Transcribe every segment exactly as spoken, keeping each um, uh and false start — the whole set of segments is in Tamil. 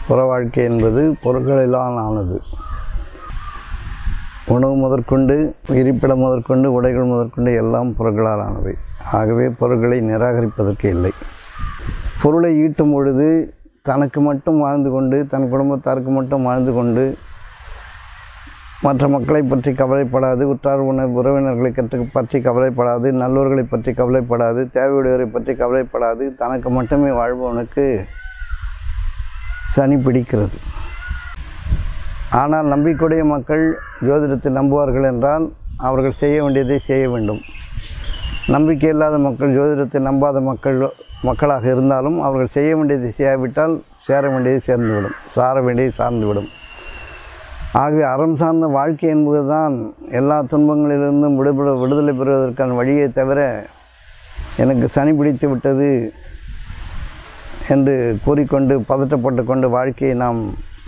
புற வாழ்க்கை என்பது பொருட்களிலான ஆனது. உணவு முதற்கொண்டு, இருப்பிடம் முதற்கொண்டு, உடைகள் முதற்கொண்டு எல்லாம் பொருட்களால் ஆனவை. ஆகவே பொருட்களை நிராகரிப்பதற்கு இல்லை. பொருளை ஈட்டும் பொழுது தனக்கு மட்டும் வாழ்ந்து கொண்டு, தன் குடும்பத்தாருக்கு மட்டும் வாழ்ந்து கொண்டு, மற்ற மக்களை பற்றி கவலைப்படாது, உற்றார் உண உறவினர்களை கற்று பற்றி கவலைப்படாது, நல்லோர்களை பற்றி கவலைப்படாது, தேவையுடையவரை பற்றி கவலைப்படாது, தனக்கு மட்டுமே வாழ்பவனுக்கு சனி பிடிக்கிறது. ஆனால் நம்பிக்கையுடைய மக்கள் ஜோதிடத்தை நம்புவார்கள் என்றால் அவர்கள் செய்ய வேண்டியதை செய்ய வேண்டும். நம்பிக்கை இல்லாத மக்கள், ஜோதிடத்தை நம்பாத மக்கள் மக்களாக இருந்தாலும் அவர்கள் செய்ய வேண்டியதை செய்யாவிட்டால் சேர வேண்டியதை சேர்ந்துவிடும், சார வேண்டியதை சார்ந்துவிடும். ஆகவே அறம் சார்ந்த வாழ்க்கை என்பதுதான் எல்லா துன்பங்களிலிருந்தும் விடுபட விடுதலை பெறுவதற்கான வழியை தவிர எனக்கு சனி பிடித்து விட்டது என்று கூறிக்கொண்டு பதட்டப்பட்டு கொண்டு வாழ்க்கையை நாம்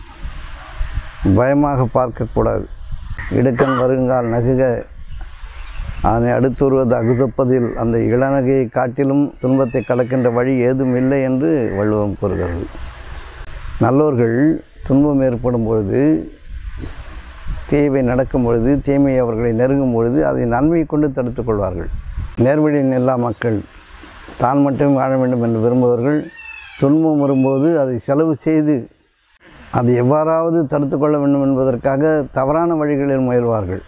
பயமாக பார்க்கக்கூடாது. இடுக்கண் வருங்கால் நகுக அதனை அடுத்துருவது அகுதப்பதில், அந்த இளநகையை காட்டிலும் துன்பத்தை கடக்கின்ற வழி ஏதும் இல்லை என்று வள்ளுவம் கூறுகிறது. நல்லோர்கள் துன்பம் ஏற்படும் பொழுது, தீமை நடக்கும் பொழுது, தீமை அவர்களை நெருங்கும் பொழுது அதை நன்மையை கொண்டு தடுத்து கொள்வார்கள். நேர்வழியின் எல்லா மக்கள் தான் மட்டும் வாழ வேண்டும் என்று விரும்புபவர்கள் துன்பம் வரும்போது அதை செலவு செய்து அது எவ்வாறாவது தடுத்து கொள்ள வேண்டும் என்பதற்காக தவறான வழிகளில் முயல்வார்கள்.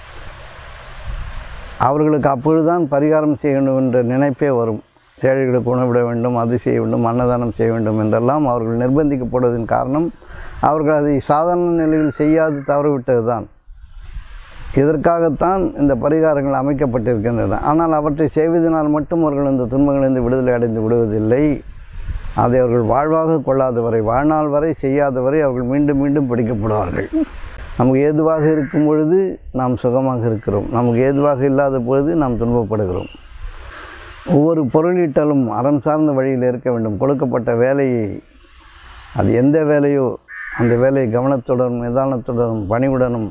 அவர்களுக்கு அப்பொழுதுதான் பரிகாரம் செய்ய வேண்டும் என்ற நினைப்பே வரும். ஏழைகளுக்கு உணவிட வேண்டும், அது செய்ய வேண்டும், அன்னதானம் செய்ய வேண்டும் என்றெல்லாம் அவர்கள் நிர்பந்திக்கப்படுவதன் காரணம் அவர்கள் அதை சாதாரண நிலையில் செய்யாது தவறிவிட்டது தான். இதற்காகத்தான் இந்த பரிகாரங்கள் அமைக்கப்பட்டிருக்கின்றன. ஆனால் அவற்றை செய்வதனால் மட்டும் அவர்கள் இந்த துன்பங்களிலிருந்து விடுதலை அடைந்து விடுவதில்லை. அதை அவர்கள் வாழ்வாக கொள்ளாதவரை, வாழ்நாள் வரை செய்யாதவரை அவர்கள் மீண்டும் மீண்டும் பிடிக்கப்படுவார்கள். நமக்கு ஏதுவாக இருக்கும் பொழுது நாம் சுகமாக இருக்கிறோம், நமக்கு ஏதுவாக இல்லாத பொழுது நாம் துன்பப்படுகிறோம். ஒவ்வொரு பொருளீட்டலும் அறம் சார்ந்த வழியில் இருக்க வேண்டும். கொடுக்கப்பட்ட வேலையை, அது எந்த வேலையோ அந்த வேலையை கவனத்துடனும் நிதானத்துடனும் பணிவுடனும்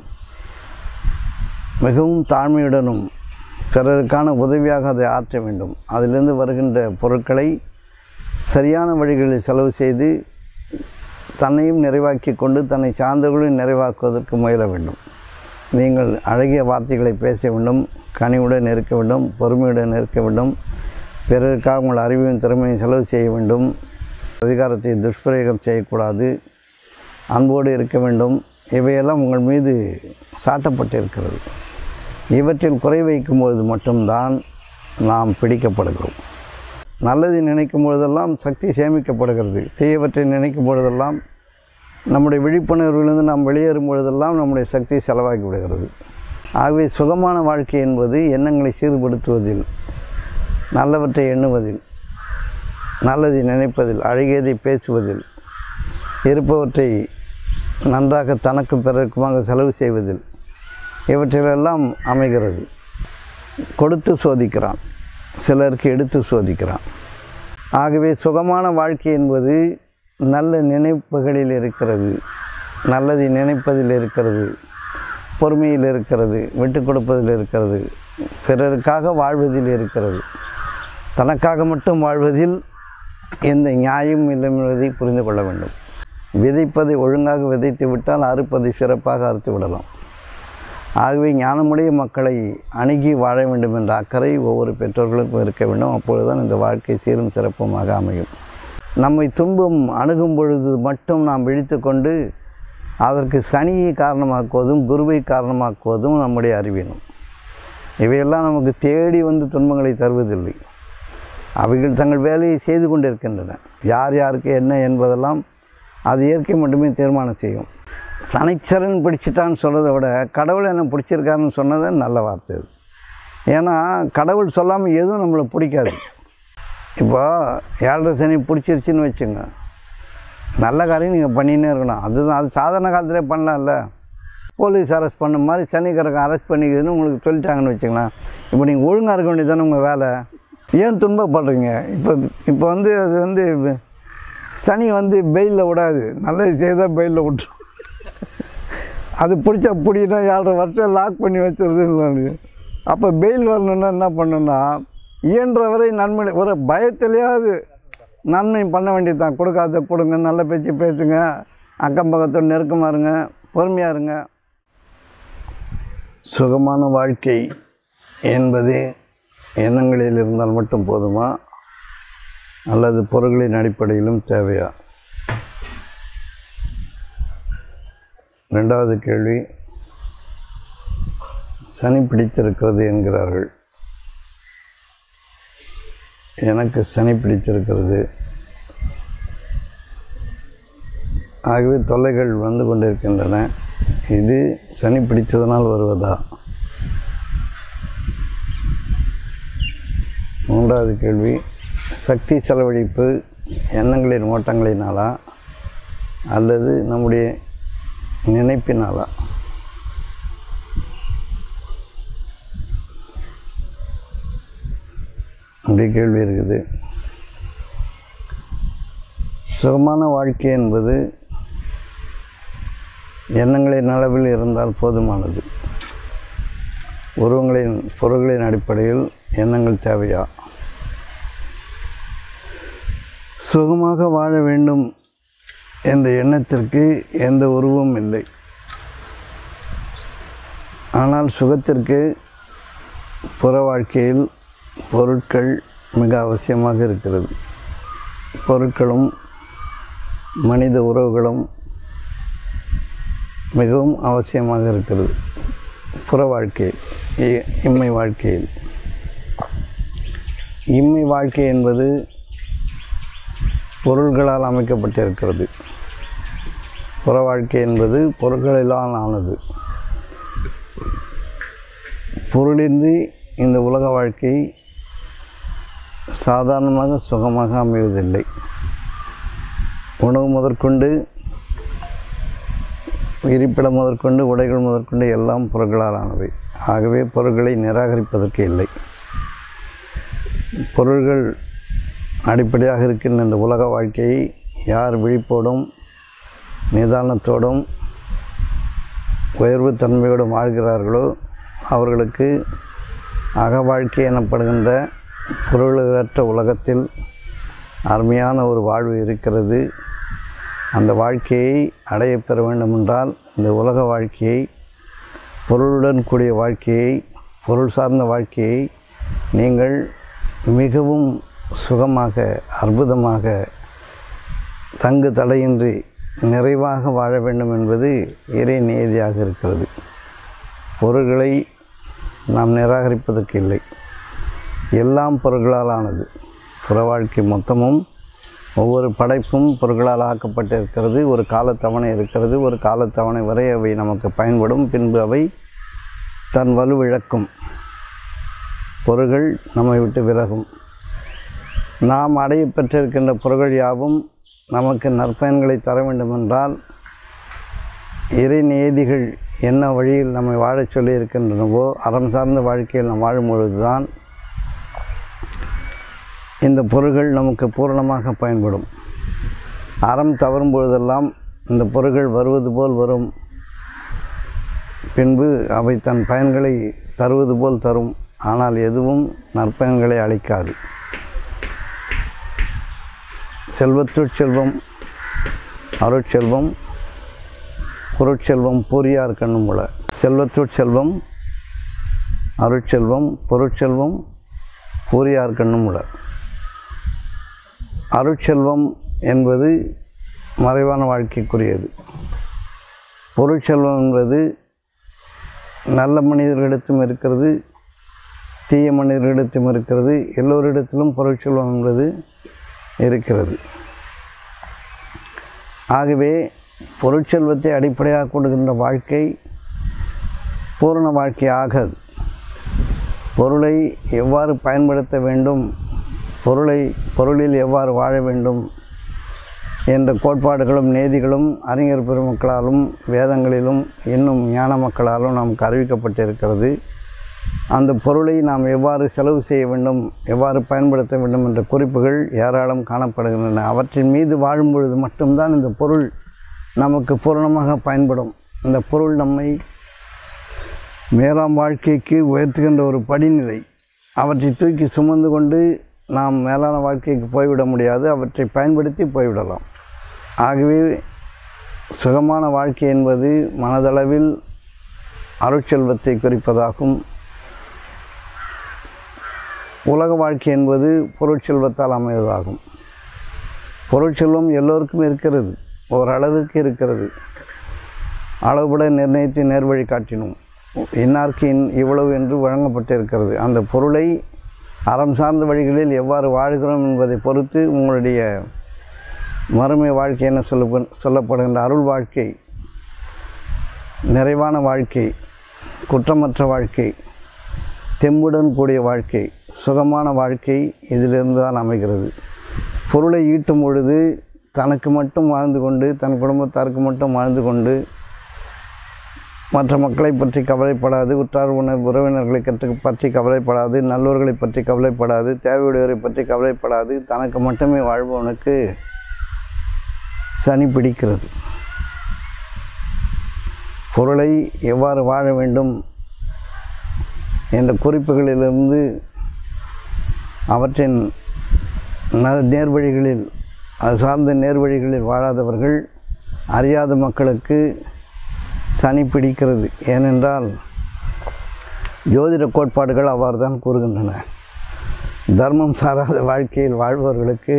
மிகவும் தாழ்மையுடனும் பிறருக்கான உதவியாக அதை ஆற்ற வேண்டும். அதிலிருந்து வருகின்ற பொருட்களை சரியான வழிகளில் செலவு செய்து தன்னையும் நிறைவாக்கி கொண்டு தன்னை சார்ந்தவர்களையும் நிறைவாக்குவதற்கு முயல வேண்டும். நீங்கள் அழகிய வார்த்தைகளை பேச வேண்டும், கனிவுடன் இருக்க வேண்டும், பொறுமையுடன் இருக்க வேண்டும், பிறருக்காக உங்கள் அறிவையும் திறமையும் செலவு செய்ய வேண்டும், அதிகாரத்தை துஷ்பிரயோகம் செய்யக்கூடாது, அன்போடு இருக்க வேண்டும். இவையெல்லாம் உங்கள் மீது சாட்டப்பட்டிருக்கிறது. இவற்றில் குறை வைக்கும்பொழுது மட்டும்தான் நாம் பிடிக்கப்படுகிறோம். நல்லதை நினைக்கும் பொழுதெல்லாம் சக்தி சேமிக்கப்படுகிறது. தீயவற்றை நினைக்கும் பொழுதெல்லாம், நம்முடைய விழிப்புணர்விலிருந்து நாம் வெளியேறும் பொழுதெல்லாம் நம்முடைய சக்தி செலவாகி விடுகிறது. ஆகவே சுகமான வாழ்க்கை என்பது எண்ணங்களை சீர்படுத்துவதில், நல்லவற்றை எண்ணுவதில், நல்லதை நினைப்பதில், அழகியதை பேசுவதில், இருப்பவற்றை நன்றாக தனக்கும் பிறருக்குமாக செலவு செய்வதில், இவற்றிலெல்லாம் அமைகிறது. கொடுத்து சோதிக்கிறான், சிலருக்கு எடுத்து சோதிக்கிறான். ஆகவே சுகமான வாழ்க்கை என்பது நல்ல நினைப்புகளில் இருக்கிறது, நல்லதை நினைப்பதில் இருக்கிறது, பொறுமையில் இருக்கிறது, விட்டு கொடுப்பதில் இருக்கிறது, பிறருக்காக வாழ்வதில் இருக்கிறது. தனக்காக மட்டும் வாழ்வதில் எந்த நியாயம் இல்லை என்பதை புரிந்து கொள்ள வேண்டும். விதைப்பதை ஒழுங்காக விதைத்து விட்டால் அறுப்பதை சிறப்பாக அறுத்து விடலாம். ஆகவே ஞானமுடைய மக்களை அணுகி வாழ வேண்டும் என்ற அக்கறை ஒவ்வொரு பெற்றோர்களுக்கும் இருக்க வேண்டும். அப்பொழுதுதான் இந்த வாழ்க்கை சீரும் சிறப்புமாக அமையும். நம்மை துன்பம் அணுகும் பொழுது மட்டும் நாம் விழித்து கொண்டு அதற்கு சனியை காரணமாக்குவதும் குருவை காரணமாக்குவதும் நம்முடைய அறிவினும். இவையெல்லாம் நமக்கு தேடி வந்து துன்பங்களை தருவதில்லை. அவைகள் தங்கள் வேலையை செய்து கொண்டிருக்கின்றன. யார் யாருக்கு என்ன என்பதெல்லாம் அது இயற்கை மட்டுமே தீர்மானம் செய்யும். சனிச்சரன் பிடிச்சிட்டான்னு சொல்கிறத விட கடவுள் என்ன பிடிச்சிருக்காருன்னு சொன்னது நல்ல வார்த்தை அது. ஏன்னா கடவுள் சொல்லாமல் எதுவும் நம்மளை பிடிக்காது. இப்போ ஏழரை சனி பிடிச்சிருச்சின்னு வச்சுங்க, நல்ல காரியம் நீங்கள் பண்ணினே இருக்கணும். அதுதான், அது சாதாரண காலத்திலே பண்ணலாம்ல. போலீஸ் அரெஸ்ட் பண்ண மாதிரி சனிக்கிழமை அரெஸ்ட் பண்ணிக்குதுன்னு உங்களுக்கு சொல்லிட்டாங்கன்னு வச்சுங்களேன். இப்போ நீங்கள் ஒழுங்காக இருக்க வேண்டியது தானே உங்கள் வேலை. ஏன் துன்பப்படுறீங்க? இப்போ இப்போ வந்து அது வந்து சனி வந்து பெயிலில் விடாது, நல்லது செய்தால் பெயிலில் விட்டுரும். அது பிடிச்சா பிடினா ஏழரை வருஷம் லாக் பண்ணி வச்சுருதுன்னு. அப்போ பெயில் வரணுன்னா என்ன பண்ணணுன்னா, இயன்ற வரை நன்மை ஒரு பயத்திலேயாவது நன்மை பண்ண வேண்டியது தான். கொடுக்காத கொடுங்க, நல்ல பேச்சு பேசுங்க, அக்கம் பக்கத்தோடு நெருக்கமாக இருங்க, பொறுமையாக இருங்க. சுகமான வாழ்க்கை என்பது எண்ணங்களில் இருந்தால் மட்டும் போதுமா, அல்லது பொருள்களின் அடிப்படையிலும் தேவையா? ரெண்டாவது கேள்வி, சனி பிடித்திருக்கிறது என்கிறார்கள். எனக்கு சனி பிடித்திருக்கிறது. ஆகவே தொல்லைகள் வந்து கொண்டிருக்கின்றன. இது சனி பிடித்ததனால் வருவதா? மூன்றாவது கேள்வி, சக்தி செலவழிப்பு எண்ணங்களின் ஓட்டங்களினாலா அல்லது நம்முடைய நினைப்பினாலா? அப்படி கேள்வி இருக்குது. சுகமான வாழ்க்கை என்பது எண்ணங்களின் அளவில் இருந்தால் போதுமானது. உருவங்களின் பொருள்களின் அடிப்படையில் எண்ணங்கள் தேவையா? சுகமாக வாழ வேண்டும் என்ற எண்ணத்திற்கு எந்த உருவமும் இல்லை. ஆனால் சுகத்திற்கு புற வாழ்க்கையில் பொருட்கள் மிக அவசியமாக இருக்கிறது. பொருட்களும் மனித உறவுகளும் மிகவும் அவசியமாக இருக்கிறது புற வாழ்க்கையில். இம்மை வாழ்க்கையில் இம்மை வாழ்க்கை என்பது பொருள்களால் அமைக்கப்பட்டிருக்கிறது. புற வாழ்க்கை என்பது பொருள்களால் ஆனது. பொருளின்றி இந்த உலக வாழ்க்கை சாதாரணமாக சுகமாக அமைவதில்லை. உணவு முதற்கொண்டு, இருப்பிடம் முதற்கொண்டு, உடைகள் முதற்கொண்டு எல்லாம் பொருள்களால் ஆனவை. ஆகவே பொருள்களை நிராகரிப்பதற்கு இல்லை. பொருள்கள் அடிப்படையாக இருக்கின்ற இந்த உலக வாழ்க்கையை யார் விழிப்போடும் நிதானத்தோடும் உயர்வு தன்மையோடும் வாழ்கிறார்களோ அவர்களுக்கு அக வாழ்க்கை எனப்படுகின்ற பொருளற்ற உலகத்தில் அருமையான ஒரு வாழ்வு இருக்கிறது. அந்த வாழ்க்கையை அடைய பெற வேண்டுமென்றால் இந்த உலக வாழ்க்கையை, பொருளுடன் கூடிய வாழ்க்கையை, பொருள் சார்ந்த வாழ்க்கையை நீங்கள் மிகவும் சுகமாக, அற்புதமாக, தங்கு தடையின்றி நிறைவாக வாழ வேண்டும் என்பது இறை நியதியாக இருக்கிறது. பொருள்களை நாம் நிராகரிப்பதற்கு இல்லை. எல்லாம் பொருள்களால் ஆனது. புற வாழ்க்கை மொத்தமும் ஒவ்வொரு படைப்பும் பொருள்களால் ஆக்கப்பட்டிருக்கிறது. ஒரு காலத்தவணை இருக்கிறது. ஒரு காலத்தவணை வரை அவை நமக்கு பயன்படும். பின்பு அவை தன் வலுவிழக்கும். பொருள்கள் நம்மை விட்டு விலகும். நாம் அடைய பெற்றிருக்கின்ற பொருள்கள் யாவும் நமக்கு நற்பயன்களை தர வேண்டுமென்றால் இறை நியதிகள் என்ன வழியில் நம்மை வாழச் சொல்லி இருக்கின்றனவோ அறம் சார்ந்த வாழ்க்கையில் நாம் வாழும் பொழுதுதான் இந்த பொருள்கள் நமக்கு பூரணமாக பயன்படும். அறம் தவறும் பொழுதெல்லாம் இந்த பொருள்கள் வருவது போல் வரும். பின்பு அவை தன் பயன்களை தருவது போல் தரும். ஆனால் எதுவும் நற்பயன்களை அளிக்காது. செல்வத்துள் செல்வம் அருட்செல்வம், பொருட்செல்வம் பூரியார் கண்ணும் உள. செல்வத்துள் செல்வம் அருட்செல்வம், பொருட்செல்வம் பூரியார் கண்ணும் உள. அருட்செல்வம் என்பது மறைவான வாழ்க்கைக்குரியது. பொருட்செல்வம் என்பது நல்ல மனிதர்களிடத்தும் இருக்கிறது, தீய மனிதர்களிடத்தும் இருக்கிறது. எல்லோரிடத்திலும் பொருட்செல்வம் என்பது இருக்கிறது. ஆகவே பொருட்செல்வத்தை அடிப்படையாக கொள்கின்ற வாழ்க்கை பூரண வாழ்க்கை ஆகாது. பொருளை எவ்வாறு பயன்படுத்த வேண்டும், பொருளை பொருளில் எவ்வாறு வாழ வேண்டும் என்ற கோட்பாடுகளும் நீதிகளும் அறிஞர் பெருமக்களாலும் வேதங்களிலும் இன்னும் ஞான மக்களாலும் நமக்கு அறிவிக்கப்பட்டிருக்கிறது. அந்த பொருளை நாம் எவ்வாறு செலவு செய்ய வேண்டும், எவ்வாறு பயன்படுத்த வேண்டும் என்ற குறிப்புகள் ஏராளம் காணப்படுகின்றன. அவற்றின் மீது வாழும் பொழுது மட்டும்தான் இந்த பொருள் நமக்கு பூரணமாக பயன்படும். இந்த பொருள் நம்மை மேலாம் வாழ்க்கைக்கு உயர்த்துகின்ற ஒரு படிநிலை. அவற்றை தூக்கி சுமந்து கொண்டு நாம் மேலான வாழ்க்கைக்கு போய்விட முடியாது, அவற்றை பயன்படுத்தி போய்விடலாம். ஆகவே சுகமான வாழ்க்கை என்பது மனதளவில் அருட்செல்வத்தை குறிப்பதாகும். உலக வாழ்க்கை என்பது பொருட்செல்வத்தால் அமைவதாகும். பொருட்செல்வம் எல்லோருக்கும் இருக்கிறது, ஓரளவிற்கு இருக்கிறது. அளவுபட நிர்ணயித்து நேர்வழி காட்டினோம். இன்னார்க்கு இன் இவ்வளவு என்று வழங்கப்பட்டிருக்கிறது. அந்த பொருளை அறம் சார்ந்த வழிகளில் எவ்வாறு வாழ்கிறோம் என்பதை பொறுத்து உங்களுடைய மறுமை வாழ்க்கை என சொல்ல சொல்லப்படுகின்ற அருள் வாழ்க்கை, நிறைவான வாழ்க்கை, குற்றமற்ற வாழ்க்கை, தெம்புடன் கூடிய வாழ்க்கை, சுகமான வாழ்க்கை இதிலிருந்து தான் அமைகிறது. பொருளை ஈட்டும் பொழுது தனக்கு மட்டும் வாழ்ந்து கொண்டு, தன் குடும்பத்தாருக்கு மட்டும் வாழ்ந்து கொண்டு, மற்ற மக்களை பற்றி கவலைப்படாது, உற்றார் உண உறவினர்களை கற்று பற்றி கவலைப்படாது, நல்லோர்களை பற்றி கவலைப்படாது, தேவையுடையவரை பற்றி கவலைப்படாது, தனக்கு மட்டுமே வாழ்பவனுக்கு சனி பிடிக்கிறது. பொருளை எவ்வாறு வாழ வேண்டும் என்ற குறிப்புகளிலிருந்து அவற்றின் நேர்வழிகளில் அது சார்ந்த நேர்வழிகளில் வாழாதவர்கள், அறியாத மக்களுக்கு சனி பிடிக்கிறது. ஏனென்றால் ஜோதிட கோட்பாடுகள் அவ்வாறு தான் கூறுகின்றன. தர்மம் சாராத வாழ்க்கையில் வாழ்பவர்களுக்கு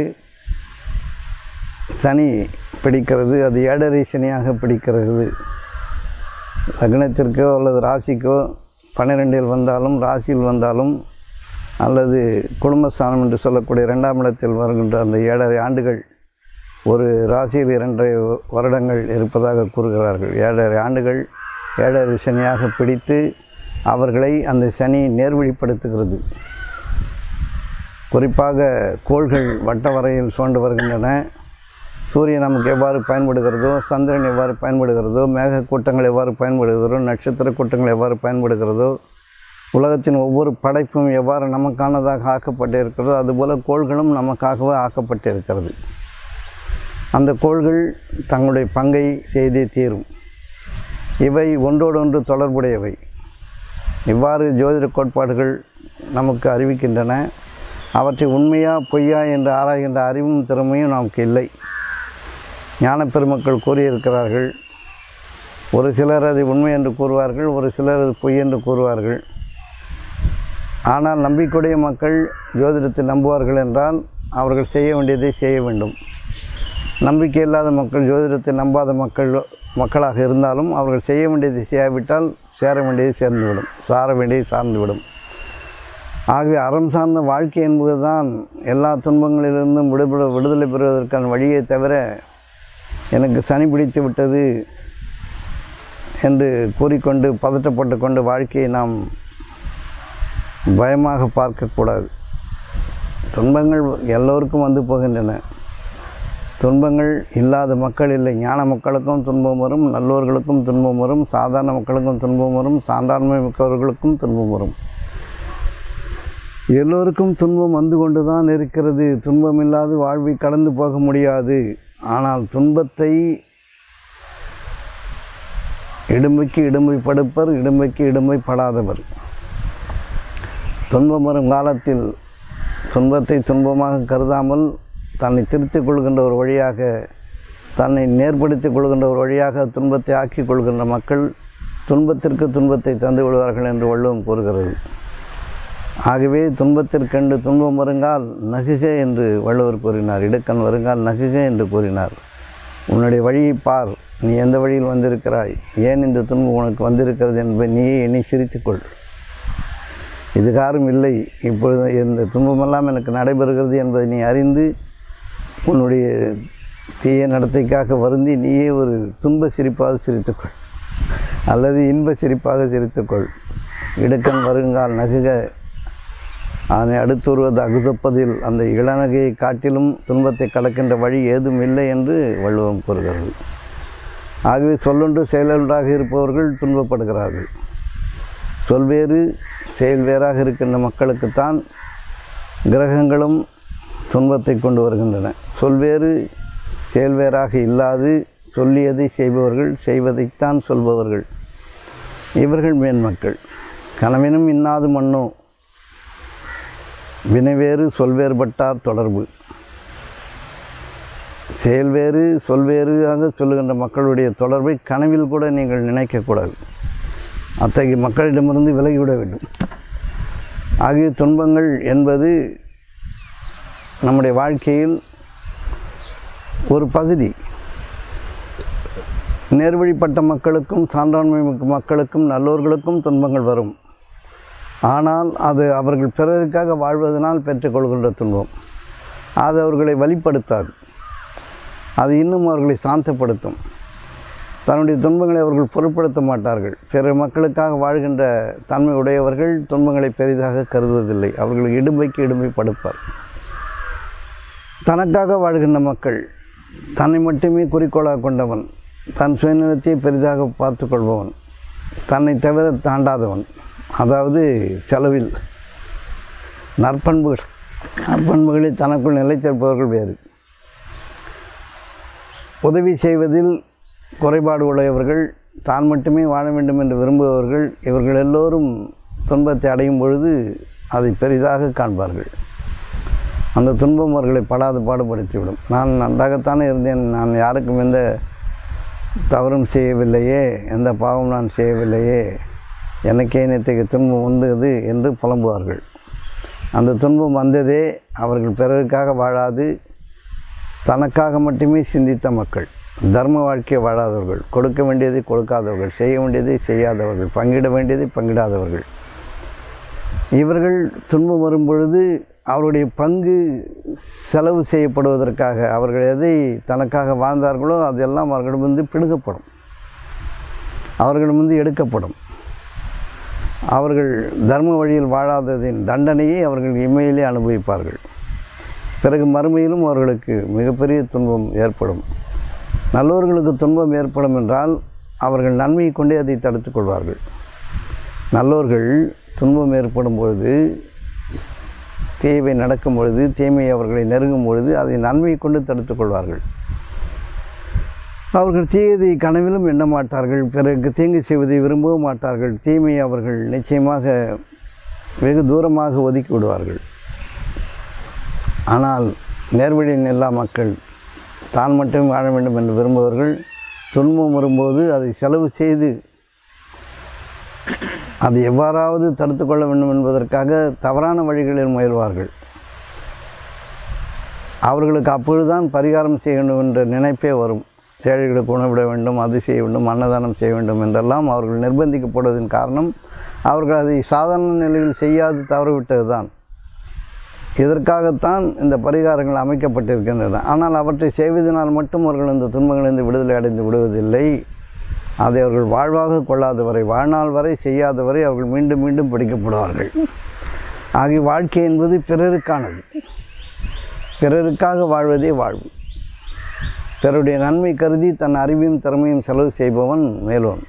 சனி பிடிக்கிறது. அது ஏழரை சனியாக பிடிக்கிறது. லக்னத்திற்கோ அல்லது ராசிக்கோ பன்னிரெண்டில் வந்தாலும், ராசியில் வந்தாலும், அல்லது குடும்பஸ்தானம் என்று சொல்லக்கூடிய இரண்டாம் இடத்தில் வருகின்ற அந்த ஏழரை ஆண்டுகள் ஒரு ராசியில் இரண்டரை வருடங்கள் இருப்பதாக கூறுகிறார்கள். ஏழரை ஆண்டுகள் ஏழரை சனியாக பிடித்து அவர்களை அந்த சனி நேர்வழிப்படுத்துகிறது. குறிப்பாக கோள்கள் வட்ட வரையில் சுழண்டு வருகின்றன. சூரியன் நமக்கு எவ்வாறு பயன்படுகிறதோ, சந்திரன் எவ்வாறு பயன்படுகிறதோ, மேக கூட்டங்கள் எவ்வாறு பயன்படுகிறதோ, நட்சத்திர கூட்டங்கள் எவ்வாறு பயன்படுகிறதோ, உலகத்தின் ஒவ்வொரு படைப்பும் எவ்வாறு நமக்கானதாக ஆக்கப்பட்டிருக்கிறதோ, அதுபோல் கோள்களும் நமக்காகவே ஆக்கப்பட்டிருக்கிறது. அந்த கோள்கள் தங்களுடைய பங்கை செய்தே தீரும். இவை ஒன்றோடொன்று தொடர்புடையவை. இவ்வாறு ஜோதிட கோட்பாடுகள் நமக்கு அறிவிக்கின்றன. அவற்றை உண்மையா பொய்யா என்று ஆராய்கின்ற அறிவும் திறமையும் நமக்கு இல்லை. ஞான பெருமக்கள் கூறியிருக்கிறார்கள். ஒரு சிலர் அதை உண்மை என்று கூறுவார்கள், ஒரு சிலர் அது பொய் என்று கூறுவார்கள். ஆனால் நம்பிக்கையுடைய மக்கள் ஜோதிடத்தை நம்புவார்கள் என்றால் அவர்கள் செய்ய வேண்டியதை செய்ய வேண்டும். நம்பிக்கை இல்லாத மக்கள், ஜோதிடத்தை நம்பாத மக்கள் மக்களாக இருந்தாலும் அவர்கள் செய்ய வேண்டியதை செய்யாவிட்டால் சேர வேண்டியதை சேர்ந்துவிடும், சார வேண்டியதை சார்ந்துவிடும். ஆகவே அறம் சார்ந்த வாழ்க்கை என்பதுதான் எல்லா துன்பங்களிலிருந்தும் விடுபட விடுதலை பெறுவதற்கான வழியை தவிர, எனக்கு சனி பிடித்து விட்டது என்று கூறிக்கொண்டு பதட்டப்பட்டு கொண்டு வாழ்க்கையை நாம் பயமாக பார்க்கக்கூடாது. துன்பங்கள் எல்லோருக்கும் வந்து போகின்றன. துன்பங்கள் இல்லாத மக்கள் இல்லை. ஞான மக்களுக்கும் துன்பம் வரும், நல்லோர்களுக்கும் துன்பம் வரும், சாதாரண மக்களுக்கும் துன்பம் வரும், சான்றாண்மை மிக்கவர்களுக்கும் துன்பம் வரும். எல்லோருக்கும் துன்பம் வந்து கொண்டு தான் இருக்கிறது. துன்பம் இல்லாது வாழ்வை கடந்து போக முடியாது. ஆனால் துன்பத்தை இடும்பைக்கு இடும்பை படுப்பர், இடும்பைக்கு இடும்பை படாதவர். துன்பம் வரும் காலத்தில் துன்பத்தை துன்பமாக கருதாமல் தன்னை திருத்திக் கொள்கின்ற ஒரு வழியாக, தன்னை நேர்படுத்திக் கொள்கின்ற ஒரு வழியாக துன்பத்தை ஆக்கி கொள்கின்ற மக்கள் துன்பத்திற்கு துன்பத்தை தந்து விடுவார்கள் என்று வள்ளுவம் கூறுகிறது. ஆகவே துன்பத்திற்கென்று துன்பம் வருங்கால் நகுக என்று வள்ளுவர் கூறினார். இடுக்கண் வருங்கால் நகுக என்று கூறினார். உன்னுடைய வழியை பார், நீ எந்த வழியில் வந்திருக்கிறாய், ஏன் இந்த துன்பம் உனக்கு வந்திருக்கிறது என்பதை நீயே எண்ணி சிரித்துக்கொள். இது காரும் இல்லை, இப்பொழுது இந்த துன்பமெல்லாம் எனக்கு நடைபெறுகிறது என்பதை நீ அறிந்து உன்னுடைய தீய நடத்தைக்காக வருந்தி நீயே ஒரு துன்ப சிரிப்பாக சிரித்துக்கொள், அல்லது இன்ப சிரிப்பாக சிரித்துக்கொள். இடுக்கண் வருங்கால் நகுக, அதனை அடுத்து வருவது அகுதப்பதில், அந்த இளநகையை காட்டிலும் துன்பத்தை கடக்கின்ற வழி ஏதும் இல்லை என்று வள்ளுவம் கூறுகிறது. ஆகவே சொல்லொன்று செயலொன்றாக இருப்பவர்கள் துன்பப்படுகிறார்கள். சொல்வேறு செயல் வேறாக இருக்கின்ற மக்களுக்குத்தான் கிரகங்களும் துன்பத்தை கொண்டு வருகின்றன. சொல்வேறு செயல் வேறாக இல்லாது சொல்லியதை செய்பவர்கள், செய்வதைத்தான் சொல்பவர்கள், இவர்கள் மேன்மக்கள். கனவினும் இன்னாது மண்ணோ வினைவேறு சொல்வேறுபட்டார் தொடர்பு. செயல்வேறு சொல்வேறாக சொல்லுகின்ற மக்களுடைய தொடர்பை கனவில் கூட நீங்கள் நினைக்கக்கூடாது. அத்தகைய மக்களிடமிருந்து விலகிவிட வேண்டும். ஆகிய துன்பங்கள் என்பது நம்முடைய வாழ்க்கையில் ஒரு பகுதி. நேர்வழிப்பட்ட மக்களுக்கும் சான்றாண்மை மக்களுக்கும் நல்லோர்களுக்கும் துன்பங்கள் வரும். ஆனால் அது அவர்கள் பிறருக்காக வாழ்வதனால் பெற்றுக்கொள்கின்ற துன்பம். அது அவர்களை வலிப்படுத்தாது. அது இன்னும் அவர்களை சாந்தப்படுத்தும். தன்னுடைய துன்பங்களை அவர்கள் பொருட்படுத்த மாட்டார்கள். பிற மக்களுக்காக வாழ்கின்ற தன்மை உடையவர்கள் துன்பங்களை பெரிதாக கருதுவதில்லை. அவர்களுக்கு இடும்பைக்கு இடும்பை படுப்பார். தனக்காக வாழ்கின்ற மக்கள், தன்னை மட்டுமே குறிக்கோளாக கொண்டவன், தன் சுயநலத்தை பெரிதாக பார்த்து கொள்பவன், தன்னை தவிர தாண்டாதவன், அதாவது செலவில் நற்பண்புகள் நற்பண்புகளை தனக்குள் நிலைத்திருப்பவர்கள் வேறு. உதவி செய்வதில் குறைபாடு உடையவர்கள், தான் மட்டுமே வாழ வேண்டும் என்று விரும்புபவர்கள், இவர்கள் எல்லோரும் துன்பத்தை அடையும் பொழுது அதை பெரிதாக காண்பார்கள். அந்த துன்பம் அவர்களை படாது பாடுபடுத்திவிடும். நான் நன்றாகத்தானே இருந்தேன், நான் யாருக்கும் எந்த தவறும் செய்யவில்லையே, எந்த பாவம் நான் செய்யவில்லையே, எனக்கே நேற்றைக்கு துன்பம் வந்தது என்று புலம்புவார்கள். அந்த துன்பம் வந்ததே அவர்கள் பிறருக்காக வாழாது தனக்காக மட்டுமே சிந்தித்த மக்கள், தர்ம வாழ்க்கையை வாழாதவர்கள், கொடுக்க வேண்டியதை கொடுக்காதவர்கள், செய்ய வேண்டியதை செய்யாதவர்கள், பங்கிட வேண்டியதை பங்கிடாதவர்கள். இவர்கள் துன்பம் வரும் பொழுது அவருடைய பங்கு செலவு செய்யப்படுவதற்காக அவர்கள் எதை தனக்காக வாழ்ந்தார்களோ அதெல்லாம் அவர்களிடமிருந்து பிடுங்கப்படும், அவர்களிடமிருந்து எடுக்கப்படும். அவர்கள் தர்ம வழியில் வாழாததின் தண்டனையை அவர்கள் இம்மையிலே அனுபவிப்பார்கள். பிறகு மறுமையிலும் அவர்களுக்கு மிகப்பெரிய துன்பம் ஏற்படும். நல்லவர்களுக்கு துன்பம் ஏற்படும் என்றால் அவர்கள் நன்மையை கொண்டே அதை தடுத்து கொள்வார்கள். நல்லவர்கள் துன்பம் ஏற்படும் பொழுது, தீமை நடக்கும் பொழுது, தீமை அவர்களை நெருங்கும் பொழுது அதை நன்மையை கொண்டு தடுத்து கொள்வார்கள். அவர்கள் தீயதை கனவிலும் எண்ண மாட்டார்கள். பிறகு தீங்கு செய்வதை விரும்பவும் மாட்டார்கள். தீமையை அவர்கள் நிச்சயமாக வெகு தூரமாக ஒதுக்கி விடுவார்கள். ஆனால் நேர்வழியின் எல்லா மக்கள், தான் மட்டும் வாழ வேண்டும் என்று விரும்புபவர்கள், துன்பம் வரும்போது அதை செலவு செய்து அதை எவ்வாறாவது தடுத்து கொள்ள வேண்டும் என்பதற்காக தவறான வழிகளில் முயல்வார்கள். அவர்களுக்கு அப்பொழுதுதான் பரிகாரம் செய்ய வேண்டும் என்ற நினைப்பே வரும். ஏழைகளுக்கு உணவிட வேண்டும், அது செய்ய வேண்டும், அன்னதானம் செய்ய வேண்டும் என்றெல்லாம் அவர்கள் நிர்பந்திக்கப்படுவதன் காரணம் அவர்கள் அதை சாதாரண நிலையில் செய்யாது தவறிவிட்டது தான். இதற்காகத்தான் இந்த பரிகாரங்கள் அமைக்கப்பட்டிருக்கின்றன. ஆனால் அவற்றை செய்வதனால் மட்டும் அவர்கள் இந்த துன்பங்களிலிருந்து விடுதலை அடைந்து விடுவதில்லை. அதை அவர்கள் வாழ்வாக கொள்ளாதவரை, வாழ்நாள் வரை செய்யாதவரை அவர்கள் மீண்டும் மீண்டும் பிடிக்கப்படுவார்கள். ஆகிய வாழ்க்கை என்பது பிறருக்கானது. பிறருக்காக வாழ்வதே வாழ்வு. பிறருடைய நன்மை கருதி தன் அறிவையும் திறமையும் செலவு செய்பவன் மேலோன்.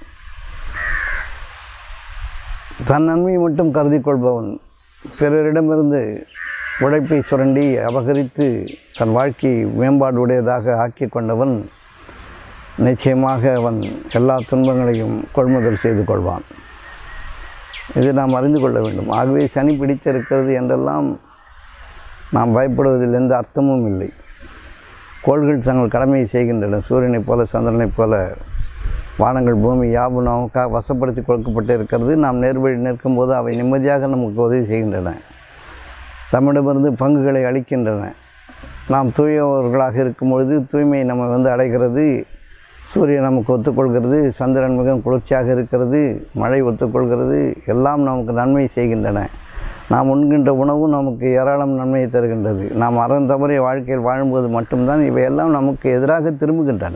தன் நன்மையை மட்டும் கருதி கொள்பவன், பிறரிடமிருந்து உழைப்பை சுரண்டி அபகரித்து தன் வாழ்க்கை மேம்பாடு உடையதாக ஆக்கி கொண்டவன் நிச்சயமாக அவன் எல்லா துன்பங்களையும் கொள்முதல் செய்து கொள்வான். இதை நாம் அறிந்து கொள்ள வேண்டும். ஆகவே சனி பிடித்திருக்கிறது என்றெல்லாம் நாம் பயப்படுவதில் எந்த அர்த்தமும் இல்லை. கோள்கள் தங்கள் கடமையை செய்கின்றன. சூரியனைப் போல, சந்திரனைப் போல வானங்கள் பூமி யாவும் நமக்காக வசப்படுத்தி கொடுக்கப்பட்டு இருக்கிறது. நாம் நேர்வழி நிற்கும்போது அவை நிம்மதியாக நமக்கு உதவி செய்கின்றன, தம்மிடமிருந்து பங்குகளை அளிக்கின்றன. நாம் தூயவர்களாக இருக்கும் பொழுது தூய்மை நம்ம வந்து அடைகிறது. சூரியன் நமக்கு ஒத்துக்கொள்கிறது, சந்திரன் மிகவும் குளிர்ச்சியாக இருக்கிறது, மழை ஒத்துக்கொள்கிறது, எல்லாம் நமக்கு நன்மை செய்கின்றன. நாம் உண்கின்ற உணவும் நமக்கு ஏராளம் நன்மையை தருகின்றது. நாம் அறம் தவறிய வாழ்க்கையில் வாழும்போது மட்டும்தான் இவையெல்லாம் நமக்கு எதிராக திரும்புகின்றன.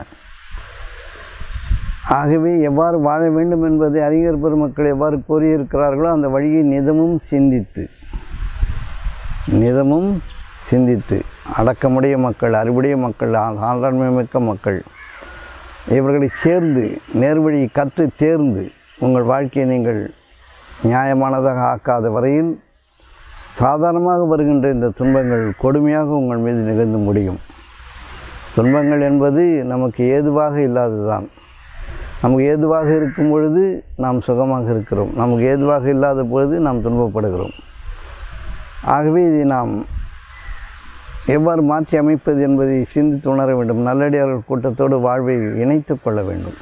ஆகவே எவ்வாறு வாழ வேண்டும் என்பதை அறிஞர் பெருமக்கள் எவ்வாறு கூறியிருக்கிறார்களோ அந்த வழியை நிதமும் சிந்தித்து நிதமும் சிந்தித்து அடக்கமுடைய மக்கள், அறிவுடைய மக்கள், ஆண்டாண்மை மிக்க மக்கள், இவர்களை சேர்ந்து நேர்வழி கற்று தேர்ந்து உங்கள் வாழ்க்கையை நீங்கள் நியாயமானதாக ஆக்காத வரையில் சாதாரணமாக வருகின்ற இந்த துன்பங்கள் கொடுமையாக உங்கள் மீது நிகழ்ந்து முடியும். துன்பங்கள் என்பது நமக்கு ஏதுவாக இல்லாததுதான். நமக்கு ஏதுவாக இருக்கும் பொழுது நாம் சுகமாக இருக்கிறோம், நமக்கு ஏதுவாக இல்லாத பொழுது நாம் துன்பப்படுகிறோம். ஆகவே இதை நாம் எவ்வாறு மாற்றி அமைப்பது என்பதை சிந்தித்து உணர வேண்டும். நல்லடியார்கள் கூட்டத்தோடு வாழ்வை இணைத்து கொள்ள வேண்டும்.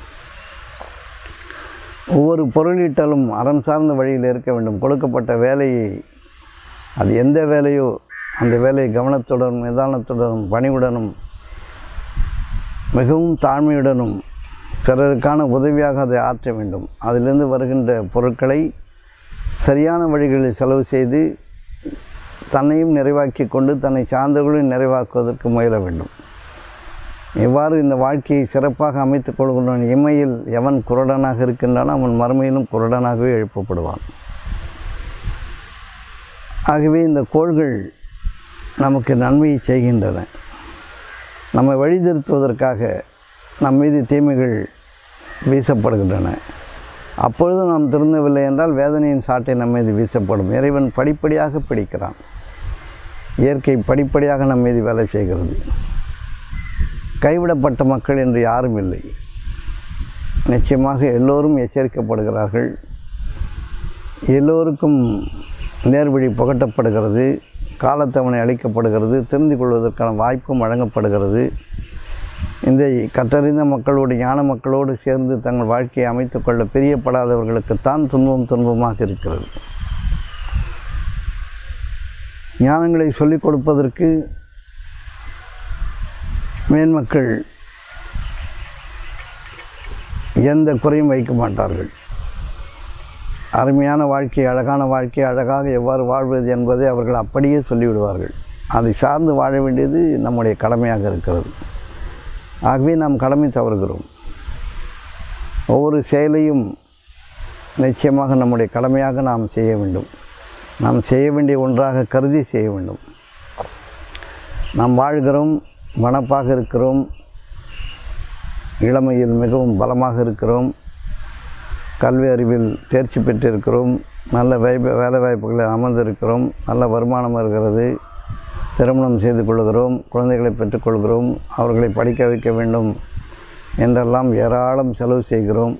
ஒவ்வொரு பொருளீட்டலும் அறம் சார்ந்த வழியில் இருக்க வேண்டும். கொடுக்கப்பட்ட வேலையை, அது எந்த வேலையோ அந்த வேலையை கவனத்துடனும் நிதானத்துடனும் பணிவுடனும் மிகவும் தாழ்மையுடனும் பிறருக்கான உதவியாக அதை ஆற்ற வேண்டும். அதிலிருந்து வருகின்ற பொருட்களை சரியான வழிகளில் செலவு செய்து தன்னையும் நிறைவாக்கி கொண்டு தன்னை சார்ந்தவர்களையும் நிறைவாக்குவதற்கு முயல வேண்டும். இவ்வாறு இந்த வாழ்க்கையை சிறப்பாக அமைத்துக் கொள்கின்றவன் இம்மையில் எவன் குருடனாக இருக்கின்றானோ அவன் மறுமையிலும் குருடனாகவே எழுப்பப்படுவான். ஆகவே இந்த கோள்கள் நமக்கு நன்மையை செய்கின்றன. நம்மை வழிதிருத்துவதற்காக நம் மீது தீமைகள் வீசப்படுகின்றன. அப்பொழுது நாம் திருந்தவில்லை என்றால் வேதனையின் சாட்டை நம் மீது வீசப்படும். இறைவன் படிப்படியாக பிடிக்கிறான். இயற்கை படிப்படியாக நம் மீது வேலை செய்கிறது. கைவிடப்பட்ட மக்கள் என்று யாரும் இல்லை. நிச்சயமாக எல்லோரும் எச்சரிக்கப்படுகிறார்கள். எல்லோருக்கும் நேர்வழி புகட்டப்படுகிறது. காலத்தவணை அளிக்கப்படுகிறது. தெரிந்து கொள்வதற்கான வாய்ப்பும் வழங்கப்படுகிறது. இந்த கற்றறிந்த மக்களோடு ஞான மக்களோடு சேர்ந்து தங்கள் வாழ்க்கையை அமைத்துக் கொள்ள பிரியப்படாதவர்களுக்குத்தான் துன்பம் துன்பமாக இருக்கிறது. ஞானங்களை சொல்லிக் கொடுப்பதற்கு மேன்மக்கள் எந்த குறையும் வைக்க மாட்டார்கள். அருமையான வாழ்க்கை, அழகான வாழ்க்கை, அழகாக எவ்வாறு வாழ்வது என்பதை அவர்கள் அப்படியே சொல்லிவிடுவார்கள். அதை சார்ந்து வாழ வேண்டியது நம்முடைய கடமையாக இருக்கிறது. ஆகவே நாம் கடமை தவறுகிறோம். ஒவ்வொரு செயலையும் நிச்சயமாக நம்முடைய கடமையாக நாம் செய்ய வேண்டும். நாம் செய்ய வேண்டிய ஒன்றாக கருதி செய்ய வேண்டும். நாம் வாழ்கிறோம், வனப்பாக இருக்கிறோம், இளமையில் மிகவும் பலமாக இருக்கிறோம், கல்வி அறிவில் தேர்ச்சி பெற்றிருக்கிறோம், நல்ல வாய்ப்பு வேலை வாய்ப்புகளில் அமர்ந்திருக்கிறோம், நல்ல வருமானம் இருக்கிறது, திருமணம் செய்து கொள்கிறோம், குழந்தைகளை பெற்றுக்கொள்கிறோம், அவர்களை படிக்க வைக்க வேண்டும் என்றெல்லாம் ஏராளம் செலவு செய்கிறோம்.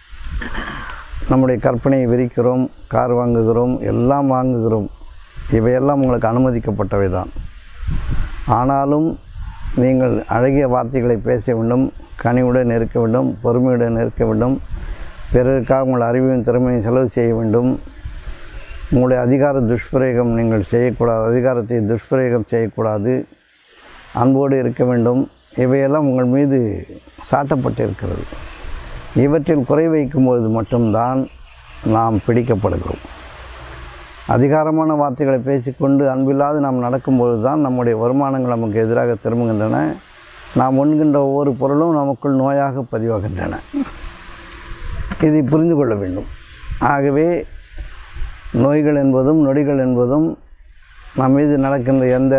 நம்முடைய கற்பனையை விரிக்கிறோம், கார் வாங்குகிறோம், எல்லாம் வாங்குகிறோம். இவையெல்லாம் உங்களுக்கு அனுமதிக்கப்பட்டவை தான். ஆனாலும் நீங்கள் அழகிய வார்த்தைகளை பேச வேண்டும், கனிவுடன் இருக்க வேண்டும், பொறுமையுடன் இருக்க வேண்டும், பிறருக்காக உங்கள் அறிவையும் திறமையும் செலவு செய்ய வேண்டும். உங்களுடைய அதிகார துஷ்பிரயோகம் நீங்கள் செய்யக்கூடாது, அதிகாரத்தை துஷ்பிரயோகம் செய்யக்கூடாது, அன்போடு இருக்க வேண்டும். இவையெல்லாம் உங்கள் மீது சாட்டப்பட்டிருக்கிறது. இவற்றில் குறை வைக்கும்பொழுது மட்டும்தான் நாம் பிடிக்கப்படுகிறோம். அதிகாரமான வார்த்தைகளை பேசிக்கொண்டு அன்பில்லாது நாம் நடக்கும்பொழுது தான் நம்முடைய வருமானங்கள் நமக்கு எதிராக திரும்புகின்றன. நாம் உண்கின்ற ஒவ்வொரு பொருளும் நமக்குள் நோயாக பதிவாகின்றன. இதை புரிந்து கொள்ள வேண்டும். ஆகவே நோய்கள் என்பதும் நொடிகள் என்பதும் நம் மீது நடக்கின்ற எந்த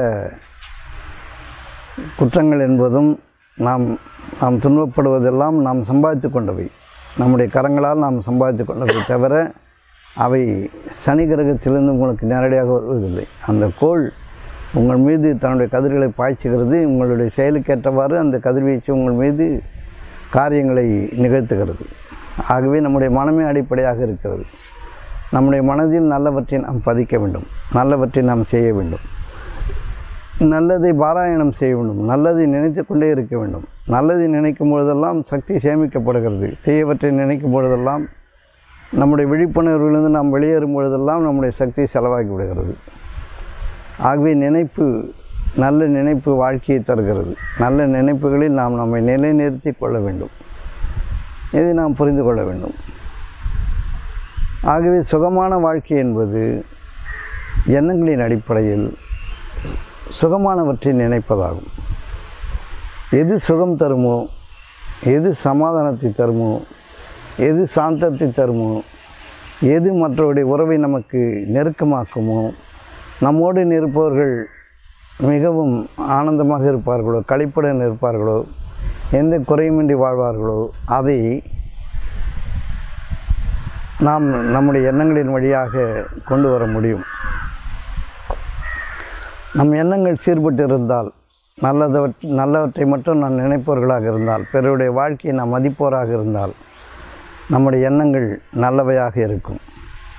குற்றங்கள் என்பதும் நாம் நாம் துன்பப்படுவதெல்லாம் நாம் சம்பாதித்து கொண்டவை, நம்முடைய கரங்களால் நாம் சம்பாதித்து கொண்டவை தவிர அவை சனி கிரகத்திலிருந்து உங்களுக்கு நேரடியாக வருவதில்லை. அந்த கோள் உங்கள் மீது தன்னுடைய கதிர்களை பாய்ச்சுகிறது. உங்களுடைய செயலுக்கேற்றவாறு அந்த கதிர்வீச்சு உங்கள் மீது காரியங்களை நிகழ்த்துகிறது. ஆகவே நம்முடைய மனமே அடிப்படையாக இருக்கிறது. நம்முடைய மனதில் நல்லவற்றை நாம் பதிக்க வேண்டும், நல்லவற்றை நாம் செய்ய வேண்டும், நல்லதை பாராயணம் செய்ய வேண்டும், நல்லதை நினைத்து கொண்டே இருக்க வேண்டும். நல்லதை நினைக்கும் பொழுதெல்லாம் சக்தி சேமிக்கப்படுகிறது. தீயவற்றை நினைக்கும் பொழுதெல்லாம் நம்முடைய விழிப்புணர்விலிருந்து நாம் வெளியேறும் பொழுதெல்லாம் நம்முடைய சக்தி செலவாகி விடுகிறது. ஆகவே நினைப்பு, நல்ல நினைப்பு வாழ்க்கையை தருகிறது. நல்ல நினைப்புகளில் நாம் நம்மை நிலைநிறுத்தி கொள்ள வேண்டும். இதை நாம் புரிந்து கொள்ள வேண்டும். ஆகவே சுகமான வாழ்க்கை என்பது எண்ணங்களின் அடிப்படையில் சுகமானவற்றை நினைப்பதாகும். எது சுகம் தருமோ, எது சமாதானத்தை தருமோ, எது சாந்தத்தை தருமோ, எது மற்றவருடைய உறவை நமக்கு நெருக்கமாக்குமோ, நம்மோடு இருப்பவர்கள் மிகவும் ஆனந்தமாக இருப்பார்களோ, களிப்புடன் இருப்பார்களோ, எந்த குறையுமின்றி வாழ்வார்களோ, அதை நாம் நம்முடைய எண்ணங்களின் வழியாக கொண்டு வர முடியும். நம் எண்ணங்கள் சீர்பட்டு இருந்தால், நல்லதவற்றை நல்லவற்றை மட்டும் நாம் நினைப்பவர்களாக இருந்தால், பிறருடைய வாழ்க்கையை நாம் மதிப்போராக இருந்தால், நம்முடைய எண்ணங்கள் நல்லவையாக இருக்கும்.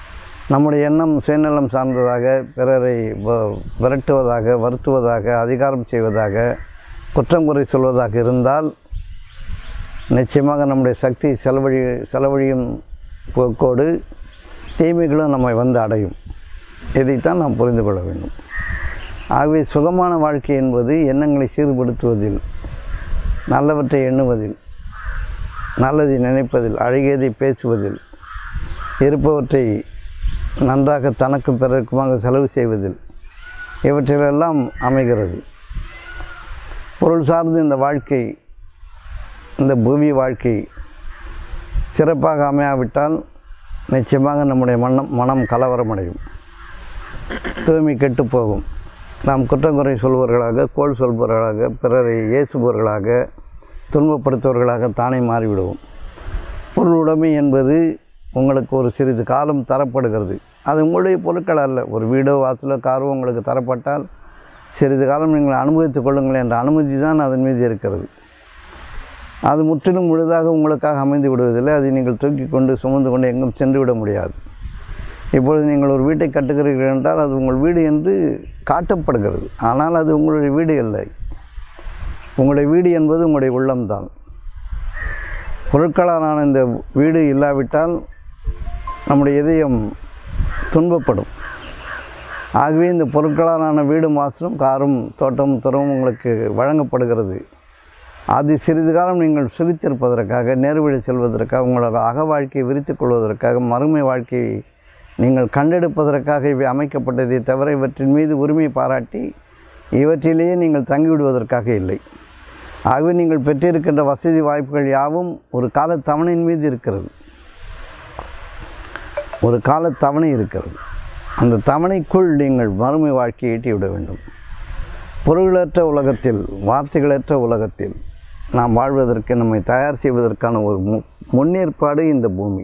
நம்முடைய எண்ணம் சுயநலம் சார்ந்ததாக, பிறரை விரட்டுவதாக, வருத்துவதாக, அதிகாரம் செய்வதாக, குற்றம் குறை சொல்வதாக இருந்தால் நிச்சயமாக நம்முடைய சக்தி செலவழி செலவழியும் போக்கோடு தீமைகளும் நம்மை வந்து அடையும். இதைத்தான் நாம் புரிந்து கொள்ள வேண்டும். ஆகவே சுகமான வாழ்க்கை என்பது எண்ணங்களை சீர்படுத்துவதில், நல்லவற்றை எண்ணுவதில், நல்லதை நினைப்பதில், அழகியதை பேசுவதில், இருப்பவற்றை நன்றாக தனக்கும் பிறருக்குமாக செலவு செய்வதில், இவற்றிலெல்லாம் அமைகிறது. பொருள் சார்ந்து இந்த வாழ்க்கை, இந்த பூமி வாழ்க்கை சிறப்பாக அமையாவிட்டால் நிச்சயமாக நம்முடைய மனம் மனம் கலவரமடையும், தூய்மை கெட்டு போகும். நாம் குற்றங்குறை சொல்பவர்களாக, கோள் சொல்பவர்களாக, பிறரை ஏசுபவர்களாக, துன்பப்படுத்துபவர்களாக தானே மாறிவிடுவோம். பொருள் உடைமை என்பது உங்களுக்கு ஒரு சிறிது காலம் தரப்படுகிறது. அது உங்களுடைய பொருட்கள் அல்ல. ஒரு வீடோ வாசலோ காரோ உங்களுக்கு தரப்பட்டால் சிறிது காலம் நீங்கள் அனுபவித்துக் கொள்ளுங்கள் என்ற அனுமதி தான் அதன் மீது இருக்கிறது. அது முற்றிலும் முழுதாக உங்களுக்காக அமைந்து விடுவதில்லை. அதை நீங்கள் தூக்கி கொண்டு சுமந்து கொண்டு எங்கும் சென்று விட முடியாது. இப்பொழுது நீங்கள் ஒரு வீட்டை கட்டுகிறீர்கள் என்றால் அது உங்கள் வீடு என்று காட்டப்படுகிறது. ஆனால் அது உங்களுடைய வீடு இல்லை. உங்களுடைய வீடு என்பது உங்களுடைய உள்ளம்தான். பொருட்களாலான இந்த வீடு இல்லாவிட்டால் நம்முடைய இதயம் துன்பப்படும். ஆகவே இந்த பொருட்களாலான வீடு மாத்திரம் காரும் தோட்டமும் துறவும் உங்களுக்கு வழங்கப்படுகிறது. அது சிறிது காலம் நீங்கள் சுகித்திருப்பதற்காக, நேர்வழி செல்வதற்காக, உங்களோட அக வாழ்க்கையை விரித்து கொள்வதற்காக, மறுமை வாழ்க்கையை நீங்கள் கண்டெடுப்பதற்காக இவை அமைக்கப்பட்டதை தவிர இவற்றின் மீது உரிமை பாராட்டி இவற்றிலேயே நீங்கள் தங்கிவிடுவதற்காக இல்லை. ஆகவே நீங்கள் பெற்றிருக்கின்ற வசதி வாய்ப்புகள் யாவும் ஒரு கால தவணையின் மீது இருக்கிறது. ஒரு கால தவணை இருக்கிறது. அந்த தவணைக்குள் நீங்கள் மறுமை வாழ்க்கையை ஈட்டிவிட வேண்டும். பொருளற்ற உலகத்தில், வார்த்தைகளற்ற உலகத்தில் நாம் வாழ்வதற்கு, நம்மை தயார் செய்வதற்கான ஒரு மு முன்னேற்பாடு இந்த பூமி.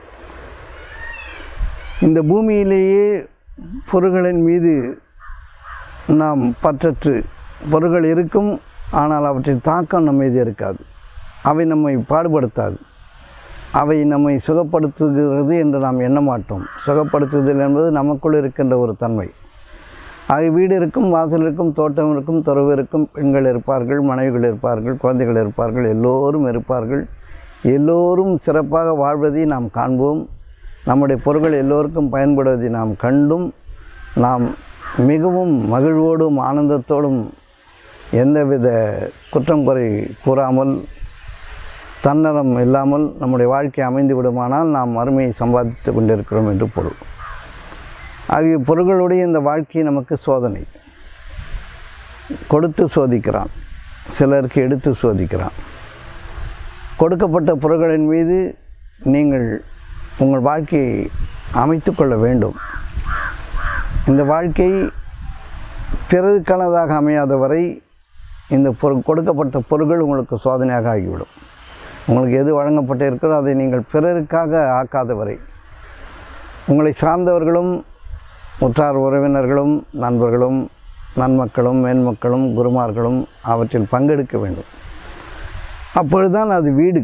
இந்த பூமியிலேயே பொருள்களின் மீது நாம் பற்றற்று, பொருள்கள் இருக்கும் ஆனால் அவற்றின் தாக்கம் நம்ம மீது இருக்காது. அவை நம்மை பாடுபடுத்தாது. அவை நம்மை சுகப்படுத்துகிறது என்று நாம் எண்ண மாட்டோம். சுகப்படுத்துதல் என்பது நமக்குள் இருக்கின்ற ஒரு தன்மை. ஆக வீடு இருக்கும், வாசல் இருக்கும், தோட்டம் இருக்கும், துறவு இருக்கும், பெண்கள் இருப்பார்கள், மனைவிகள் இருப்பார்கள், குழந்தைகள் இருப்பார்கள், எல்லோரும் இருப்பார்கள். எல்லோரும் சிறப்பாக வாழ்வதை நாம் காண்போம். நம்முடைய பொருட்கள் எல்லோருக்கும் பயன்படுவதை நாம் கண்டும் நாம் மிகவும் மகிழ்வோடும் ஆனந்தத்தோடும் எந்தவித குற்றம் குறை கூறாமல், தன்னலம் இல்லாமல் நம்முடைய வாழ்க்கை அமைந்து விடுமானால் நாம் அருமையை சம்பாதித்து கொண்டிருக்கிறோம் என்று பொருள். ஆகிய பொருள்களுடைய இந்த வாழ்க்கை நமக்கு சோதனை. கொடுத்து சோதிக்கிறான், சிலருக்கு எடுத்து சோதிக்கிறான். கொடுக்கப்பட்ட பொருள்களின் மீது நீங்கள் உங்கள் வாழ்க்கையை அமைத்து கொள்ள வேண்டும். இந்த வாழ்க்கை பிறருக்கானதாக அமையாத வரை இந்த பொருள் கொடுக்கப்பட்ட பொருள்கள் உங்களுக்கு சோதனையாக ஆகிவிடும். உங்களுக்கு எது வழங்கப்பட்டு இருக்கிறோ அதை நீங்கள் பிறருக்காக ஆக்காத வரை உங்களை சார்ந்தவர்களும், உற்றார் உறவினர்களும், நண்பர்களும், நன்மக்களும், மேன்மக்களும், குருமார்களும் அவற்றில் பங்கெடுக்க வேண்டும். அப்பொழுதுதான் அது வீடு.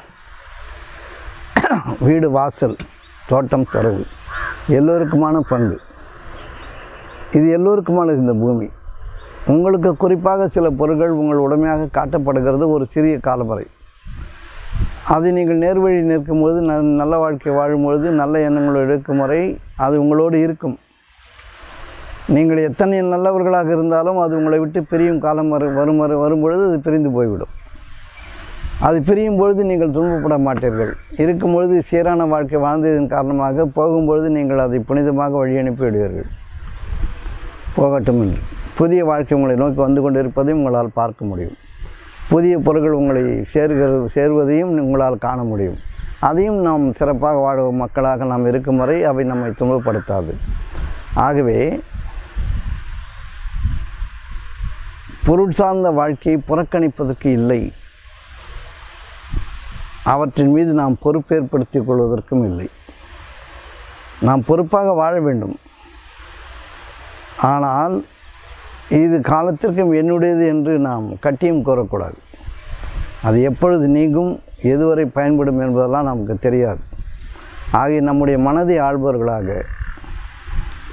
வீடு, வாசல், தோட்டம், துறவு எல்லோருக்குமான பங்கு. இது எல்லோருக்குமானது. இந்த பூமி உங்களுக்கு குறிப்பாக சில பொருட்கள் உங்கள் உடமையாக காட்டப்படுகிறது ஒரு சிறிய காலம் வரை. அதை நீங்கள் நேர்வழி நிற்கும்பொழுது, ந நல்ல வாழ்க்கை வாழும்பொழுது, நல்ல எண்ணங்களோடு இருக்கும் வரை அது உங்களோடு இருக்கும். நீங்கள் எத்தனை நல்லவர்களாக இருந்தாலும் அது உங்களை விட்டு பிரியும் காலம் வரும் வரும் வரும்பொழுது அது பிரிந்து போய்விடும். அது பிரியும் பொழுது நீங்கள் துன்பப்பட மாட்டீர்கள். இருக்கும் பொழுது சீரான வாழ்க்கை வாழ்ந்ததன் காரணமாக போகும்பொழுது நீங்கள் அதை புனிதமாக வழி அனுப்பி விடுவீர்கள். போகட்டும் என்று புதிய வாழ்க்கை உங்களை நோக்கி வந்து கொண்டு இருப்பதையும் உங்களால் பார்க்க முடியும். புதிய பொருட்கள் உங்களை சேர்கிறது சேர்வதையும் உங்களால் காண முடியும். அதையும் நாம் சிறப்பாக வாழும் மக்களாக நாம் இருக்கும் வரை அவை நம்மை துன்பப்படுத்தாது. ஆகவே பொருள் சார்ந்த வாழ்க்கையை புறக்கணிப்பதற்கு இல்லை, அவற்றின் மீது நாம் பொறுப்பேற்படுத்திக் கொள்வதற்கும் இல்லை. நாம் பொறுப்பாக வாழ வேண்டும். ஆனால் இது காலத்திற்கும் என்னுடையது என்று நாம் கட்டியம் கோரக்கூடாது. அது எப்பொழுது நீங்கும், எதுவரை பயன்படும் என்பதெல்லாம் நமக்கு தெரியாது. ஆகிய நம்முடைய மனதை ஆள்பவர்களாக,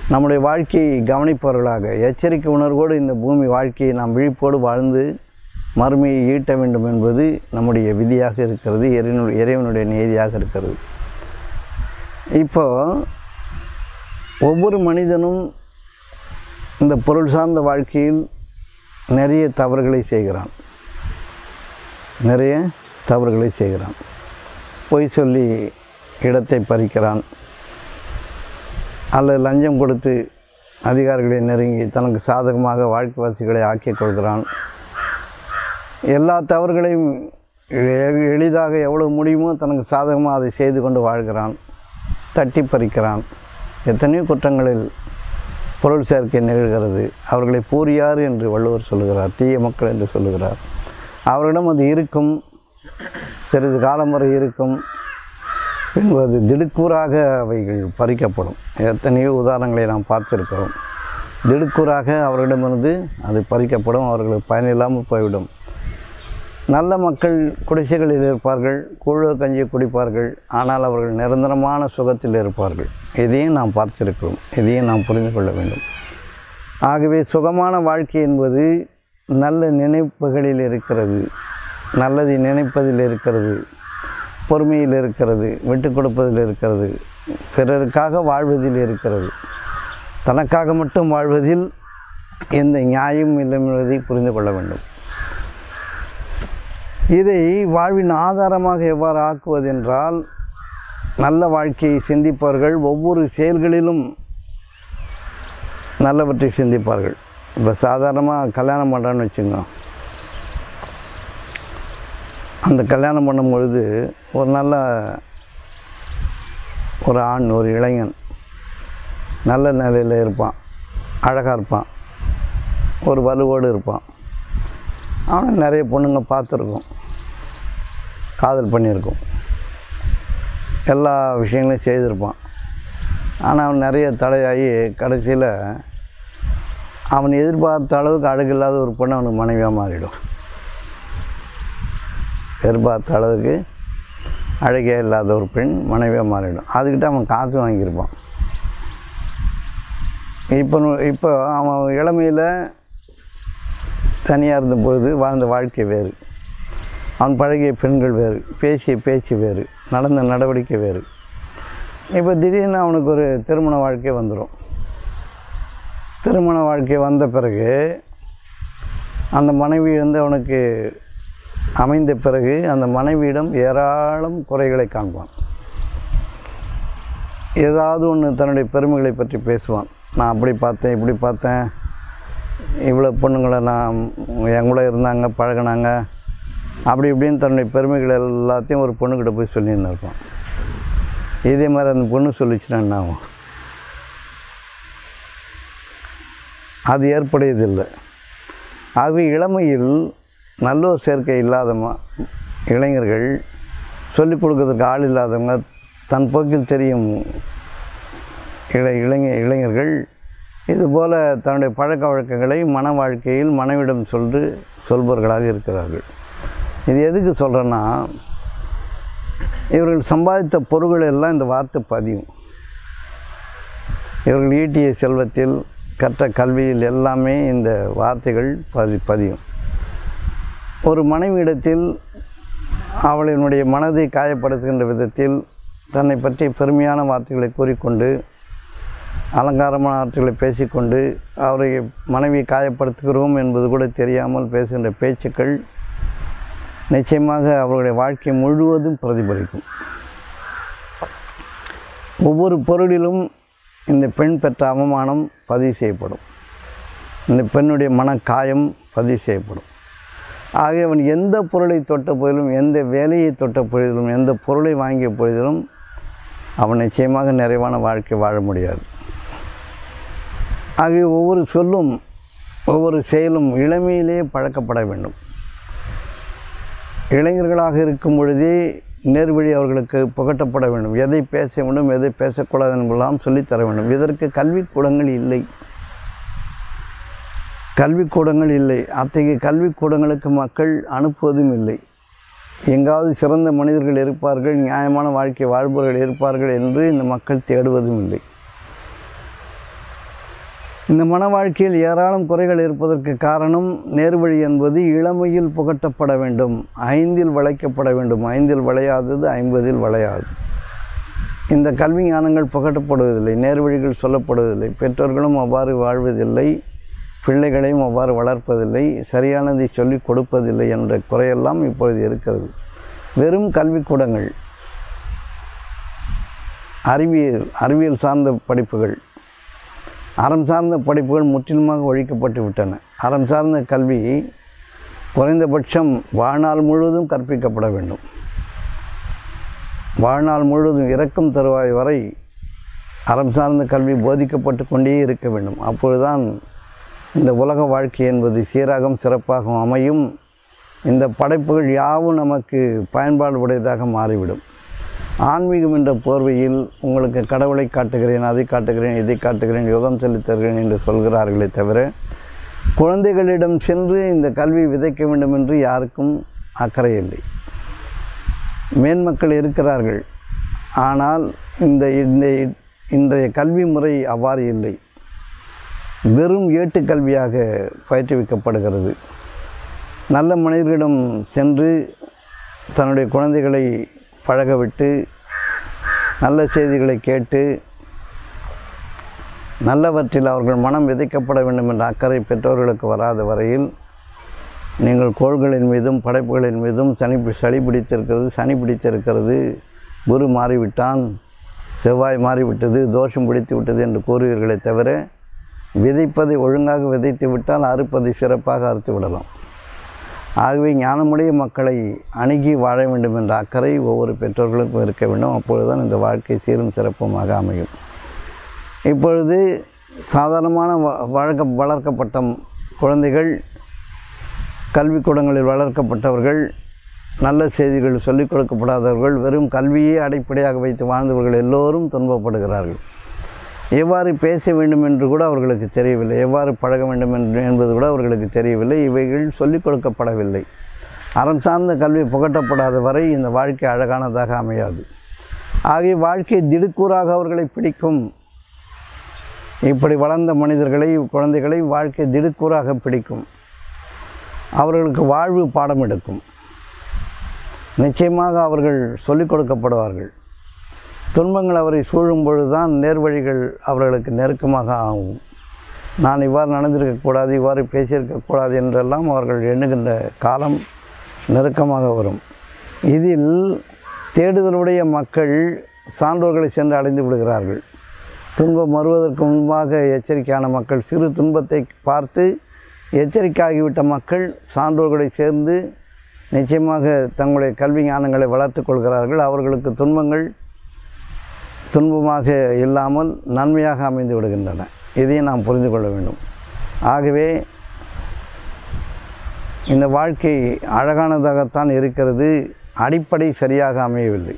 நம்முடைய வாழ்க்கையை கவனிப்பவர்களாக எச்சரிக்கை உணர்வோடு இந்த பூமி வாழ்க்கையை நாம் விழிப்போடு வாழ்ந்து மறுமையை ஈட்ட வேண்டும் என்பது நம்முடைய விதியாக இருக்கிறது, இறைவனுடைய இறைவனுடைய நீதியாக இருக்கிறது. இப்போ ஒவ்வொரு மனிதனும் இந்த பொருள் சார்ந்த வாழ்க்கையில் நிறைய தவறுகளை செய்கிறான் நிறைய தவறுகளை செய்கிறான் பொய் சொல்லி இடத்தை பறிக்கிறான், அல்லது லஞ்சம் கொடுத்து அதிகாரிகளை நெருங்கி தனக்கு சாதகமாக வாழ்க்கை வசதிகளை ஆக்கிக் கொள்கிறான். எல்லா தவறுகளையும் எளிதாக எவ்வளவு முடியுமோ தனக்கு சாதகமாக அதை செய்து கொண்டு வாழ்கிறான், தட்டி பறிக்கிறான். எத்தனையோ குற்றங்களில் பொருள் சேர்க்கை நிகழ்கிறது. அவர்களை பூரியார் என்று வள்ளுவர் சொல்லுகிறார், தீய மக்கள் என்று சொல்லுகிறார். அவரிடம் அது இருக்கும், சிறிது காலம் வரை இருக்கும், பின்பு அது திடுக்கூறாக அவைகள் பறிக்கப்படும். எத்தனையோ உதாரணங்களை நாம் பார்த்திருக்கிறோம். திடுக்கூறாக அவர்களிடமிருந்து அது பறிக்கப்படும், அவர்களுக்கு பயனில்லாமல் போய்விடும். நல்ல மக்கள் குடிசைகளில் இருப்பார்கள், கூழ கஞ்சி குடிப்பார்கள், ஆனால் அவர்கள் நிரந்தரமான சுகத்தில் இருப்பார்கள். இதையும் நாம் பார்த்திருக்கிறோம், இதையும் நாம் புரிந்து கொள்ள வேண்டும். ஆகவே சுகமான வாழ்க்கை என்பது நல்ல நினைப்புகளில் இருக்கிறது, நல்லதை நினைப்பதில் இருக்கிறது, பொறுமையில் இருக்கிறது, விட்டு கொடுப்பதில் இருக்கிறது, பிறருக்காக வாழ்வதில் இருக்கிறது. தனக்காக மட்டும் வாழ்வதில் எந்த நியாயம் இல்லை என்பதை புரிந்து கொள்ள வேண்டும். இதை வாழ்வின் ஆதாரமாக எவ்வாறு ஆக்குவதென்றால், நல்ல வாழ்க்கையை சிந்திப்பவர்கள் ஒவ்வொரு செயல்களிலும் நல்லவற்றை சிந்திப்பார்கள். இப்போ சாதாரணமாக கல்யாணம் பண்ணுறான்னு வச்சுங்க, அந்த கல்யாணம் பண்ணும் பொழுது ஒரு நல்ல ஒரு ஆண், ஒரு இளைஞன் நல்ல நிலையில் இருப்பான், அழகாக இருப்பான், ஒரு வலுவோடு இருப்பான். அவனை நிறைய பொண்ணுங்க பார்த்துருக்கோம், காதல் பண்ணியிருக்கோம், எல்லா விஷயங்களையும் செய்திருப்பான். ஆனால் அவன் நிறைய தடையாகி கடைசியில் அவன் எதிர்பார்த்த அளவுக்கு அழகில்லாத ஒரு பொண்ணு அவனுக்கு மனைவியாக மாறிடும். எதிர்பார்த்த அளவுக்கு அழகே இல்லாத ஒரு பெண் மனைவியாக மாறிடும். அதுக்கிட்ட அவன் காசு வாங்கியிருப்பான். இப்போ இப்போ அவன் இளமையில் தனியாக இருந்த பொழுது வாழ்ந்த வாழ்க்கை வேறு, அவன் பழகிய பெண்கள் வேறு, பேசிய பேச்சு வேறு, நடந்த நடவடிக்கை வேறு. இப்போ திடீர்னு அவனுக்கு ஒரு திருமண வாழ்க்கை வந்துடும். திருமண வாழ்க்கை வந்த பிறகு அந்த மனைவி வந்து அவனுக்கு அமைந்த பிறகு அந்த மனைவியிடம் ஏராளம் குறைகளை காண்பான். ஏதாவது ஒன்று தன்னுடைய பெருமைகளை பற்றி பேசுவான். நான் அப்படி பார்த்தேன், இப்படி பார்த்தேன், இவ்வளோ பொண்ணுங்களை நான் என் கூட இருந்தாங்க, பழகினாங்க, அப்படி இப்படின்னு தன்னுடைய பெருமைகள் எல்லாத்தையும் ஒரு பொண்ணுக்கிட்ட போய் சொல்லின்னு இருப்பான். இதே மாதிரி அந்த பொண்ணு சொல்லிச்சுன்னா என்ன ஆகும்? அது ஏற்புடையதில்லை. ஆகவே இளமையில் நல்லோர் சேர்க்கை இல்லாத இளைஞர்கள், சொல்லிக் கொடுக்கறதுக்கு ஆள் இல்லாதவங்க, தன் போக்கில் தெரியும் இள இளைஞ இளைஞர்கள் இதுபோல் தன்னுடைய பழக்க வழக்கங்களை மன வாழ்க்கையில் மனைவிடம் சொல்லு சொல்பவர்களாக இருக்கிறார்கள். இது எதுக்கு சொல்கிறேன்னா, இவர்கள் சம்பாதித்த பொருள்கள் எல்லாம் இந்த வார்த்தை பதியும். இவர்கள் ஈட்டிய செல்வத்தில், கற்ற கல்வியில் எல்லாமே இந்த வார்த்தைகள் பதி பதியும். ஒரு மனைவியிடத்தில் அவளினுடைய மனதை காயப்படுத்துகின்ற விதத்தில் தன்னை பற்றி பெருமையான வார்த்தைகளை கூறிக்கொண்டு, அலங்காரமான வார்த்தைகளை பேசிக்கொண்டு அவரை மனைவியை காயப்படுத்துகிறோம் என்பது கூட தெரியாமல் பேசுகின்ற பேச்சுக்கள் நிச்சயமாக அவர்களுடைய வாழ்க்கை முழுவதும் பிரதிபலிக்கும். ஒவ்வொரு பொருளிலும் இந்த பெண் பெற்ற அவமானம் பதிவு செய்யப்படும், இந்த பெண்ணுடைய மனக்காயம் பதிவு செய்யப்படும். ஆகிய அவன் எந்த பொருளை தொட்ட பொழுதிலும், எந்த வேலையை தொட்ட பொழுதிலும், எந்த பொருளை வாங்கிய பொழுதிலும் அவன் நிச்சயமாக நிறைவான வாழ்க்கை வாழ முடியாது. ஆகிய ஒவ்வொரு சொல்லும் ஒவ்வொரு செயலும் இளமையிலே பழக்கப்பட வேண்டும். இளைஞர்களாக இருக்கும் பொழுதே நேர்வழி அவர்களுக்கு புகட்டப்பட வேண்டும். எதை பேச வேண்டும், எதை பேசக்கூடாது என்பதெல்லாம் சொல்லித்தர வேண்டும். இதற்கு கல்விக்கூடங்கள் இல்லை, கல்விக்கூடங்கள் இல்லை. அத்தகைய கல்விக்கூடங்களுக்கு மக்கள் அனுப்புவதும் இல்லை. எங்காவது சிறந்த மனிதர்கள் இருப்பார்கள், நியாயமான வாழ்க்கை வாழ்பவர்கள் இருப்பார்கள் என்று இந்த மக்கள் தேடுவதும் இல்லை. இந்த மன வாழ்க்கையில் ஏராளம் குறைகள் இருப்பதற்கு காரணம் நேர்வழி என்பது இளமையில் புகட்டப்பட வேண்டும், ஐந்தில் வளைக்கப்பட வேண்டும். ஐந்தில் வளையாதது ஐம்பதில் வளையாது. இந்த கல்வி ஞானங்கள் புகட்டப்படுவதில்லை, நேர்வழிகள் சொல்லப்படுவதில்லை, பெற்றோர்களும் அவ்வாறு வாழ்வதில்லை, பிள்ளைகளையும் அவ்வாறு வளர்ப்பதில்லை, சரியானதை சொல்லிக் கொடுப்பதில்லை என்ற குறையெல்லாம் இப்பொழுது இருக்கிறது. வெறும் கல்விக்கூடங்கள், அறிவியல் அறிவியல் சார்ந்த படிப்புகள், அறம் சார்ந்த படிப்புகள் முற்றிலுமாக ஒழிக்கப்பட்டு விட்டன. அறம் சார்ந்த கல்வி குறைந்தபட்சம் வாழ்நாள் முழுவதும் கற்பிக்கப்பட வேண்டும். வாழ்நாள் முழுவதும் இறக்கும் தருவாய் வரை அறம் சார்ந்த கல்வி போதிக்கப்பட்டு கொண்டே இருக்க வேண்டும். அப்பொழுதுதான் இந்த உலக வாழ்க்கை என்பது சீராகவும் சிறப்பாகவும் அமையும். இந்த படைப்புகள் யாவும் நமக்கு பயன்பாடு உடையதாக மாறிவிடும். ஆன்மீகம் என்ற போர்வையில் உங்களுக்கு கடவுளை காட்டுகிறேன், அதை காட்டுகிறேன், இதை காட்டுகிறேன், யோகம் செலுத்தி தருகிறேன் என்று சொல்கிறார்களே தவிர குழந்தைகளிடம் சென்று இந்த கல்வி விதைக்க வேண்டும் என்று யாருக்கும் அக்கறை இல்லை. மேன்மக்கள் இருக்கிறார்கள், ஆனால் இந்த இந்த இன்றைய கல்வி முறை அவ்வாறு இல்லை. வெறும் ஏட்டுக்கல்வியாக பயிற்றுவிக்கப்படுகிறது. நல்ல மனிதர்களிடம் சென்று தன்னுடைய குழந்தைகளை பழகவிட்டு நல்ல செய்திகளை கேட்டு நல்லவற்றில் அவர்கள் மனம் விதைக்கப்பட வேண்டும் என்ற அக்கறை பெற்றோர்களுக்கு வராத வரையில் நீங்கள் கோள்களின் மீதும் படைப்புகளின் மீதும் சனி சளி பிடித்திருக்கிறது, சனி பிடித்திருக்கிறது, குரு மாறிவிட்டான், செவ்வாய் மாறிவிட்டது, தோஷம் பிடித்து விட்டது என்று கூறுவீர்களே தவிர விதைப்பதை ஒழுங்காக விதைத்து விட்டால் அறுப்பதை சிறப்பாக அறுத்து விடலாம். ஆகவே ஞானமுடைய மக்களை அணுகி வாழ வேண்டும் என்ற அக்கறை ஒவ்வொரு பெற்றோர்களுக்கும் இருக்க வேண்டும். அப்பொழுதுதான் இந்த வாழ்க்கை சீரும் சிறப்புமாக அமையும். இப்பொழுது சாதாரணமான வழக்க வளர்க்கப்பட்ட குழந்தைகள், கல்விக்கூடங்களில் வளர்க்கப்பட்டவர்கள், நல்ல செய்திகள் சொல்லிக் கொடுக்கப்படாதவர்கள், வெறும் கல்வியே அடிப்படையாக வைத்து வாழ்ந்தவர்கள் எல்லோரும் துன்பப்படுகிறார்கள். எவ்வாறு பேச வேண்டும் என்று கூட அவர்களுக்கு தெரியவில்லை, எவ்வாறு பழக வேண்டும் என்று என்பது கூட அவர்களுக்கு தெரியவில்லை. இவைகள் சொல்லிக் கொடுக்கப்படவில்லை. அறம் சார்ந்த கல்வி புகட்டப்படாத வரை இந்த வாழ்க்கை அழகானதாக அமையாது. ஆகிய வாழ்க்கை திடுக்கூறாக அவர்களை பிடிக்கும். இப்படி வளர்ந்த மனிதர்களை, குழந்தைகளை வாழ்க்கை திடுக்கூறாக பிடிக்கும். அவர்களுக்கு வாழ்வு பாடம் எடுக்கும். நிச்சயமாக அவர்கள் சொல்லிக் கொடுக்கப்படுவார்கள். துன்பங்கள் அவரை சூழும் பொழுதுதான் நேர்வழிகள் அவர்களுக்கு நெருக்கமாக ஆகும். நான் இவ்வாறு நடந்திருக்கக்கூடாது, இவ்வாறு பேசியிருக்கக்கூடாது என்றெல்லாம் அவர்கள் எண்ணுகின்ற காலம் நெருக்கமாக வரும். இதில் தேடுதலுடைய மக்கள் சான்றோர்களை சென்று அடைந்து விடுகிறார்கள். துன்பம் வருவதற்கு முன்பாக எச்சரிக்கையான மக்கள், சிறு துன்பத்தை பார்த்து எச்சரிக்கையாகிவிட்ட மக்கள் சான்றோர்களை சேர்ந்து நிச்சயமாக தங்களுடைய கல்வி ஞானங்களை வளர்த்து கொள்கிறார்கள். அவர்களுக்கு துன்பங்கள் துன்பமாக இல்லாமல் நன்மையாக அமைந்து விடுகின்றன. இதையும் நாம் புரிந்து கொள்ள வேண்டும். ஆகவே இந்த வாழ்க்கை அழகானதாகத்தான் இருக்கிறது, அடிப்படை சரியாக அமையவில்லை.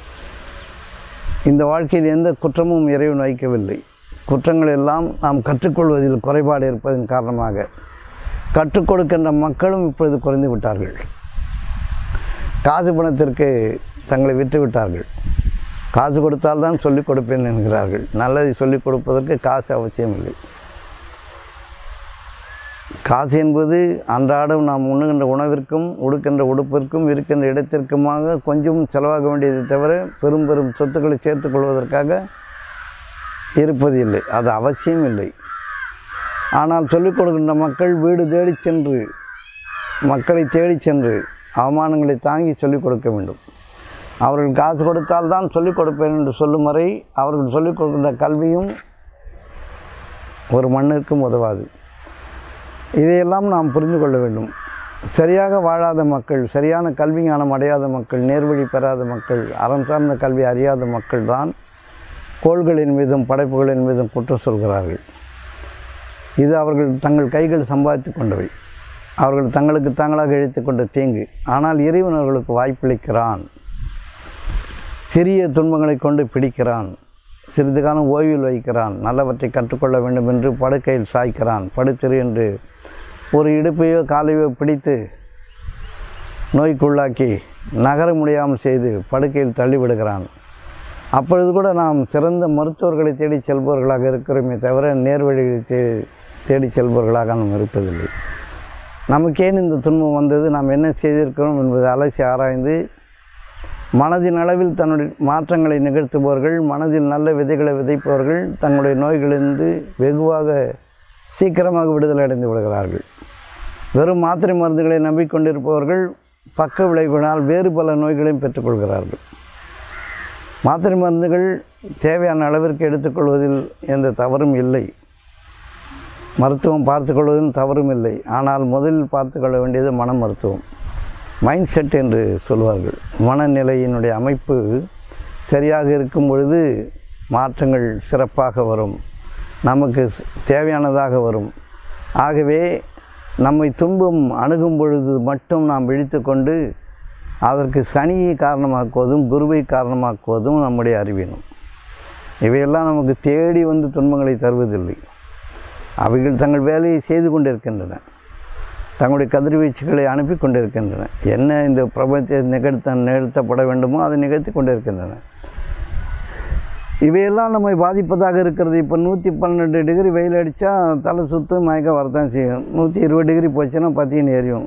இந்த வாழ்க்கையில் எந்த குற்றமும் இறைவன் வைக்கவில்லை. குற்றங்கள் எல்லாம் நாம் கற்றுக்கொள்வதில் குறைபாடு இருப்பதன் காரணமாக கற்றுக் கொடுக்கின்ற மக்களும் இப்பொழுது குறைந்து விட்டார்கள். காசு பணத்திற்கு தங்களை விற்று விட்டார்கள். காசு கொடுத்தால்தான் சொல்லிக் கொடுப்பேன் என்கிறார்கள். நல்லதை சொல்லிக் கொடுப்பதற்கு காசு அவசியம் இல்லை. காசு என்பது அன்றாடம் நாம் உண்ணுகின்ற உணவிற்கும் உடுக்கின்ற உடுப்பிற்கும் இருக்கின்ற இடத்திற்குமாக கொஞ்சம் செலவாக வேண்டியதை தவிர பெரும் பெரும் சொத்துக்களை சேர்த்து கொள்வதற்காக இருப்பது இல்லை. அது அவசியம் இல்லை. ஆனால் சொல்லிக் கொடுக்கின்ற மக்கள் வீடு தேடி சென்று, மக்களை தேடி சென்று அவமானங்களை தாங்கி சொல்லிக் கொடுக்க வேண்டும். அவர்கள் காசு கொடுத்தால்தான் சொல்லிக் கொடுப்பேன் என்று சொல்லும் வரை அவர்கள் சொல்லிக் கொடுக்கின்ற கல்வியும் ஒரு மண்ணிற்கும் உதவாது. இதையெல்லாம் நாம் புரிந்து கொள்ள வேண்டும். சரியாக வாழாத மக்கள், சரியான கல்வி ஞானம் அடையாத மக்கள், நேர்வழி பெறாத மக்கள், அறம் சார்ந்த கல்வி அறியாத மக்கள் தான் கோள்களின் மீதும் படைப்புகளின் மீதும் குற்றம் சொல்கிறார்கள். இது அவர்கள் தங்கள் கைகள் சம்பாதித்து கொண்டவை. அவர்கள் தங்களுக்கு தாங்களாக இழைத்து கொண்ட தீங்கு. ஆனால் இறைவன் அவர்களுக்கு வாய்ப்பளிக்கிறான். சிறிய துன்பங்களை கொண்டு பிடிக்கிறான். சிறிது காலம் ஓய்வில் வைக்கிறான். நல்லவற்றை கற்றுக்கொள்ள வேண்டும் என்று படுக்கையில் சாய்க்கிறான். படுத்திரு என்று ஒரு இடுப்பையோ காலையோ பிடித்து நோய்க்குள்ளாக்கி நகர முடியாமல் செய்து படுக்கையில் தள்ளிவிடுகிறான். அப்பொழுது கூட நாம் சிறந்த மருத்துவர்களை தேடி செல்பவர்களாக இருக்கிறோமே தவிர நேர்வழிகளை தே தேடி செல்பவர்களாக நாம் இருப்பதில்லை. நமக்கேன் இந்த துன்பம் வந்தது, நாம் என்ன செய்திருக்கிறோம் என்பதை அலசி ஆராய்ந்து மனதின் அளவில் தன்னுடைய மாற்றங்களை நிகழ்த்துபவர்கள், மனதில் நல்ல விதைகளை விதைப்பவர்கள் தங்களுடைய நோய்களிலிருந்து வெகுவாக சீக்கிரமாக விடுதலை அடைந்து விடுகிறார்கள். வெறும் மாத்திரை மருந்துகளை நம்பிக்கொண்டிருப்பவர்கள் பக்க விளைவுகளால் வேறு பல நோய்களையும் பெற்றுக்கொள்கிறார்கள். மாத்திரை மருந்துகள் தேவையான அளவிற்கு எடுத்துக்கொள்வதில் எந்த தவறும் இல்லை, மருத்துவம் பார்த்து கொள்வதில் தவறும் இல்லை. ஆனால் முதலில் பார்த்து கொள்ள வேண்டியது மன மருத்துவம், மைண்ட் செட் என்று சொல்வார்கள். மனநிலையினுடைய அமைப்பு சரியாக இருக்கும் பொழுது மாற்றங்கள் சிறப்பாக வரும், நமக்கு தேவையானதாக வரும். ஆகவே நம்மை துன்பம் அணுகும் பொழுது மட்டும் நாம் விழித்து கொண்டு அதற்கு சனியை காரணமாக்குவதும் குருவை காரணமாக்குவதும் நம்முடைய அறிவீனம். இவையெல்லாம் நமக்கு தேடி வந்து துன்பங்களை தருவதில்லை. அவைகள் தங்கள் வேலையை செய்து கொண்டிருக்கின்றன, தங்களுடைய கதிர்வீச்சுகளை அனுப்பி கொண்டிருக்கின்றன. என்ன இந்த பிரபஞ்சத்தை நிகழ்த்த நிகழ்த்தப்பட வேண்டுமோ அதை நிகழ்த்தி கொண்டிருக்கின்றன. இவையெல்லாம் நம்மை பாதிப்பதாக இருக்கிறது. இப்போ நூற்றி பன்னெண்டு டிகிரி வெயில் அடித்தா தலை சுத்து மயக்க வரத்தான் செய்யும். நூற்றி இருபது டிகிரி போச்சுன்னா பற்றின்னு எரியும்.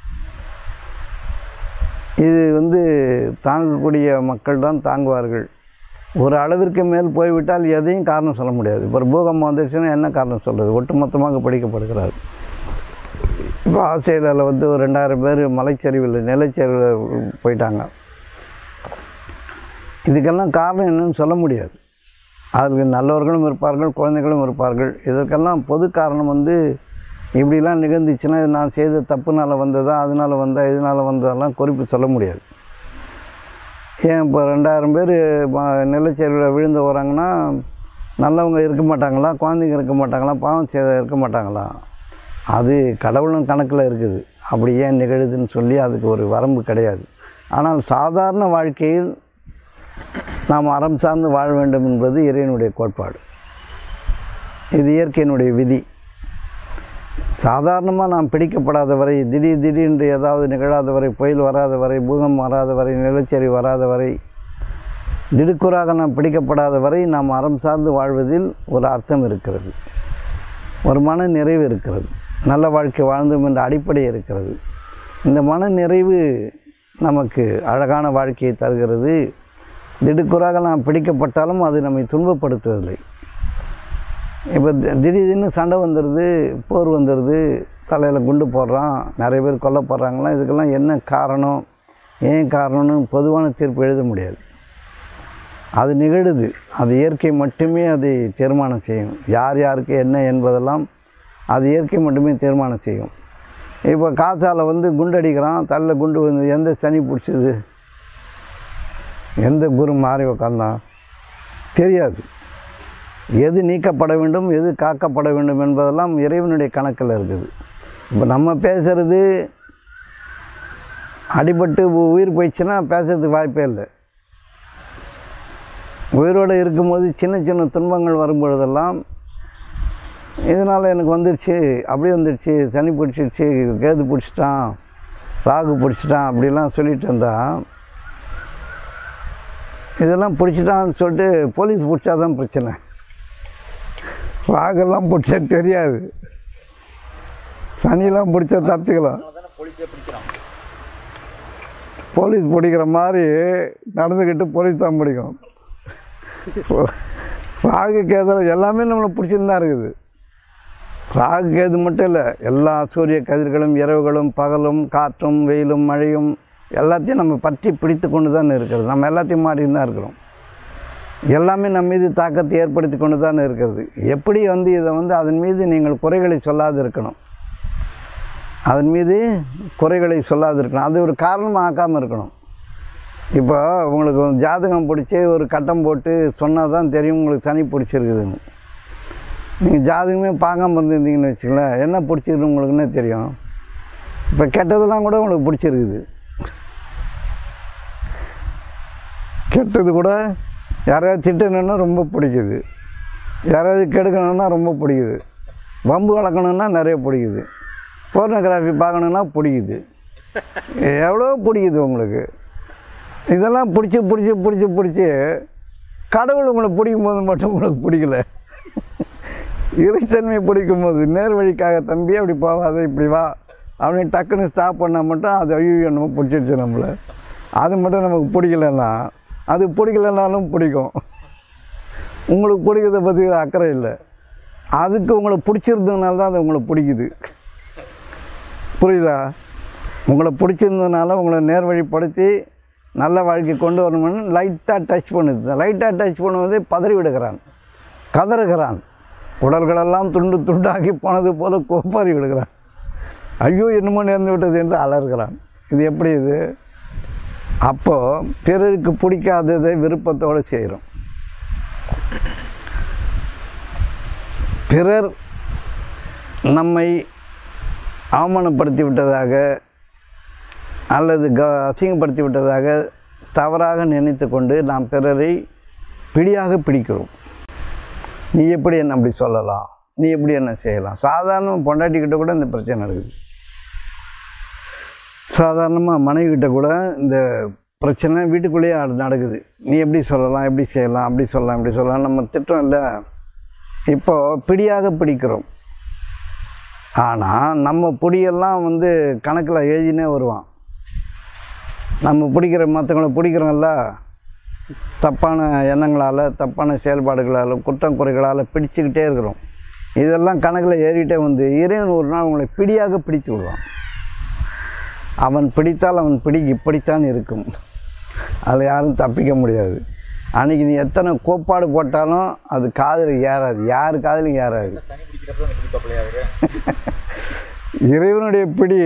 இது வந்து தாங்கக்கூடிய மக்கள் தான் தாங்குவார்கள். ஒரு அளவிற்கு மேல் போய்விட்டால் எதையும் காரணம் சொல்ல முடியாது. இப்போ பூகம்பம் வந்துடுச்சுன்னா என்ன காரணம் சொல்கிறது? ஒட்டுமொத்தமாக படிக்கப்படுகிறார். இப்போ ஆஸ்திரேலியாவில் வந்து ஒரு ரெண்டாயிரம் பேர் மலைச்சரிவில் நிலச்சரிவில் போயிட்டாங்க. இதுக்கெல்லாம் காரணம் என்னன்னு சொல்ல முடியாது. அதுக்கு நல்லவர்களும் இருப்பார்கள், குழந்தைகளும் இருப்பார்கள். இதற்கெல்லாம் பொது காரணம் வந்து இப்படிலாம் நிகழ்ந்துச்சுன்னா இது நான் செய்த தப்புனால் வந்ததா, அதனால் வந்தால் இதனால் வந்ததெல்லாம் குறிப்பு சொல்ல முடியாது. ஏன் இப்போ ரெண்டாயிரம் பேர் நிலச்சரிவில் விழுந்து வராங்கன்னா நல்லவங்க இருக்க மாட்டாங்களா, குழந்தைங்க இருக்க மாட்டாங்களா, பாவம் செய்த இருக்க மாட்டாங்களா? அது கடவுளும் கணக்கில் இருக்குது. அப்படி ஏன் நிகழுதுன்னு சொல்லி அதுக்கு ஒரு வரம்பு கிடையாது. ஆனால் சாதாரண வாழ்க்கையில் நாம் அறம் சார்ந்து வாழ வேண்டும் என்பது இறைவனுடைய கோட்பாடு. இது இயற்கையினுடைய விதி. சாதாரணமாக நாம் பிடிக்கப்படாத வரை, திடீர் திடீரென்று ஏதாவது நிகழாத வரை, புயல் வராத வரை, பூகம்பம் வராத வரை, நிலச்சரி வராத வரை, திடுக்குறாக நாம் பிடிக்கப்படாத வரை நாம் அறம் சார்ந்து வாழ்வதில் ஒரு அர்த்தம் இருக்கிறது, ஒரு மன நிறைவு இருக்கிறது, நல்ல வாழ்க்கை வாழ்ந்தோம் என்ற அடிப்படை இருக்கிறது. இந்த மன நிறைவு நமக்கு அழகான வாழ்க்கையை தருகிறது. திடுக்குறாக நாம் பிடிக்கப்பட்டாலும் அது நம்மை துன்பப்படுத்துவதில்லை. இப்போ திடீர்னு சண்டை வந்துடுது, போர் வந்துடுது, தலையில் குண்டு போடுறான், நிறைய பேர் கொல்லப்படுறாங்களாம். இதுக்கெல்லாம் என்ன காரணம், ஏன் காரணம்னு பொதுவான தீர்ப்பு எழுத முடியாது. அது நிகழுது. அது இயற்கை மட்டுமே அதை தீர்மானம் செய்யும். யார் யாருக்கு என்ன என்பதெல்லாம் அது இயற்கை மட்டுமே தீர்மானம் செய்யும். இப்போ காசால் வந்து குண்டு அடிக்கிறான், தலையில் குண்டு வந்து எந்த சனி பிடிச்சிது, எந்த குரு மாறி உக்காந்தான் தெரியாது. எது நீக்கப்பட வேண்டும், எது காக்கப்பட வேண்டும் என்பதெல்லாம் இறைவனுடைய கணக்கில் இருக்குது. இப்போ நம்ம பேசுகிறது அடிபட்டு உயிர் போயிடுச்சுன்னா பேசுறதுக்கு வாய்ப்பே இல்லை. உயிரோடு இருக்கும்போது சின்ன சின்ன துன்பங்கள் வரும்பொழுதெல்லாம் இதனால் எனக்கு வந்துடுச்சு, அப்படி வந்துடுச்சு, சனி பிடிச்சிடுச்சு, கேது பிடிச்சிட்டான், ராகு பிடிச்சிட்டான் அப்படிலாம் சொல்லிட்டு இருந்தால் இதெல்லாம் பிடிச்சிட்டான்னு சொல்லிட்டு போலீஸ் பிடிச்சா தான் பிரச்சனை. ராகெல்லாம் பிடிச்சா தெரியாது, சனியெல்லாம் பிடிச்சா தப்பிச்சுக்கலாம். போலீஸ் பிடிக்கிற மாதிரி நடந்துக்கிட்டு போலீஸ் தான் பிடிக்கும். ராகு கேது எல்லாமே நம்மளை பிடிச்சின்னு தான் இருக்குது. ராகு கேது மட்டும் இல்லை, எல்லா சூரிய கதிர்களும் இரவுகளும் பகலும் காற்றும் வெயிலும் மழையும் எல்லாத்தையும் நம்ம பற்றி பிடித்து கொண்டு தான் இருக்கிறது. நம்ம எல்லாத்தையும் மாட்டின்னு தான் இருக்கிறோம். எல்லாமே நம்ம மீது தாக்கத்தை ஏற்படுத்தி கொண்டு தான் இருக்கிறது. எப்படி வந்து இதை வந்து அதன் மீது நீங்கள் குறைகளை சொல்லாது இருக்கணும், அதன் மீது குறைகளை சொல்லாது இருக்கணும், அது ஒரு காரணமாக ஆக்காமல் இருக்கணும். இப்போ உங்களுக்கு ஜாதகம் பிடிச்சி ஒரு கட்டம் போட்டு சொன்னால் தான் தெரியும் உங்களுக்கு சனி பிடிச்சிருக்குதுன்னு. நீங்கள் ஜாதகமே பார்க்காம இருந்திருந்தீங்கன்னு வச்சுங்களேன், என்ன பிடிச்சிருக்கு உங்களுக்குன்னே தெரியும். இப்போ கெட்டதெல்லாம் கூட உங்களுக்கு பிடிச்சிருக்குது. கெட்டது கூட யாராவது திட்டணுன்னா ரொம்ப பிடிக்குது, யாராவது கெடுக்கணுன்னா ரொம்ப பிடிக்குது, வம்பு வளர்க்கணுன்னா நிறைய பிடிக்குது, போர்னோகிராஃபி பார்க்கணுன்னா பிடிக்குது, எவ்வளோ பிடிக்குது உங்களுக்கு. இதெல்லாம் பிடிச்சி பிடிச்சி பிடிச்சி பிடிச்சி கடவுள் உங்களை பிடிக்கும் போது மட்டும் உங்களுக்கு பிடிக்கல. இறைத்தன்மை பிடிக்கும் போது நேர் வழிக்காக தம்பி அப்படி போகாத இப்படி வா அப்படின்னு டக்குன்னு ஸ்டாப் பண்ணால் மட்டும் அது ஐயோ நம்ம பிடிச்சிருச்சு நம்மளை. அது மட்டும் நமக்கு பிடிக்கலன்னா அது பிடிக்கலனாலும் பிடிக்கும். உங்களுக்கு பிடிக்கிறத பற்றி அக்கறை இல்லை. அதுக்கு உங்களை பிடிச்சிருந்ததுனால தான் அது உங்களை பிடிக்குது. புரியுதா? உங்களை பிடிச்சிருந்ததுனால உங்களை நேர்வழிப்படுத்தி நல்ல வாழ்க்கை கொண்டு வரணும்னு லைட்டாக டச் பண்ணுது. லைட்டாக டச் பண்ணுவது பதறி விடுகிறான், கதறுகிறான். உடல்களெல்லாம் துண்டு துண்டாக்கி போனது போல கோப்பாரி விடுகிறான். ஐயோ என்னமோ நேர்ந்து விட்டது என்று அலறுகிறான். இது எப்படி இது? அப்போது பிறருக்கு பிடிக்காததை விருப்பத்தோடு செய்கிறோம். பிறர் நம்மை அவமானப்படுத்தி விட்டதாக அல்லது க அசிங்கப்படுத்தி விட்டதாக தவறாக நினைத்து கொண்டு நாம் பிறரை பிடியாக பிடிக்கிறோம். நீ எப்படி என்ன அப்படி சொல்லலாம், நீ எப்படி என்ன செய்யலாம்? சாதாரண பொண்டாட்டிக்கிட்ட கூட இந்த பிரச்சனை நடக்குது. சாதாரணமாக மனைவிக்கிட்ட கூட இந்த பிரச்சனை வீட்டுக்குள்ளேயே நடக்குது. நீ எப்படி சொல்லலாம், எப்படி செய்யலாம், அப்படி சொல்லலாம், இப்படி சொல்லலாம். நம்ம திட்டம் இல்லை. இப்போது பிடியாக பிடிக்கிறோம். ஆனால் நம்ம பிடியெல்லாம் வந்து கணக்கில் எழுதினே வருவான். நம்ம பிடிக்கிற மற்றவங்களை பிடிக்கிறோம்ல, தப்பான எண்ணங்களால், தப்பான செயல்பாடுகளால், குற்றம் குறைகளால் பிடிச்சிக்கிட்டே இருக்கிறோம். இதெல்லாம் கணக்கில் ஏறிட்டே வந்து இறைவன் ஒரு நாள் உங்களை பிடியாக பிடித்து விடுவான். அவன் பிடித்தால் அவன் பிடி இப்படித்தான் இருக்கும். அதில் யாரும் தப்பிக்க முடியாது. அன்றைக்கி நீ எத்தனை கோப்பாடு போட்டாலும் அது காதில் ஏறாது, யார் காதிலும் ஏறாது. இறைவனுடைய பிடி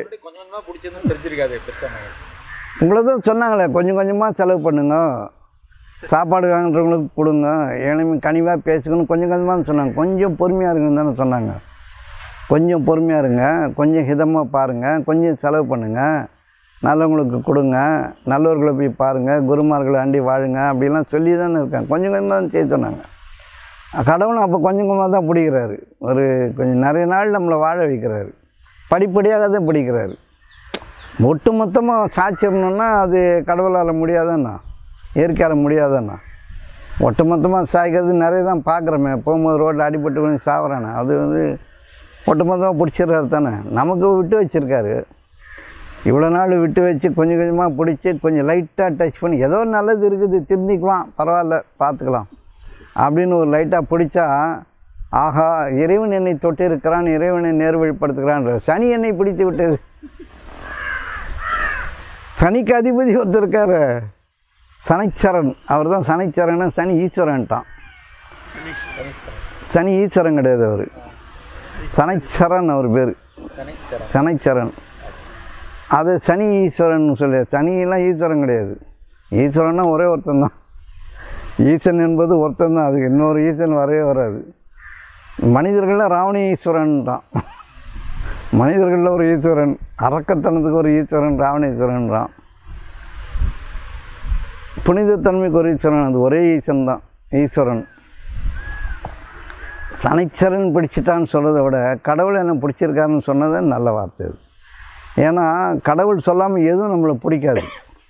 உங்களை தான் சொன்னாங்களே, கொஞ்சம் கொஞ்சமாக செலவு பண்ணுங்க, சாப்பாடு வாங்குறவங்களுக்கு கொடுங்க, ஏழைமை கனிவாக பேசுங்கன்னு கொஞ்சம் கொஞ்சமாக சொன்னாங்க. கொஞ்சம் பொறுமையாக இருங்கன்னு தானே சொன்னாங்க. கொஞ்சம் பொறுமையாக இருங்க, கொஞ்சம் ஹிதமாக பாருங்கள், கொஞ்சம் செலவு பண்ணுங்கள், நல்லவங்களுக்கு கொடுங்க, நல்லவர்களை போய் பாருங்கள், குருமார்களை அண்டி வாழுங்க அப்படிலாம் சொல்லி தானே இருக்காங்க. கொஞ்சம் கொஞ்சமாக தான் செய்ய சொன்னாங்க. கடவுளும் அப்போ கொஞ்சம் கொஞ்சமாக தான் பிடிக்கிறாரு. ஒரு கொஞ்சம் நிறைய நாள் நம்மளை வாழ வைக்கிறாரு. படிப்படியாக தான் பிடிக்கிறாரு. ஒட்டு மொத்தமாக சாய்ச்சிடணுன்னா அது கடவுளால் முடியாதாண்ணா, இயற்கையால் முடியாதாண்ணா. ஒட்டு மொத்தமாக சாய்க்கிறது நிறைய தான் பார்க்குறோமே. போகும்போது ரோட்டில் அடிபட்டு கொஞ்சம் சாப்பிட்றானே, அது வந்து ஒட்டு மொத்தமாக பிடிச்சிடுறாரு தானே. நமக்கு விட்டு வச்சுருக்காரு. இவ்வளோ நாள் விட்டு வச்சு கொஞ்சம் கொஞ்சமாக பிடிச்சி கொஞ்சம் லைட்டாக டச் பண்ணி ஏதோ நல்லது இருக்குது திருந்திக்குவான், பரவாயில்ல பார்த்துக்கலாம் அப்படின்னு ஒரு லைட்டாக பிடிச்சா, ஆஹா இறைவன் என்னை தொட்டு இருக்கிறான், இறைவனை நேர்வழிப்படுத்துகிறான்ற. சனி என்னை பிடித்து விட்டது. சனிக்கு அதிபதி ஒருத்தர் இருக்கார், சனிச்சரன். அவர் தான் சனிச்சரன், சனி ஈஸ்வரன்ட்டான். சனி ஈஸ்வரன் கிடையாது, அவர் சனிச்சரன். அவர் பேர் சனிச்சரன். அது சனி ஈஸ்வரன் சொல்லி, சனியெல்லாம் ஈஸ்வரன் கிடையாது. ஈஸ்வரன்னா ஒரே ஒருத்தன் தான். ஈசன் என்பது ஒருத்தன் தான், அதுக்கு இன்னொரு ஈசன் வரவே வராது. மனிதர்களில் ராவணி ஈஸ்வரன் தான். மனிதர்களில் ஒரு ஈஸ்வரன், அரக்கத்தனத்துக்கு ஒரு ஈஸ்வரன் ராவணீஸ்வரன்றான். புனிதத்தன்மைக்கு ஒரு ஈஸ்வரன், அது ஒரே ஈசன் தான் ஈஸ்வரன். சனிச்சரன் பிடிச்சிட்டான்னு சொல்கிறத விட கடவுள் என்ன பிடிச்சிருக்காருன்னு சொன்னது நல்ல வார்த்தை. அது ஏன்னா கடவுள் சொல்லாமல் எதுவும் நம்மளை பிடிக்காது.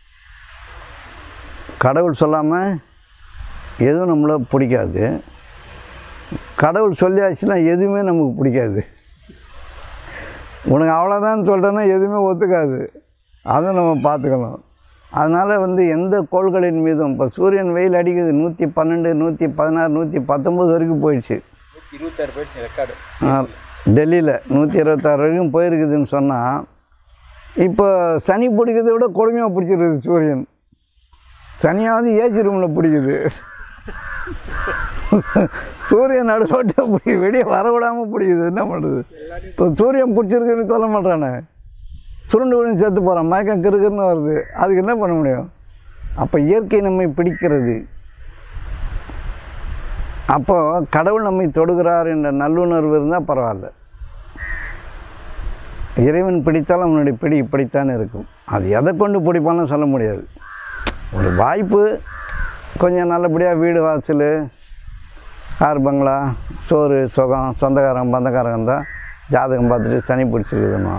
கடவுள் சொல்லாமல் எதுவும் நம்மளை பிடிக்காது. கடவுள் சொல்லியாச்சுன்னா எதுவுமே நமக்கு பிடிக்காது. உனக்கு அவ்வளோதான் சொல்கிறேன்னா எதுவுமே ஒத்துக்காது. அதை நம்ம பார்த்துக்கணும். அதனால் வந்து எந்த கோள்களின் மீதும் இப்போ சூரியன் வெயில் அடிக்குது, நூற்றி பன்னெண்டு நூற்றி பதினாறு நூற்றி பத்தொம்போது வரைக்கும் போயிடுச்சு. இருபத்தாறு போயிடுச்சு ரெக்கார்டு. டெல்லியில் நூற்றி இருபத்தாறு வரைக்கும் போயிருக்குதுன்னு சொன்னால், இப்போ சனி பிடிக்கிறத விட கொடுமையாக பிடிச்சிருக்குது சூரியன். சனியாவது ஏசி ரூமில் பிடிக்குது, சூரியன் நடுரோட்டை பிடி வெளியே வரவிடாமல் பிடிக்குது. என்ன பண்ணுறது? இப்போ சூரியன் பிடிச்சிருக்குன்னு சொல்ல மாட்டானே, சுருண்டு விழுந்து சேர்த்து போகிறான், மயக்கம் கிருக்குன்னு வருது. அதுக்கு என்ன பண்ண முடியும்? அப்போ இயற்கை நம்மை பிடிக்கிறது. அப்போது கடவுள் நம்மை தொடுகிறார் என்ற நல்லுணர்வு இருந்தால் பரவாயில்ல. இறைவன் பிடித்தால் அவனுடைய பிடி இப்படித்தான் இருக்கும். அது எதை கொண்டு பிடிப்பான்னு சொல்ல முடியாது. ஒரு வாய்ப்பு, கொஞ்சம் நல்லபடியாக வீடு வாசல், கார் பங்களா, சோறு சுகம், சொந்தக்காரங்க பந்தக்காரங்க தான் ஜாதகம் பார்த்துட்டு சனி பிடிச்சிருக்குதுமா.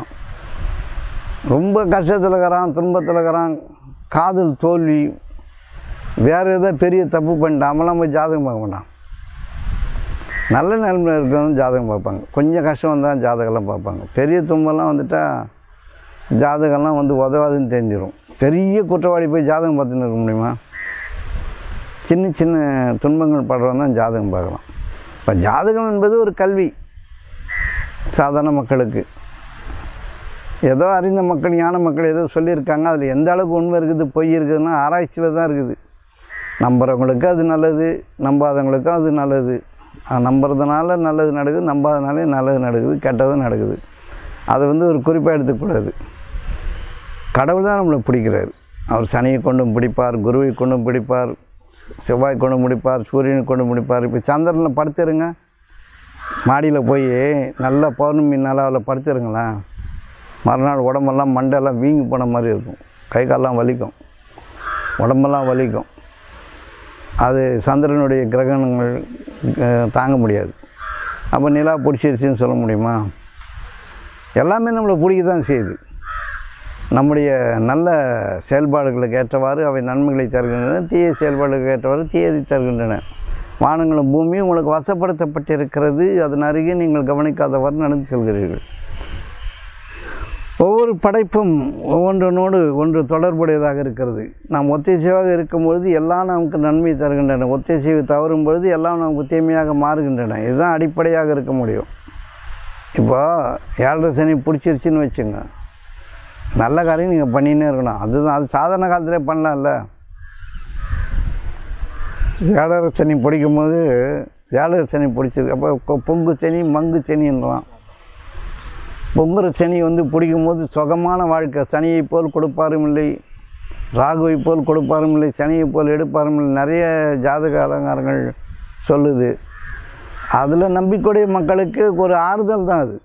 ரொம்ப கஷ்டத்தில் இருக்கிறான், துன்பத்தில் இருக்கிறான், காதல் தோல்வி, வேறு ஏதோ பெரிய தப்பு பண்ணிட்டாமலாம் போய் ஜாதகம் பார்க்க மாட்டான். நல்ல நிலைமையில் இருக்கிறவங்க ஜாதகம் பார்ப்பாங்க. கொஞ்சம் கஷ்டம் வந்தால் ஜாதகம்லாம் பார்ப்பாங்க. பெரிய தும்பெல்லாம் வந்துட்டால் ஜாதகம்லாம் வந்து உதவாதுன்னு தெரிஞ்சிடும். பெரிய குற்றவாளி போய் ஜாதகம் பார்த்துன்னு இருக்க முடியுமா? சின்ன சின்ன துன்பங்கள் படுறவங்க தான் ஜாதகம் பார்க்கலாம். இப்போ ஜாதகம் என்பது ஒரு கல்வி. சாதாரண மக்களுக்கு ஏதோ அறிந்த மக்கள், ஞான மக்கள் ஏதோ சொல்லியிருக்காங்க. அதில் எந்த அளவுக்கு உண்மை இருக்குது பொய் இருக்குதுன்னா ஆராய்ச்சியில் தான் இருக்குது. நம்புகிறவங்களுக்கு அது நல்லது, நம்பாதவங்களுக்கும் அது நல்லது. நம்புறதுனால நல்லது நடக்குது, நம்பாதனாலே நல்லது நடக்குது, கெட்டதும் நடக்குது. அதை வந்து ஒரு குறிப்பாக எடுத்துக்கூடாது. கடவுள் தான் நம்மளை பிடிக்கிறார். அவர் சனியை கொண்டும் பிடிப்பார், குருவை கொண்டும் பிடிப்பார், செவ்வாய் கொண்டு முடிப்பார், சூரியனை கொண்டு முடிப்பார். இப்போ சந்திரனில் படுத்துருங்க, மாடியில் போய் நல்லா பௌர்ணமி நாளாவில் படுத்துருங்களேன், மறுநாள் உடம்பெல்லாம் மண்டெல்லாம் வீங்கி போன மாதிரி இருக்கும், கை காலெல்லாம் வலிக்கும், உடம்பெல்லாம் வலிக்கும். அது சந்திரனுடைய கிரகணங்கள் தாங்க முடியாது. அப்போ நிலா பிடிச்சிருச்சுன்னு சொல்ல முடியுமா? எல்லாமே நம்மளை பிடிக்க தான் செய்யுது. நம்முடைய நல்ல செயல்பாடுகளுக்கு ஏற்றவாறு அவை நன்மைகளை தருகின்றன, தீய செயல்பாடுகளுக்கு ஏற்றவாறு தீயதை தருகின்றன. வானங்களும் பூமியும் உங்களுக்கு வசப்படுத்தப்பட்டிருக்கிறது, அதன் அருகே நீங்கள் கவனிக்காதவாறு நடந்து செல்கிறீர்கள். ஒவ்வொரு படைப்பும் ஒவ்வொன்றனோடு ஒன்று தொடர்புடையதாக இருக்கிறது. நாம் ஒத்திசைவாக இருக்கும்பொழுது எல்லாம் நமக்கு நன்மை தருகின்றன, ஒத்திசைவு தவறும் பொழுது எல்லாம் நமக்கு தீமையாக மாறுகின்றன. இதுதான் அடிப்படையாக இருக்க முடியும். இப்போ ஏழரை சனி பிடிச்சிருச்சின்னு வச்சுங்க, நல்ல காரியம் நீங்கள் பண்ணினே இருக்கணும். அதுதான், அது சாதாரண காலத்திலே பண்ணலாம்ல. ஏழரை சனி பிடிக்கும் போது ஏழரை சனி பிடிச்சிருக்கு, அப்போ பொங்கு சனி மங்கு சனின்றான். பொங்குற சனி வந்து பிடிக்கும் போது சுகமான வாழ்க்கை. சனியை போல் கொடுப்பாரும் இல்லை, ராகுவை போல் கொடுப்பாரும் இல்லை, சனியை போல் எடுப்பாரும் இல்லை, நிறைய ஜாதக அலங்காரங்கள் சொல்லுது. அதில் நம்பிக்கையுடைய மக்களுக்கு ஒரு ஆறுதல் தான் அது.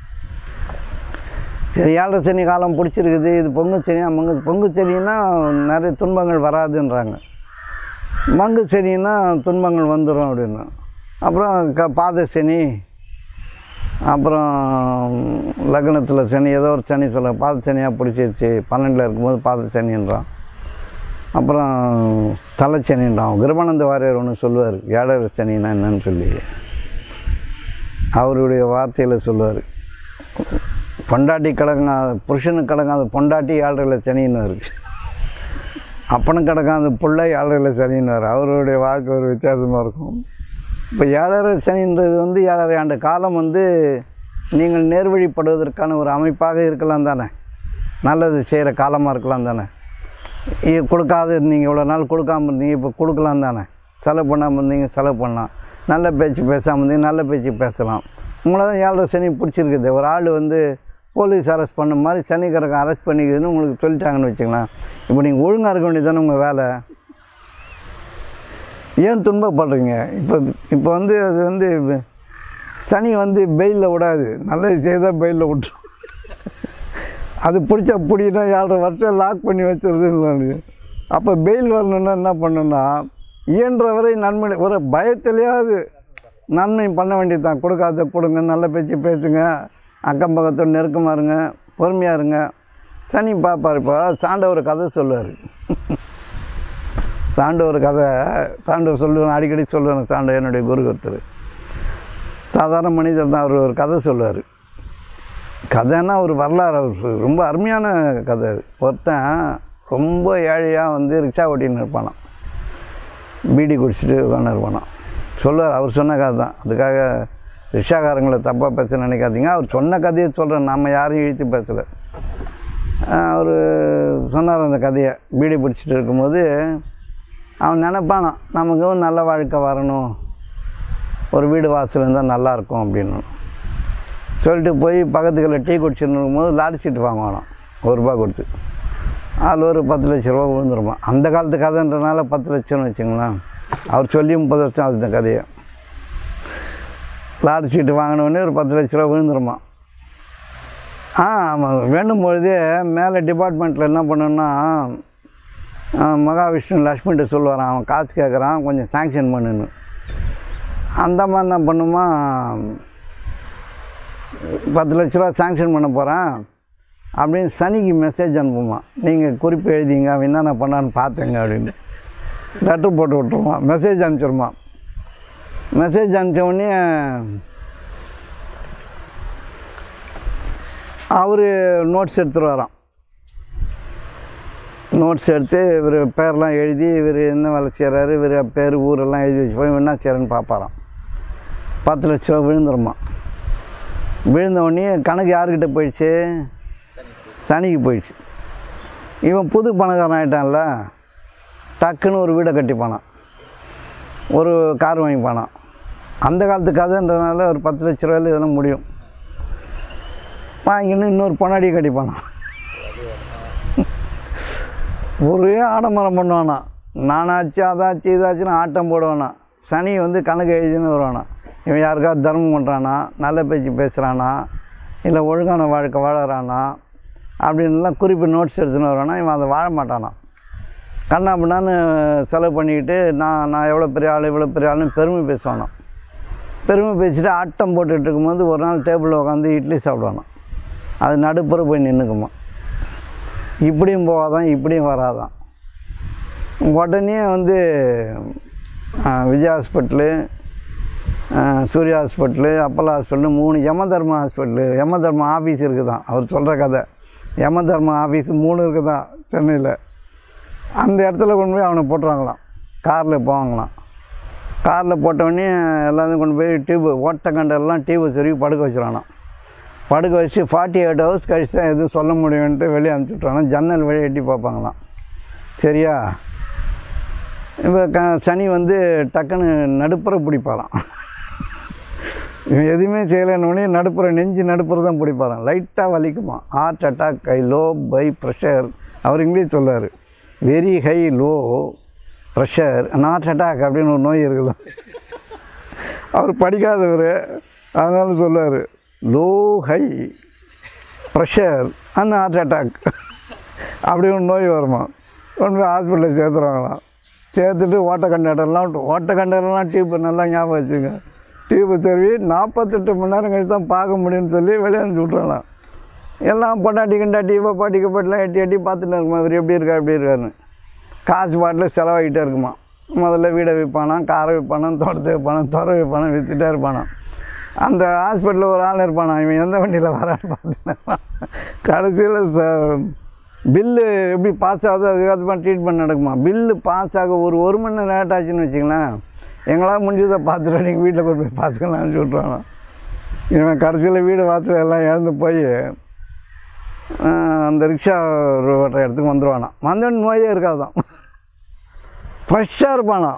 சரி, ஏழரை சனி காலம் பிடிச்சிருக்குது, இது பொங்கு சனியா மங்கு பொங்கு சனின்னா நிறைய துன்பங்கள் வராதுன்றாங்க, மங்கு சனின்னா துன்பங்கள் வந்துடும் அப்படின்னா. அப்புறம் க பாத சனி, அப்புறம் லக்னத்தில் சனி, ஏதோ ஒரு சனி சொல்ல பாத சனியாக பிடிச்சிருச்சு, பன்னெண்டில் இருக்கும்போது பாத சனின்றான். அப்புறம் தலைச்சனின்றான். கிருபானந்த வாரியர் ஒன்று சொல்லுவார், ஏழரை சனின்னா என்னன்னு சொல்லி அவருடைய வார்த்தையில் சொல்லுவார். பொண்டாட்டி கிடங்காத புருஷனுக்கு கிடங்காத பொண்டாட்டி ஏழரையில் சனின்னு இருக்குது, அப்பனுக்கு கிடக்காத பிள்ளை ஏழரையில் சனின்னு வரும். அவருடைய வாக்கு ஒரு வித்தியாசமாக இருக்கும். இப்போ ஏழரை சனின்றது வந்து ஏழரை ஆண்டு காலம் வந்து நீங்கள் நேர்வழிப்படுவதற்கான ஒரு அமைப்பாக இருக்கலாம் தானே, நல்லது செய்கிற காலமாக இருக்கலாம் தானே. கொடுக்காத இருந்தீங்க, இவ்வளோ நாள் கொடுக்காமல் இருந்தீங்க, இப்போ கொடுக்கலாம் தானே. செலவு பண்ணாமல் இருந்தீங்க, செலவு பண்ணலாம். நல்ல பேச்சு பேசாமல் இருந்தீங்க, நல்ல பேச்சு பேசலாம். உங்களை தான் ஏழரை சனி பிடிச்சிருக்குது. ஒரு ஆள் வந்து போலீஸ் அரெஸ்ட் பண்ண மாதிரி சனிக்கிழக்கம் அரெஸ்ட் பண்ணிக்குதுன்னு உங்களுக்கு சொல்லிட்டாங்கன்னு வச்சுக்கலாம். இப்போ நீங்கள் ஒழுங்காக இருக்க வேண்டியது தானே உங்கள் வேலை. ஏன் துன்பப்படுறீங்க? இப்போ இப்போ வந்து அது வந்து சனி வந்து பெயிலில் விடாது, நல்லது செய்தால் பெயிலில் விட்டுரும். அது பிடிச்சா பிடினா ஏழரை வருஷம் லாக் பண்ணி வச்சுருதுன்னு. அப்போ பெயில் வரணுன்னா என்ன பண்ணணுன்னா, இயன்றவரை நன்மை ஒரு பயத்திலேயாவது நன்மை பண்ண வேண்டியது தான். கொடுக்காத கொடுங்க, நல்ல பேச்சு பேசுங்க, அக்கம் பக்கத்தோடு நெருக்கமாக இருங்க, பொறுமையாக இருங்க. சனி பார்ப்பார். இப்போ சாண்டவர் கதை சொல்லுவார். சாண்டவர் கதை சாண்டவர் சொல்லுவேன், அடிக்கடி சொல்லுவேன். சாண்டவர் என்னுடைய குரு ஒருத்தர், சாதாரண மனிதர் தான். அவர் ஒரு கதை சொல்லுவார். கதைன்னா ஒரு வரலாறு. அவர் ரொம்ப அருமையான கதை. ஒருத்தன் ரொம்ப ஏழையாக வந்து ரிக்ஷா ஓட்டின்னு இருப்பானான், பீடி குடிச்சிட்டு உட்காந்து இருப்பானான். சொல்லுவார், அவர் சொன்ன கதை தான். அதுக்காக ரிக்ஷாக்காரங்களை தப்பாக பேச நினைக்காதீங்க. அவர் சொன்ன கதையை சொல்கிறேன், நம்ம யாரையும் இழுத்து பேசலை. அவர் சொன்னார் அந்த கதையை. பீடி பிடிச்சிட்டு இருக்கும்போது அவன் நினைப்பானான், நமக்கு ஒரு நல்ல வாழ்க்கை வரணும், ஒரு வீடு வாசல் இருந்தால் நல்லாயிருக்கும் அப்படின்னு சொல்லிட்டு போய் பக்கத்துக்குள்ள டீ குடிச்சுன்னு இருக்கும்போது லாரி சீட்டு வாங்குவானான் ஒரு ரூபா கொடுத்து. அதில் ஒரு பத்து லட்ச ரூபா விழுந்துருப்பான். அந்த காலத்து கதைன்றனால பத்து லட்சம்னு வச்சுங்களேன். அவர் சொல்லி முப்பது வருஷம் ஆகுது இந்த கதையை. லாரி சீட்டு வாங்கினோடனே ஒரு பத்து லட்ச ரூபா விழுந்துருமா. ஆ ஆமாம், வேண்டும் பொழுதே மேலே டிபார்ட்மெண்ட்டில் என்ன பண்ணணுன்னா, மகாவிஷ்ணு லக்ஷ்மிகிட்ட சொல்லுவாரான், அவன் காசு கேட்குறான், கொஞ்சம் சாங்ஷன் பண்ணுன்னு. அந்த மாதிரி என்ன பண்ணுமா, பத்து லட்ச ரூபா சாங்ஷன் பண்ண போகிறேன் அப்படின்னு சனிக்கு மெசேஜ் அனுப்புமா. நீங்கள் குறிப்பு எழுதிங்க, அவன் என்னென்ன பண்ணான்னு பார்த்துங்க அப்படின்னு. லெட்ரு போட்டு விட்ருவான், மெசேஜ் அனுப்பிச்சிருவான். மெசேஜ் அனுப்பிச்ச உடனே அவர் நோட்ஸ் எடுத்துகிட்டு வரான். நோட்ஸ் எடுத்து இவர் பேரெலாம் எழுதி இவர் என்ன வேலை செய்கிறாரு, இவர் பேர் ஊரெல்லாம் எழுதி வச்சு போய் என்ன செய்கிறேன்னு பார்ப்பாராம். பத்து லட்ச ரூபா விழுந்துருமா. விழுந்த உடனே கணக்கு யாருக்கிட்ட போயிடுச்சு? சனிக்கு போயிடுச்சு. இவன் புது பணக்காரன் ஆகிட்டான்ல, டக்குன்னு ஒரு வீடை கட்டிப்பானான், ஒரு கார் வாங்கிப்பானான். அந்த காலத்து கதைன்றதுனால ஒரு பத்து லட்ச ரூபாயில் இதெல்லாம் முடியும். வாங்கின்னு இன்னொரு பொன்னாடியை கட்டிப்பானான். ஒரே ஆடம்பரம் பண்ணுவானா, நானாச்சு அதாச்சு இதாச்சுன்னு ஆட்டம் போடுவானா. சனி வந்து கணக்கு எழுதின்னு வருவானா. இவன் யாருக்காவது தர்மம் பண்ணுறானா, நல்ல பேச்சு பேசுகிறானா, இல்லை ஒழுங்கான வாழ்க்கை வாழறானா அப்படின்லாம் குறிப்பு நோட்ஸ் எடுத்துன்னு வருவானா. இவன் அதை வாழ மாட்டானா. கண்ணா அப்படின்னான்னு செலவு பண்ணிக்கிட்டு நான் நான் எவ்வளோ பெரிய ஆள் இவ்வளோ பெரிய ஆளுன்னு பெருமை பேசுவானா. பெருமை பேசிட்டு ஆட்டம் போட்டுட்டு இருக்கும்போது ஒரு நாள் டேபிளில் உட்காந்து இட்லி சாப்பிடுவானா. அது நடுப்புற போய் நின்றுக்குமா. இப்படியும் போகாதான் இப்படியும் வராதான். உடனே வந்து Vijay hospital, Surya hospital, Apollo hospital, மூணு யம தர்மா ஹாஸ்பிட்டலு, யம தர்மா ஆஃபீஸ் இருக்குதான். அவர் சொல்கிற கதை யம தர்மா ஆஃபீஸ் மூணு இருக்குதான் சென்னையில். அந்த இடத்துல கொண்டு போய் அவனை போட்டுருவாங்களாம். காரில் போவாங்களாம். காரில் போட்டவொடனே எல்லாத்தையும் கொண்டு போய் டியூப்பு ஓட்டக்கண்டெல்லாம் டியூப்பை சொருகி படுக்க வச்சுருவானான். படுக்க வச்சு ஃபார்ட்டி எயிட் ஹவர்ஸ் கழிச்சு தான் எதுவும் சொல்ல முடியும்ன்ட்டு வெளியே அனுப்பிச்சுட்றாங்க. ஜன்னல் வழி எட்டி பார்ப்பாங்களாம். சரியா? இப்போ க சனி வந்து டக்குன்னு நடுப்புற பிடிப்பாராம். இவன் எதுவுமே செய்யலைன்னொடனே நடுப்புற நெஞ்சு நடுப்புற தான் பிடிப்பாரான். லைட்டாக வலிக்குமா. Heart attack, high low by pressure. அவர் இங்கிலீஷ் சொல்லார், very high low pressure heart attack அப்படின்னு ஒரு நோய் இருக்குல்ல. அவர் படிக்காதவர், அதனால சொல்லுவார் low high pressure and heart attack அப்படி ஒரு நோய் வருமா. கொண்டு போய் ஹாஸ்பிட்டலில் சேர்த்துருவாங்களாம். சேர்த்துட்டு ஓட்டக்கண்டெல்லாம் ஓட்டக்கண்டெல்லாம் டியூப்பை நல்லா ஞாபகம் வச்சுங்க. டியூப்பை தருவி நாற்பத்தெட்டு மணி நேரம் கழிச்சு தான் பார்க்க முடியும்னு சொல்லி வெளியே அனுப்பிச்சி விட்றாங்களாம். எல்லாம் பொண்டாட்டி கண்டாட்டி இப்போ பாட்டி கப்பாட்டிலாம் எட்டி எட்டி பார்த்துட்டு இருக்குமா, இவர் எப்படி இருக்கா எப்படி இருக்காருன்னு. காசு பாட்டில் செலவாகிட்டே இருக்குமா. முதல்ல வீடை விற்பானா, காரை விற்பானா, தோட்டத்தை விற்பானா, துறை விற்பானா, விற்றுட்டே இருப்பானா. அந்த ஹாஸ்பிட்டலில் ஒரு ஆள் இருப்பானா, இவன் எந்த வண்டியில் வரான்னு பார்த்துட்டு கடைசியில் ச பில்லு எப்படி பாஸ் ஆகுது அதுக்காக ட்ரீட்மெண்ட் நடக்குமா. பில்லு பாஸ் ஆக ஒரு ஒரு மணி நேரம் லேட் ஆச்சுன்னு வச்சிங்களேன், எங்களால் முடிஞ்சதை பார்த்துட்டு நீங்கள் வீட்டில் கொண்டு போய் பார்த்துக்கலாம்னு சொல்லிட்டுருவாங்க. இவன் கடைசியில் வீடு வாசல் எல்லாம் இழந்து போய் அந்த ரிக்ஷா ஓட்டுற இடத்துக்கு வந்துடுவானா. வந்தோன்னு நோயே இருக்காதான், ஃப்ரெஷ்ஷாக இருப்பானா.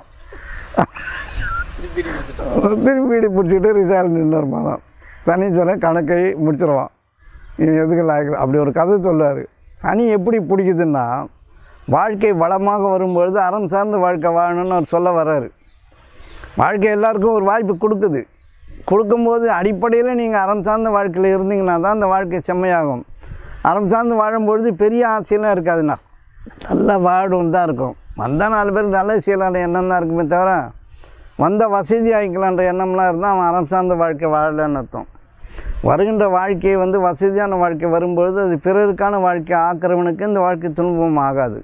திரும்பி வீடு பிடிச்சிட்டு ரிசால்ட் நின்று இருப்பானா. சனீஸ்வரன் கணக்கை முடிச்சிடுவான். இவன் எதுக்கு லாய்க்கு அப்படி ஒரு கதை சொல்லுவார். சனி எப்படி பிடிக்குதுன்னா, வாழ்க்கை வளமாக வரும்பொழுது அறம் சார்ந்த வாழ்க்கை வாழணும்னு அவர் சொல்ல வர்றாரு. வாழ்க்கை எல்லாருக்கும் ஒரு வாய்ப்பு கொடுக்குது. கொடுக்கும்போது அடிப்படையில் நீங்கள் அறம் சார்ந்த வாழ்க்கையில் இருந்தீங்கன்னா தான் அந்த வாழ்க்கை செம்மையாகும். அறம் சார்ந்து வாழும்பொழுது பெரிய ஆசையெல்லாம் இருக்காதுண்ணா, நல்லா வாழும் தான் இருக்கும். வந்தால் நாலு பேருக்கு நல்ல செய்யலான்ற எண்ணம் தான் இருக்குமே தவிர வந்த வசதி ஆகிக்கலான்ற எண்ணம்லாம் இருந்தால் அவன் அறம் சார்ந்த வாழ்க்கை வாழலன்னு அர்த்தம். வருகின்ற வாழ்க்கையை வந்து வசதியான வாழ்க்கை வரும்பொழுது அது பிறருக்கான வாழ்க்கை ஆக்கிறவனுக்கு இந்த வாழ்க்கை துன்பம் ஆகாது.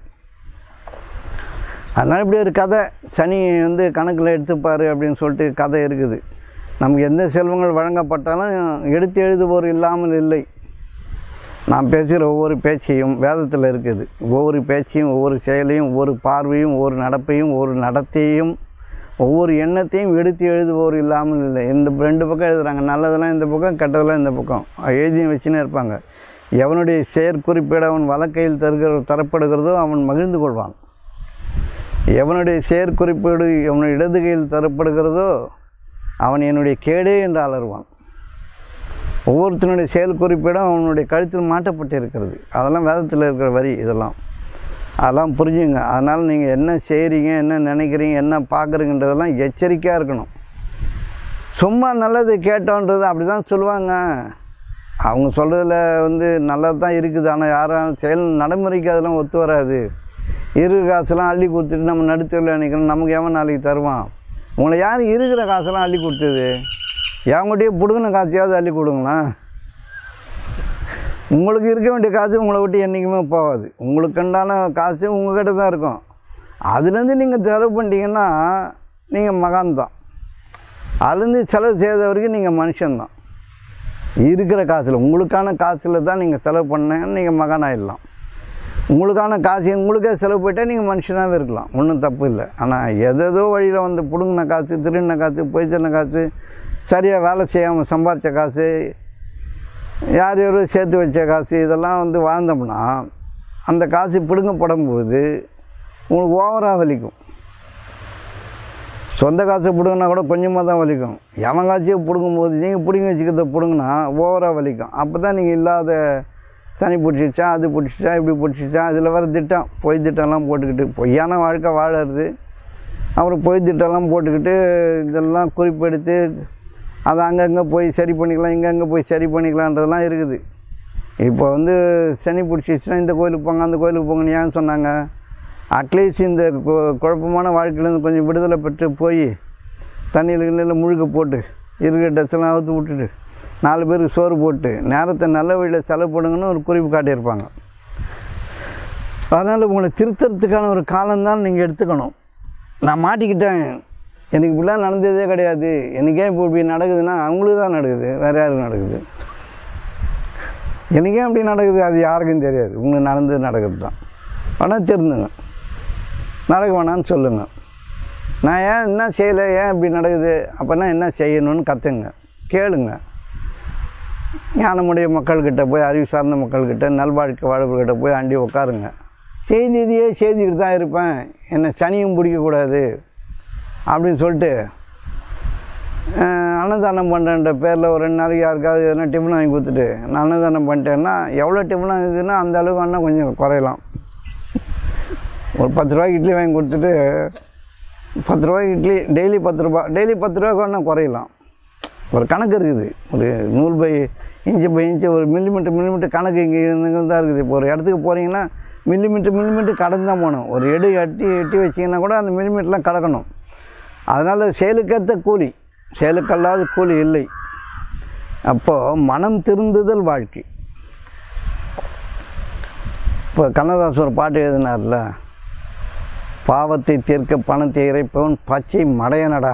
அதனால் இப்படி ஒரு கதை சனி வந்து கணக்கில் எடுத்துப்பார் அப்படின்னு சொல்லிட்டு கதை இருக்குது. நமக்கு எந்த செல்வங்கள் வழங்கப்பட்டாலும் எடுத்து எழுதுவோர் இல்லாமல் இல்லை. நான் பேசுகிற ஒவ்வொரு பேச்சையும் வேதத்தில் இருக்குது. ஒவ்வொரு பேச்சையும் ஒவ்வொரு செயலையும் ஒவ்வொரு பார்வையும் ஒவ்வொரு நடப்பையும் ஒவ்வொரு நடத்தையும் ஒவ்வொரு எண்ணத்தையும் எடுத்து எழுதுவோர் இல்லாமல் இல்லை. இந்த ரெண்டு பக்கம் எழுதுகிறாங்க, நல்லதெல்லாம் இந்த பக்கம், கெட்டதெல்லாம் இந்த பக்கம் எழுதியும் வச்சுன்னே இருப்பாங்க. எவனுடைய செயற்குறிப்பீடு அவன் வழக்கையில் தருகிற தரப்படுகிறதோ அவன் மகிழ்ந்து கொள்வான். எவனுடைய செயற்குறிப்பீடு அவனுடைய இடதுகையில் தரப்படுகிறதோ அவன் என்னுடைய கேடே என்று அலறுவான். ஒவ்வொருத்தனுடைய செயல் குறிப்பிடம் அவனுடைய கழுத்தில் மாட்டப்பட்டு இருக்கிறது. அதெல்லாம் வேதத்தில் இருக்கிற வரி. இதெல்லாம் அதெல்லாம் புரிஞ்சுங்க. அதனால் நீங்கள் என்ன செய்கிறீங்க, என்ன நினைக்கிறீங்க, என்ன பார்க்குறீங்கன்றதெல்லாம் எச்சரிக்கையாக இருக்கணும். சும்மா நல்லது கேட்டோன்றது அப்படி தான் சொல்லுவாங்க. அவங்க சொல்கிறதுல வந்து நல்லது தான் இருக்குது, ஆனால் யாரும் செயல் நடைமுறைக்கு அதெல்லாம் ஒத்து வராது. இருக்கிற காசெல்லாம் அள்ளி கொடுத்துட்டு நம்ம நடுத்தரில் நினைக்கிறோம், நமக்கு எவன் நாளைக்கு தருவான்? உங்களை யார் இருக்கிற காசெல்லாம் அள்ளி கொடுத்தது? எவங்ககிட்டயே பிடுங்கின காசையாவது அள்ளி கொடுங்களா. உங்களுக்கு இருக்க வேண்டிய காசு உங்களை விட்டு என்றைக்குமே போகாது. உங்களுக்குண்டான காசு உங்கள்கிட்ட தான் இருக்கும். அதுலேருந்து நீங்கள் செலவு பண்ணிட்டீங்கன்னா நீங்கள் மகான் தான். அதுலேருந்து செலவு செய்த வரைக்கும் நீங்கள் மனுஷன்தான். இருக்கிற காசில் உங்களுக்கான காசில் தான் நீங்கள் செலவு பண்ணீங்கன்னா நீங்கள் மகான் ஆகிடலாம். உங்களுக்கான காசு உங்களுக்கே செலவு போயிட்டால் நீங்கள் மனுஷனாகவே இருக்கலாம், ஒன்றும் தப்பு இல்லை. ஆனால் எதோ வழியில் வந்து பிடுங்கின காசு, திருடின காசு, போய் சொன்ன காசு, சரியாக வேலை செய்யாமல் சம்பாரித்த காசு, யார் யாரோ சேர்த்து வச்ச காசு, இதெல்லாம் வந்து வாழ்ந்தோம்னா அந்த காசு பிடுங்கப்படும் போது உங்களுக்கு ஓவராக வலிக்கும். சொந்த காசை பிடுங்கினா கூட கொஞ்சமாக தான் வலிக்கும். எவன் காசையை பிடுங்கும் போது நீங்கள் பிடுங்கி வச்சுக்கிறத பிடுங்கினா ஓவராக வலிக்கும். அப்போ தான் நீங்கள் இல்லாத சனி பிடிச்சிச்சா, அது பிடிச்சிச்சா, இப்படி பிடிச்சிச்சா, அதில் வர திட்டம், பொய் திட்டம்லாம் போட்டுக்கிட்டு பொய்யான வாழ்க்கை வாழறது, அப்புறம் பொய் திட்டம்லாம் போட்டுக்கிட்டு இதெல்லாம் குறிப்பெடுத்து அதை அங்கங்கே போய் சரி பண்ணிக்கலாம், இங்கே அங்கே போய் சரி பண்ணிக்கலான்றதெல்லாம் இருக்குது. இப்போ வந்து சனி பிடிச்சிச்சுன்னா இந்த கோயிலுக்கு போங்க, அந்த கோயிலுக்கு போங்கன்னு ஏன் சொன்னாங்க? அட்லீஸ்ட் இந்த குழப்பமான வாழ்க்கையிலேருந்து கொஞ்சம் விடுதலை பெற்று போய் தண்ணியில் கிண்ணியில் முழுக்க போட்டு இருக்கிற ட்ரெஸ்ஸெல்லாம் அவுத்து விட்டுட்டு நாலு பேருக்கு சோறு போட்டு நேரத்தை நல்ல வழியில் செலவு பண்ணுங்கன்னு ஒரு குறிப்பு காட்டியிருப்பாங்க. அதனால் உங்களை திருத்தறதுக்கான ஒரு காலம்தான் நீங்கள் எடுத்துக்கணும். நான் மாட்டிக்கிட்டேன், எனக்கு இப்படிலாம் நடந்ததே கிடையாது, எனக்கே இப்போ இப்படி நடக்குதுன்னா அவங்களுக்கு தான் நடக்குது, வேறு யாருக்கு நடக்குது? எனக்கே அப்படி நடக்குது, அது யாருக்கும் தெரியாது, உங்களுக்கு நடந்தது நடக்குது தான். ஆனால் தெரிஞ்சுங்க, நடக்க வேணான்னு சொல்லுங்கள். நான் ஏன் என்ன செய்யலை, ஏன் இப்படி நடக்குது, அப்போனா என்ன செய்யணும்னு கற்றுங்க, கேளுங்க. ஞானமுடைய மக்கள்கிட்ட போய், அறிவு சார்ந்த மக்கள்கிட்ட, நல்வாழ்க்கை வாழ்வுகிட்ட போய் அண்டி உட்காருங்க. செய்தியே செய்திக்கிட்டு தான் இருப்பேன், என்னை சனியும் பிடிக்கக்கூடாது அப்படின்னு சொல்லிட்டு அன்னதானம் பண்ணுறன்ற பேரில் ஒரு ரெண்டு நாளைக்கு யாருக்காவது எதனா டிஃபன் வாங்கி கொடுத்துட்டு நான் அன்னதானம் பண்ணிட்டேன்னா எவ்வளோ டிஃபன் வாங்கிதுன்னா அந்த அளவுக்கு வேணால் கொஞ்சம் குறையலாம். ஒரு பத்து ரூபாய்க்கு இட்லி வாங்கி கொடுத்துட்டு பத்து ரூபாய்க்கு இட்லி டெய்லி பத்து ரூபா டெய்லி பத்து ரூபாய்க்கு வேணால் குறையலாம். ஒரு கணக்கு இருக்குது, ஒரு நூல் பை இன்ச்சு பை இன்ச்சு ஒரு மில்லிமீட்டர் மில்லிமீட்டர் கணக்கு இங்கே இருந்துங்க தான் இருக்குது. இப்போ ஒரு இடத்துக்கு போகிறீங்கன்னா மில்லிமீட்டர் மில்லிமீட்டர் கடந்து தான் போகணும். ஒரு எடு எட்டி எட்டி வச்சிங்கன்னா கூட அந்த மில்லிமீட்டர்லாம் கடக்கணும். அதனால் செயலுக்கேற்ற கூலி, செயலுக்கல்லாத கூலி இல்லை. அப்போது மனம் திருந்துதல் வாழ்க்கை. இப்போ கண்ணதாசன் ஒரு பாட்டு எழுதினார்ல, பாவத்தை தீர்க்க பணத்தை இறைப்பவன் பச்சை மடையனடா.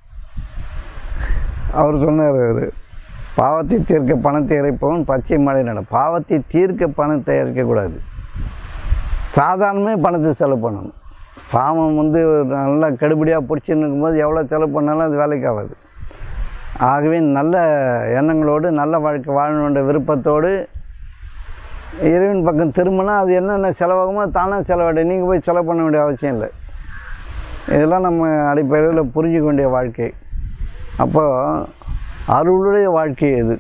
அவர் சொன்னார், அவர் பாவத்தை தீர்க்க பணத்தை இறைப்பவன் பச்சை மடையனடா. பாவத்தை தீர்க்க பணத்தை இறைக்கக்கூடாது, சாதாரணமே பணத்தை செலவு பண்ணணும். பாவம் வந்து நல்லா கெடுபடியாக பிடிச்சின்னு இருக்கும்போது எவ்வளோ செலவு பண்ணாலும் அது வேலைக்கு ஆகாது. ஆகவே நல்ல எண்ணங்களோடு நல்ல வாழ்க்கை வாழணுன்ற விருப்பத்தோடு இறைவன் பக்கம் திரும்பினா அது என்னென்ன செலவாகுமோ தானாக செலவாடு, நீங்கள் போய் செலவு பண்ண வேண்டிய அவசியம் இல்லை. இதெல்லாம் நம்ம அடிப்படையில் புரிஞ்சிக்க வேண்டிய வாழ்க்கை. அப்போது அருளுடைய வாழ்க்கை எது?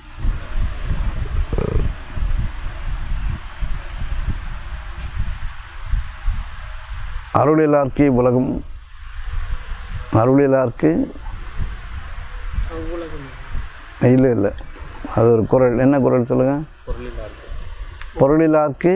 அருளிலார்க்கு உலகம், அருளிலார்க்கு இல்லை இல்லை அது ஒரு குறள். என்ன குறள் சொல்லுங்கள்? பொருளிலார்க்கு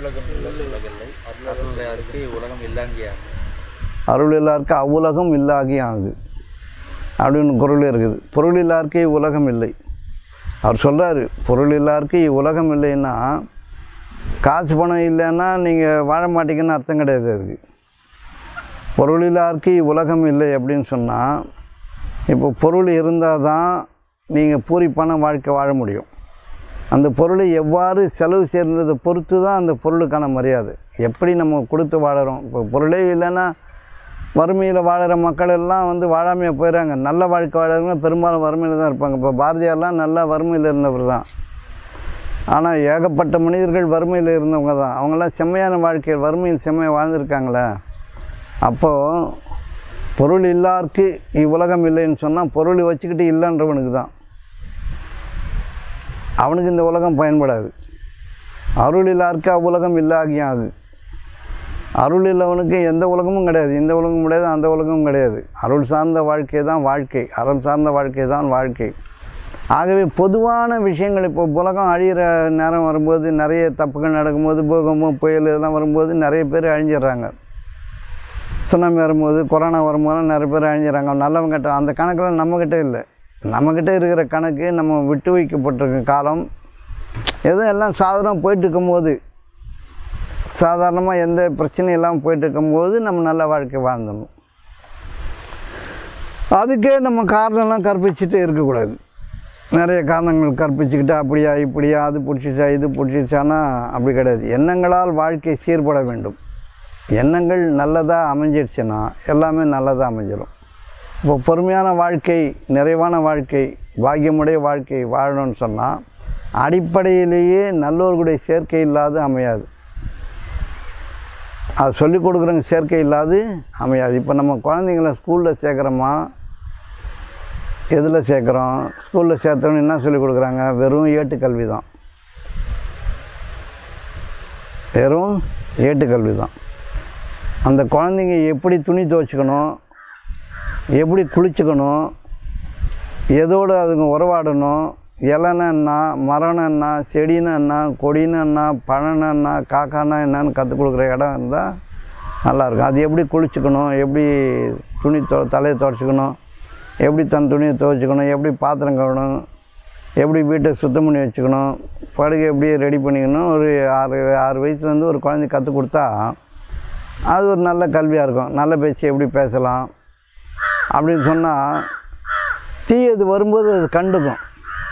அருளிலார்க்கு அவ்வுலகம் இல்லாகி ஆகு அப்படின்னு குறள் இருக்குது. பொருளிலார்க்கு உலகம் இல்லை. அவர் சொல்கிறாரு, பொருளிலார்க்கு உலகம் இல்லைன்னா காசு பணம் இல்லைன்னா நீங்கள் வாழ மாட்டீங்கன்னு அர்த்தம் கிடையாது. இருக்குது பொருளிலார்க்கு உலகம் இல்லை அப்படின்னு சொன்னால், இப்போ பொருள் இருந்தால் தான் நீங்கள் பூரிப்பான வாழ்க்கை வாழ முடியும். அந்த பொருளை எவ்வாறு செலவு செய்கிறதை பொறுத்து தான் அந்த பொருளுக்கான மரியாதை. எப்படி நம்ம கொடுத்து வாழறோம். இப்போ பொருளே இல்லைன்னா வறுமையில் வாழற மக்கள் எல்லாம் வந்து வாழாமையாக போயிடறாங்க. நல்ல வாழ்க்கை வாழறவங்க பெரும்பாலும் வறுமையில் தான் இருப்பாங்க. இப்போ பாரதியார்லாம் நல்லா வறுமையில் இருந்தவர் தான். ஆனால் ஏகப்பட்ட மனிதர்கள் வறுமையில் இருந்தவங்க தான். அவங்களாம் செம்மையான வாழ்க்கை, வறுமையில் செம்மையாக வாழ்ந்துருக்காங்களே. அப்போது பொருள் இல்லாருக்கு இவ்வுலகம் இல்லைன்னு சொன்னால் பொருள் வச்சுக்கிட்டு இல்லைன்றவனுக்கு தான், அவனுக்கு இந்த உலகம் பயன்படாது. அருள் இல்லாருக்கு அவ்வுலகம் இல்லாகியும் ஆகு. அருள் இல்லவனுக்கு எந்த உலகமும் கிடையாது, இந்த உலகமும் கிடையாது, அந்த உலகமும் கிடையாது. அருள் சார்ந்த வாழ்க்கை தான் வாழ்க்கை, அருள் சார்ந்த வாழ்க்கை தான் வாழ்க்கை. ஆகவே பொதுவான விஷயங்கள், இப்போ உலகம் அழிகிற நேரம் வரும்போது, நிறைய தப்புகள் நடக்கும்போது, பூகம்பம் புயல் இதெல்லாம் வரும்போது நிறைய பேர் அழிஞ்சிடுறாங்க. சுனாமி வரும்போது, கொரோனா வரும்போது நிறைய பேர் அழிஞ்சிடறாங்க. நல்லவங்க கிட்ட அந்த கணக்கில் நம்மக்கிட்ட இல்லை. நம்மக்கிட்ட இருக்கிற கணக்கு நம்ம விட்டு வைக்கப்பட்டிருக்க காலம். எதுவும் எல்லாம் சாதாரணம் போயிட்டு இருக்கும்போது சாதாரணமாக எந்த பிரச்சனையும் இல்லாமல் போயிட்டு இருக்கும்போது நம்ம நல்ல வாழ்க்கை வாழ்ந்துடணும். அதுக்கே நம்ம காரணம்லாம் கற்பிச்சுட்டு இருக்கக்கூடாது. நிறைய காரணங்கள் கற்பிச்சுக்கிட்டு அப்படியா இப்படியா அது பிடிச்சிச்சா இது பிடிச்சிச்சானா அப்படி கிடையாது. எண்ணங்களால் வாழ்க்கை சீர்பட வேண்டும். எண்ணங்கள் நல்லதாக அமைஞ்சிடுச்சுன்னா எல்லாமே நல்லதாக அமைஞ்சிடும். இப்போ பொறுமையான வாழ்க்கை, நிறைவான வாழ்க்கை, பாக்கியமுடைய வாழ்க்கை வாழணும்னு சொன்னால் அடிப்படையிலேயே நல்லோர்களுடைய சேர்க்கை இல்லாது அமையாது. அது சொல்லிக் கொடுக்குறவங்க சேர்க்கை இல்லாது அமையாது. இப்போ நம்ம குழந்தைங்கள ஸ்கூலில் சேர்க்குறோமா, எதில் சேர்க்குறோம்? ஸ்கூலில் சேர்த்தோன்னு என்ன சொல்லிக் கொடுக்குறாங்க? வெறும் ஏட்டுக்கல்வி தான். வெறும் ஏட்டுக்கல்வி தான். அந்த குழந்தைங்க எப்படி துணி துவைச்சிக்கணும், எப்படி குளிச்சுக்கணும், எதோடு அதுங்க உறவாடணும், இலைன்னா என்ன, மரம்னா என்ன, செடின்னா என்ன, கொடின்னா என்ன, பழம்னா என்ன, காக்கானா என்னன்னு கற்றுக் கொடுக்குற இடம் இருந்தால் நல்லாயிருக்கும். அது எப்படி குளிச்சுக்கணும், எப்படி துணி தொ தலையை துடைச்சிக்கணும், எப்படி தன் துணியை துவைச்சிக்கணும், எப்படி பாத்திரம் கழுவணும், எப்படி வீட்டை சுத்தம் பண்ணி வச்சுக்கணும், படுகை எப்படி ரெடி பண்ணிக்கணும், ஒரு ஆறு ஆறு வயசுலேருந்து ஒரு குழந்தை கற்றுக் கொடுத்தா அது ஒரு நல்ல கல்வியாக இருக்கும். நல்ல பேச்சு எப்படி பேசலாம் அப்படின்னு சொன்னால் தீயது வரும்போது அது கண்டுக்கும்.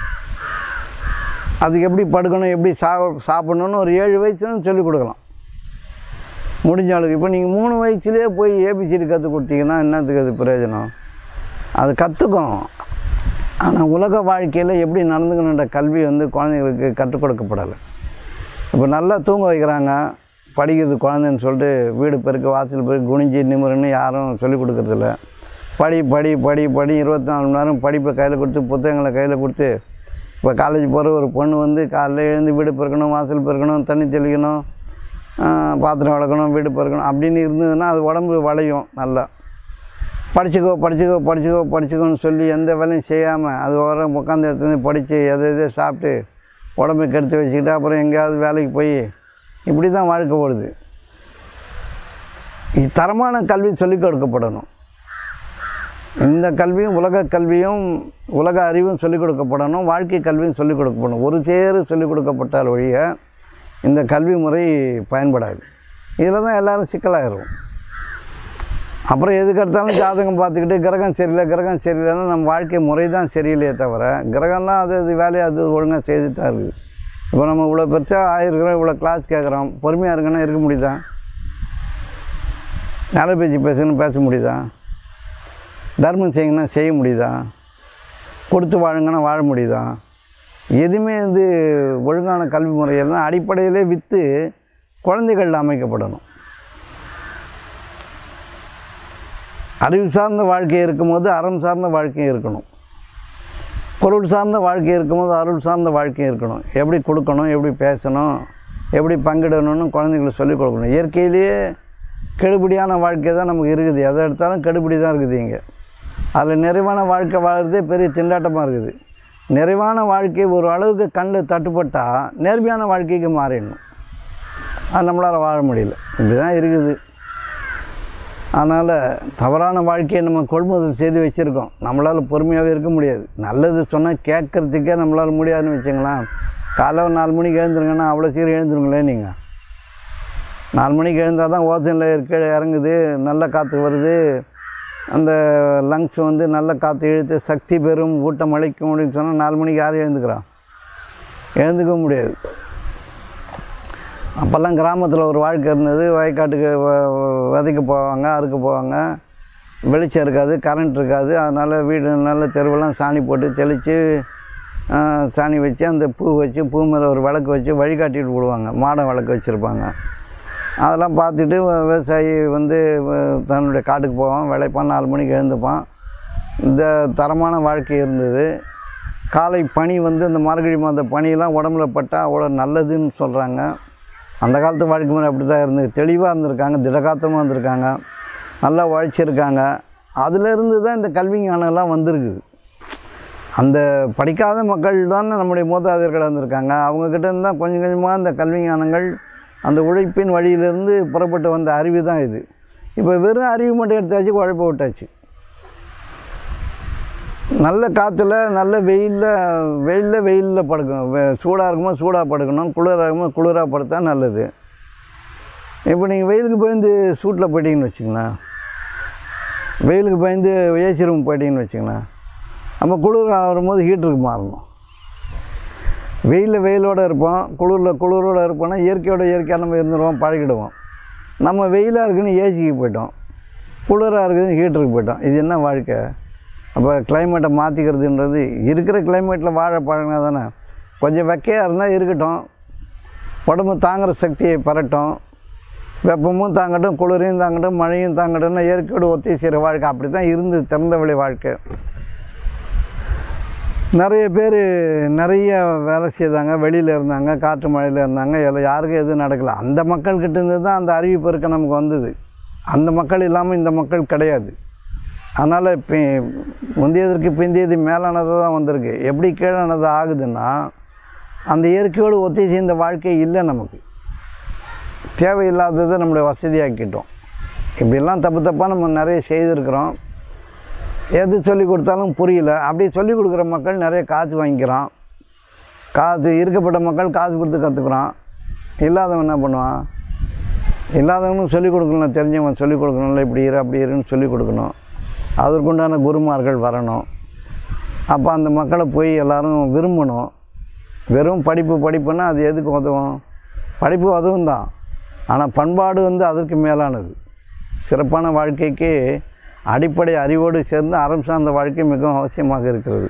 அதுக்கு எப்படி படுக்கணும், எப்படி சா சாப்பிட்ணுன்னு ஒரு ஏழு வயசுலேருந்து சொல்லிக் கொடுக்கலாம் முடிஞ்ச அளவுக்கு. இப்போ நீங்கள் மூணு வயசுலேயே போய் ஏபிசிடி கற்றுக் கொடுத்தீங்கன்னா என்னத்துக்கு அது பிரயோஜனம்? அது கற்றுக்கும். ஆனால் உலக வாழ்க்கையில் எப்படி நடந்துக்கணுன்ற கல்வி வந்து குழந்தைங்களுக்கு கற்றுக் கொடுக்கப்படலை. இப்போ நல்லா தூங்க வைக்கிறாங்க, படிக்கிறது குழந்தைன்னு சொல்லிட்டு வீடு பெருக்கு வாசல் பெருக்கு குனிஞ்சி நிமிருன்னு யாரும் சொல்லிக் கொடுக்குறதில்ல. படி படி படி படி இருபத்தி நாலு மணி நேரம் படிப்பை கையில் கொடுத்து புத்தகங்களை கையில் கொடுத்து. இப்போ காலேஜ் போகிற ஒரு பொண்ணு வந்து காலையில் எழுந்து வீடு பெருக்கணும், வாசல் பெருக்கணும், தண்ணி தெளிக்கணும், பாத்திரம் வளர்க்கணும், வீடு பெருக்கணும் அப்படின்னு இருந்ததுன்னா அது உடம்பு வளையும். நல்லா படிச்சுக்கோ படிச்சுக்கோ படிச்சுக்கோ படிச்சுக்கோன்னு சொல்லி எந்த வேலையும் செய்யாமல் அது வர உட்காந்து எடுத்து படித்து எதை எதை சாப்பிட்டு உடம்பை கெடுத்து வச்சுக்கிட்டு அப்புறம் எங்கேயாவது வேலைக்கு போய் இப்படி தான் வாழ்க்கை ஓடுது. தரமான கல்வி சொல்லிக் கொடுக்கப்படணும். இந்த கல்வியும் உலக கல்வியும் உலக அறிவும் சொல்லிக் கொடுக்கப்படணும், வாழ்க்கை கல்வியும் சொல்லிக் கொடுக்கப்படணும். ஒரு சேரு சொல்லிக் கொடுக்கப்பட்டால் ஒழிய இந்த கல்வி முறை பயன்படாது. இதில் தான் எல்லோரும் சிக்கலாகிடும். அப்புறம் எதுக்கு எடுத்தாலும் ஜாதகம் பார்த்துக்கிட்டு கிரகம் சரியில்லை கிரகம் சரியில்லைன்னா நம்ம வாழ்க்கை முறை தான் சரியில்லையே தவிர கிரகம்லாம் அது அது வேலையை அது ஒழுங்காக செய்துட்டு தான் இருக்குது. இப்போ நம்ம இவ்வளோ பெருசாக ஆகிருக்கிறோம், இவ்வளோ கிளாஸ் கேட்குறோம், பொறுமையாக இருக்குன்னா இருக்க முடியுதா? நல்ல பேச்சு பேசணும்னு பேச முடியுதா? தர்மம் செய்யுங்கன்னா செய்ய முடியுதா? கொடுத்து வாழுங்கன்னா வாழ முடியுதா? எதுவுமே வந்து ஒழுங்கான கல்வி முறையெல்லாம் அடிப்படையிலே விற்று குழந்தைகள் அமைக்கப்படணும். அறிவு சார்ந்த வாழ்க்கை இருக்கும்போது அறம் சார்ந்த வாழ்க்கையும் இருக்கணும். பொருள் சார்ந்த வாழ்க்கை இருக்கும்போது அருள் சார்ந்த வாழ்க்கையும் இருக்கணும். எப்படி கொடுக்கணும், எப்படி பேசணும், எப்படி பங்கிடணும்னு குழந்தைங்களுக்கு சொல்லிக் கொடுக்கணும். இயற்கையிலேயே கெடுபிடியான வாழ்க்கை தான் நமக்கு இருக்குது. எதை எடுத்தாலும் கெடுபிடி தான் இருக்குது. இங்கே அதில் நிறைவான வாழ்க்கை வாழ்கிறதே பெரிய திண்டாட்டமாக இருக்குது. நிறைவான வாழ்க்கை ஒரு அளவுக்கு கண்ணில் தட்டுப்பட்டால் நேர்மையான வாழ்க்கைக்கு மாறிடணும். அது நம்மளால் வாழ முடியல. இப்படி தான் இருக்குது. அதனால் தவறான வாழ்க்கையை நம்ம கொள்முதல் செய்து வச்சுருக்கோம். நம்மளால் பொறுமையாகவே இருக்க முடியாது. நல்லது சொன்னால் கேட்குறதுக்கே நம்மளால் முடியாதுன்னு வச்சுங்களேன். காலை ஒரு நாலு மணிக்கு எழுந்துருங்கன்னா அவ்வளோ சீக்கிரம் எழுந்துருங்களே. நீங்கள் நாலு மணிக்கு எழுந்தால் தான் ஓசனில் இருக்க இறங்குது, நல்ல காற்று வருது, அந்த லங்ஸ் வந்து நல்ல காற்று இழுத்து சக்தி பெறும், ஊட்டம் அளிக்கும் அப்படின்னு சொன்னால் நாலு மணிக்கு யாரும் எழுந்துக்கிறான்? எழுந்துக்க முடியாது. அப்போல்லாம் கிராமத்தில் ஒரு வாழ்க்கை இருந்தது. வயக்காட்டுக்கு விதைக்க போவாங்க, அறுக்க போவாங்க, வெளிச்சம் இருக்காது, கரண்ட் இருக்காது. அதனால் வீடு நல்ல தெருவெல்லாம் சாணி போட்டு தெளித்து சாணி வச்சு அந்த பூ வச்சு பூ மேலே ஒரு விளக்கு வச்சு வழிகாட்டிட்டு விடுவாங்க. மாடம் விளக்கு வச்சுருப்பாங்க. அதெல்லாம் பார்த்துட்டு விவசாயி வந்து தன்னுடைய காட்டுக்கு போவான், விளைப்பான், நாலு மணிக்கு எழுந்துப்பான். இந்த தரமான வாழ்க்கை இருந்தது. காலை பனி வந்து இந்த மார்கழி மாத பனியெல்லாம் உடம்புல பட்டால் அவ்வளோ நல்லதுன்னு சொல்கிறாங்க. அந்த காலத்து வாழ்க்கை முறை அப்படி தான் இருந்தது. தெளிவாக இருந்திருக்காங்க, திடகாத்திரமாக இருந்திருக்காங்க, நல்லா உழைச்சிருக்காங்க. அதிலேருந்து தான் இந்த கல்வி ஞானம்லாம் வந்திருக்குது. அந்த படிக்காத மக்கள் தான் நம்முடைய மூதாதையர்கள் வந்திருக்காங்க. அவங்கக்கிட்ட இருந்து தான் கொஞ்சம் கொஞ்சமாக இந்த கல்வி ஞானங்கள் அந்த உழைப்பின் வழியிலேருந்து புறப்பட்டு வந்த அறிவு தான் இது. இப்போ வெறும் அறிவு மட்டும் எடுத்தாச்சு, உழைப்ப விட்டாச்சு. நல்ல காற்றுல நல்ல வெயிலில் வெயிலில் வெயிலில் படுக்கணும். சூடாக இருக்கும்போது சூடாக படுக்கணும், குளிராக இருக்கும்போது குளிராக படுத்தா நல்லது. இப்போ நீங்கள் வெயிலுக்கு பயந்து சூட்டில் போயிட்டீங்கன்னு வச்சுங்களேன், வெயிலுக்கு பயந்து ஏசி ரூம் போயிட்டீங்கன்னு வச்சுங்களேன், நம்ம குளிர் வரும்போது ஹீட்டருக்கு மாறணும். வெயிலில் வெயிலோடு இருப்போம், குளிரில் குளிரோடு இருப்போம்னா இயற்கையோட இயற்கையாக நம்ம இருந்துருவோம், பழகிடுவோம். நம்ம வெயிலாக இருக்குன்னு ஏசிக்கு போயிட்டோம், குளிராக இருக்குதுன்னு ஹீட்டருக்கு போயிட்டோம். இது என்ன வாழ்க்கை? அப்போ கிளைமேட்டை மாற்றிக்கிறதுன்றது இருக்கிற கிளைமேட்டில் வாழ பழகினா தானே. கொஞ்சம் வெக்கையாக இருந்தால் இருக்கட்டும், உடம்பு தாங்குகிற சக்தியை பெறட்டும், வெப்பமும் தாங்கட்டும், குளிரையும் தாங்கட்டும், மழையும் தாங்கட்டும்னா இயற்கையோடு ஒத்தி செய்கிற வாழ்க்கை. அப்படி தான் இருந்து திறந்த வெளி வாழ்க்கை. நிறைய பேர் நிறைய வேலை செய்தாங்க, வெளியில் இருந்தாங்க, காற்று மழையில் இருந்தாங்க, எல்லாம் யாருக்கும் எதுவும் நடக்கலை. அந்த மக்கள்கிட்ட இருந்து தான் அந்த அறிவிப்பு இருக்க நமக்கு வந்தது. அந்த மக்கள் இல்லாமல் இந்த மக்கள் கிடையாது. அதனால் இப்போ முந்தையதற்கு பிந்தையது மேலானது தான் வந்திருக்கு. எப்படி கீழானது ஆகுதுன்னா, அந்த இயற்கையோடு ஒத்தி செய்த வாழ்க்கை இல்லை நமக்கு. தேவையில்லாததை நம்மளை வசதியாக்கிட்டோம். இப்படிலாம் தப்பு தப்பாக நம்ம நிறைய செய்திருக்கிறோம். எது சொல்லிக் கொடுத்தாலும் புரியல. அப்படி சொல்லிக் கொடுக்குற மக்கள் நிறைய காசு வாங்கிக்கிறான். காசு இருக்கப்பட்ட மக்கள் காசு கொடுத்து கற்றுக்குறான். இல்லாதவன் என்ன பண்ணுவான்? இல்லாதவனும் சொல்லிக் கொடுக்கணும், தெரிஞ்சவன் சொல்லிக் கொடுக்கணும்ல, இப்படி இரு அப்படி இருன்னு சொல்லிக் கொடுக்கணும். அதற்குண்டான குருமார்கள் வரணும். அப்போ அந்த மக்களை போய் எல்லோரும் விரும்பணும். வெறும் படிப்பு படிப்புன்னா அது எதுக்கு உதவும்? படிப்பு உதவும் தான், ஆனால் பண்பாடு வந்து அதற்கு மேலானது. சிறப்பான வாழ்க்கைக்கு அடிப்படை அறிவோடு சேர்ந்து அறம் சார்ந்த வாழ்க்கை மிகவும் அவசியமாக இருக்கிறது.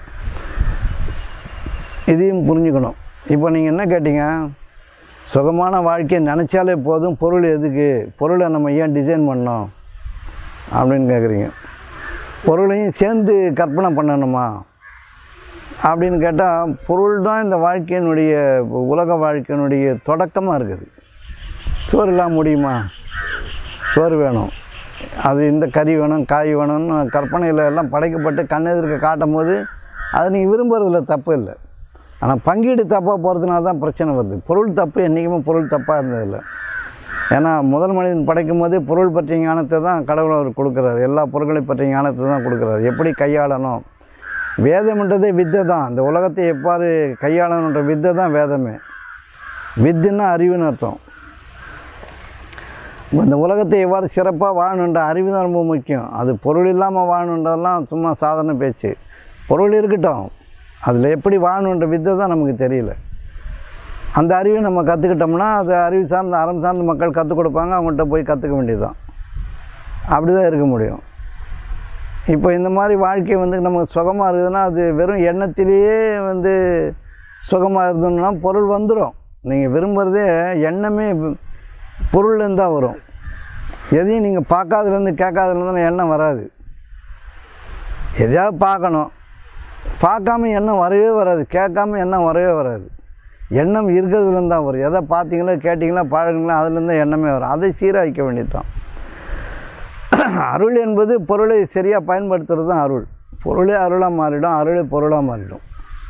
இதையும் புரிஞ்சுக்கணும். இப்போ நீங்கள் என்ன கேட்டீங்க? சுகமான வாழ்க்கையை நினச்சாலே போதும், பொருள் எதுக்கு? பொருளை நம்ம ஏன் டிசைன் பண்ணோம் அப்படின்னு கேட்குறீங்க. பொருளையும் சேர்ந்து கற்பனை பண்ணணுமா அப்படின்னு கேட்டால், பொருள் தான் இந்த வாழ்க்கையினுடைய உலக வாழ்க்கையினுடைய தொடக்கமாக இருக்குது. சோறு இல்லாமல் முடியுமா? சோறு வேணும், அது இந்த கறி வேணும், காய் வேணும்னு கற்பனையில் எல்லாம் படைக்கப்பட்டு கண்ணெதிர்க்க காட்டும் போது அது நீங்கள் விரும்புகிறதுல தப்பு இல்லை. ஆனால் பங்கீடு தப்பாக போகிறதுனால தான் பிரச்சனை வருது. பொருள் தப்பு என்றைக்குமே பொருள் தப்பாக இருந்ததில்லை. ஏன்னா முதல் மனிதன் படைக்கும் போதே பொருள் பற்றிய ஞானத்தை தான் கடவுள் அவர் கொடுக்குறாரு. எல்லா பொருட்களை பற்றிய ஞானத்தை தான் கொடுக்குறாரு. எப்படி கையாளணும், வேதம்ன்றதே வித்தை தான். இந்த உலகத்தை எவ்வாறு கையாளணுன்ற வித்தை தான் வேதமே. வித்துன்னா அறிவுன்னு அர்த்தம். இந்த உலகத்தை எவ்வாறு சிறப்பாக வாழணுன்ற அறிவு தான் ரொம்ப முக்கியம். அது பொருள் இல்லாமல் வாழணுன்றதெல்லாம் சும்மா சாதாரண பேச்சு. பொருள் இருக்கட்டும், அதில் எப்படி வாழணுன்ற வித்தை தான் நமக்கு தெரியல. அந்த அறிவை நம்ம கற்றுக்கிட்டோம்னா அது அறிவு சார்ந்த அறம் சார்ந்த மக்கள் கற்றுக் கொடுப்பாங்க, அவங்கள்ட்ட போய் கற்றுக்க வேண்டியது தான். அப்படி தான் இருக்க முடியும். இப்போ இந்த மாதிரி வாழ்க்கை வந்து நமக்கு சுகமாக இருக்குதுன்னா அது வெறும் எண்ணத்திலேயே வந்து சுகமாக இருந்தோம்னா பொருள் வந்துடும். நீங்கள் விரும்புகிறதே எண்ணமே பொருள்லேருந்து தான் வரும். எதையும் நீங்கள் பார்க்காதுலேருந்து கேட்காதுலேருந்து எண்ணம் வராது. எதையாவது பார்க்கணும், பார்க்காம எண்ணம் வரவே வராது, கேட்காம எண்ணம் வரவே வராது. எண்ணம் இருக்கிறதுலேருந்து தான் வரும். எதை பார்த்தீங்களோ கேட்டிங்களோ பழகுங்களோ அதுலேருந்து எண்ணமே வரும். அதை சீராக்க வேண்டியது தான். அருள் என்பது பொருளை சரியாக பயன்படுத்துகிறது தான் அருள். பொருளே அருளாக மாறிடும், அருளே பொருளாக மாறிடும்.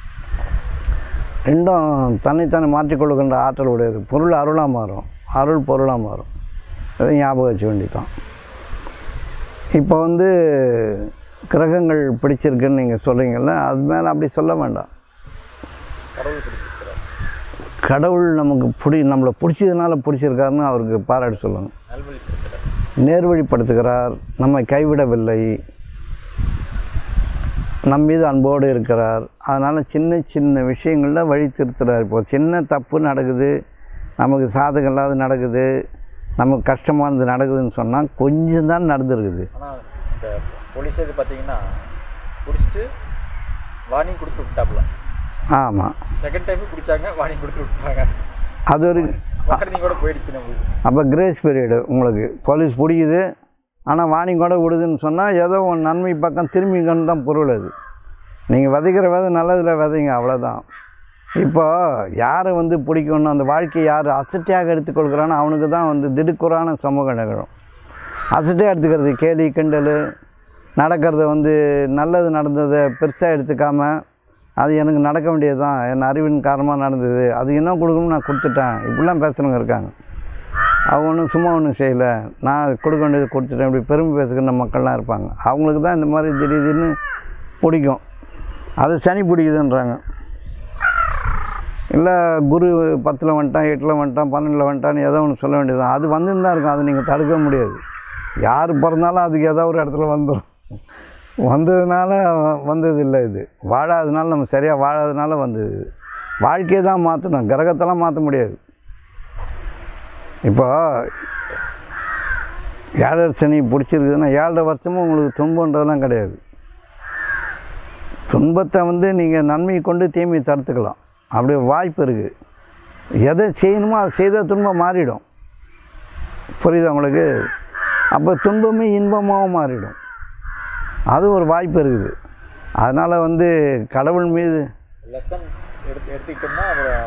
ரெண்டும் தன்னைத்தானே மாற்றிக்கொள்ளுகின்ற ஆற்றல் உடையது. பொருள் அருளாக மாறும், அருள் பொருளாக மாறும். அதை ஞாபகம் வச்ச வேண்டியதான். இப்போ வந்து கிரகங்கள் பிடிச்சிருக்குன்னு நீங்கள் சொல்கிறீங்கல்ல, அது மேலே அப்படி சொல்ல வேண்டாம். கடவுள் நமக்கு பிடி நம்மளை பிடிச்சதுனால பிடிச்சிருக்காருன்னு அவருக்கு பாராட்டு சொல்லணும். நேர்வழிப்படுத்துகிறார், நம்மை கைவிடவில்லை, நம் மீது அன்போடு இருக்கிறார். அதனால் சின்ன சின்ன விஷயங்களில் வழி திருத்துறார். இப்போ சின்ன தப்பு நடக்குது, நமக்கு சாதகம் இல்லாத நடக்குது, நமக்கு கஷ்டமானது நடக்குதுன்னு சொன்னால் கொஞ்சம் தான் நடந்துருக்குது. ஆனால் இந்த போலீஸ் இது பார்த்தீங்கன்னா பிடிச்சிட்டு வார்னிங் கொடுத்து விட்டாப்புல. ஆமாம், செகண்ட் டைம் பிடிச்சாங்க, வார்னிங் கொடுத்து விட்டாங்க. அது ஒரு கூட போயிடுச்சு நம்மளுக்கு. அப்போ கிரேஸ் பீரியடு உங்களுக்கு போலீஸ் பிடிக்குது, ஆனால் வார்னிங் கூட விடுதுன்னு சொன்னால் ஏதோ ஒரு நன்மை பக்கம் திரும்பிங்கன்னு தான் பொருள். அது நீங்கள் விதைக்கிற விதை நல்லதில் விதைங்க, அவ்வளோதான். இப்போ யாரை வந்து பிடிக்கணும், அந்த வாழ்க்கையை யார் அசட்டையாக எடுத்துக்கொள்கிறானோ அவனுக்கு தான் வந்து திடுக்குறான சமூகம் நிகழும். அசட்டையாக எடுத்துக்கிறது, கேலி கிண்டல் நடக்கிறத வந்து நல்லது நடந்ததை பெருசாக எடுத்துக்காமல் அது எனக்கு நடக்க வேண்டியது தான், என் அறிவின் காரணமாக நடந்தது, அது என்ன கொடுக்கணும் நான் கொடுத்துட்டேன், இப்படிலாம் பேசுகிறவங்க இருக்காங்க. அவங்க ஒன்றும் சும்மா ஒன்றும் செய்யலை, நான் கொடுக்க வேண்டியது கொடுத்துட்டேன், இப்படி பெருமை பேசுகிற மக்கள்லாம் இருப்பாங்க. அவங்களுக்கு தான் இந்த மாதிரி திடீர்னு பிடிக்கும். அது சனி பிடிக்குதுன்றாங்க. இல்லை குரு பத்தில் வந்துட்டான், எட்டில் வந்துட்டான், பன்னெண்டில் வந்துட்டான்னு ஏதோ ஒன்று சொல்ல வேண்டியது. அது வந்துன்னு தான் இருக்கும், அதை நீங்கள் தடுக்க முடியாது. யார் பிறந்தாலும் அதுக்கு ஏதோ ஒரு இடத்துல வந்துடும். வந்ததுனால வந்தது இல்லை, இது வாழாததுனால, நம்ம சரியாக வாழாததுனால வந்தது. வாழ்க்கையை தான் மாற்றணும், கிரகத்தெல்லாம் மாற்ற முடியாது. இப்போ ஏழரை சனி பிடிச்சிருக்குதுன்னா ஏழரை வருஷமும் உங்களுக்கு துன்பன்றதெல்லாம் கிடையாது. துன்பத்தை வந்து நீங்கள் நன்மையை கொண்டு தீமையை தடுத்துக்கலாம், அப்படி வாய்ப்பு இருக்குது. எதை செய்யணுமோ அதை செய்தால் துன்பம் மாறிடும். புரியுதா உங்களுக்கு? அப்போ துன்பமே இன்பமாகவும் மாறிடும். அது ஒரு வாய்ப்பு இருக்குது. அதனால் வந்து கடவுள் மீது லெசன் எடுத்து எடுத்துக்கிட்டோம்னா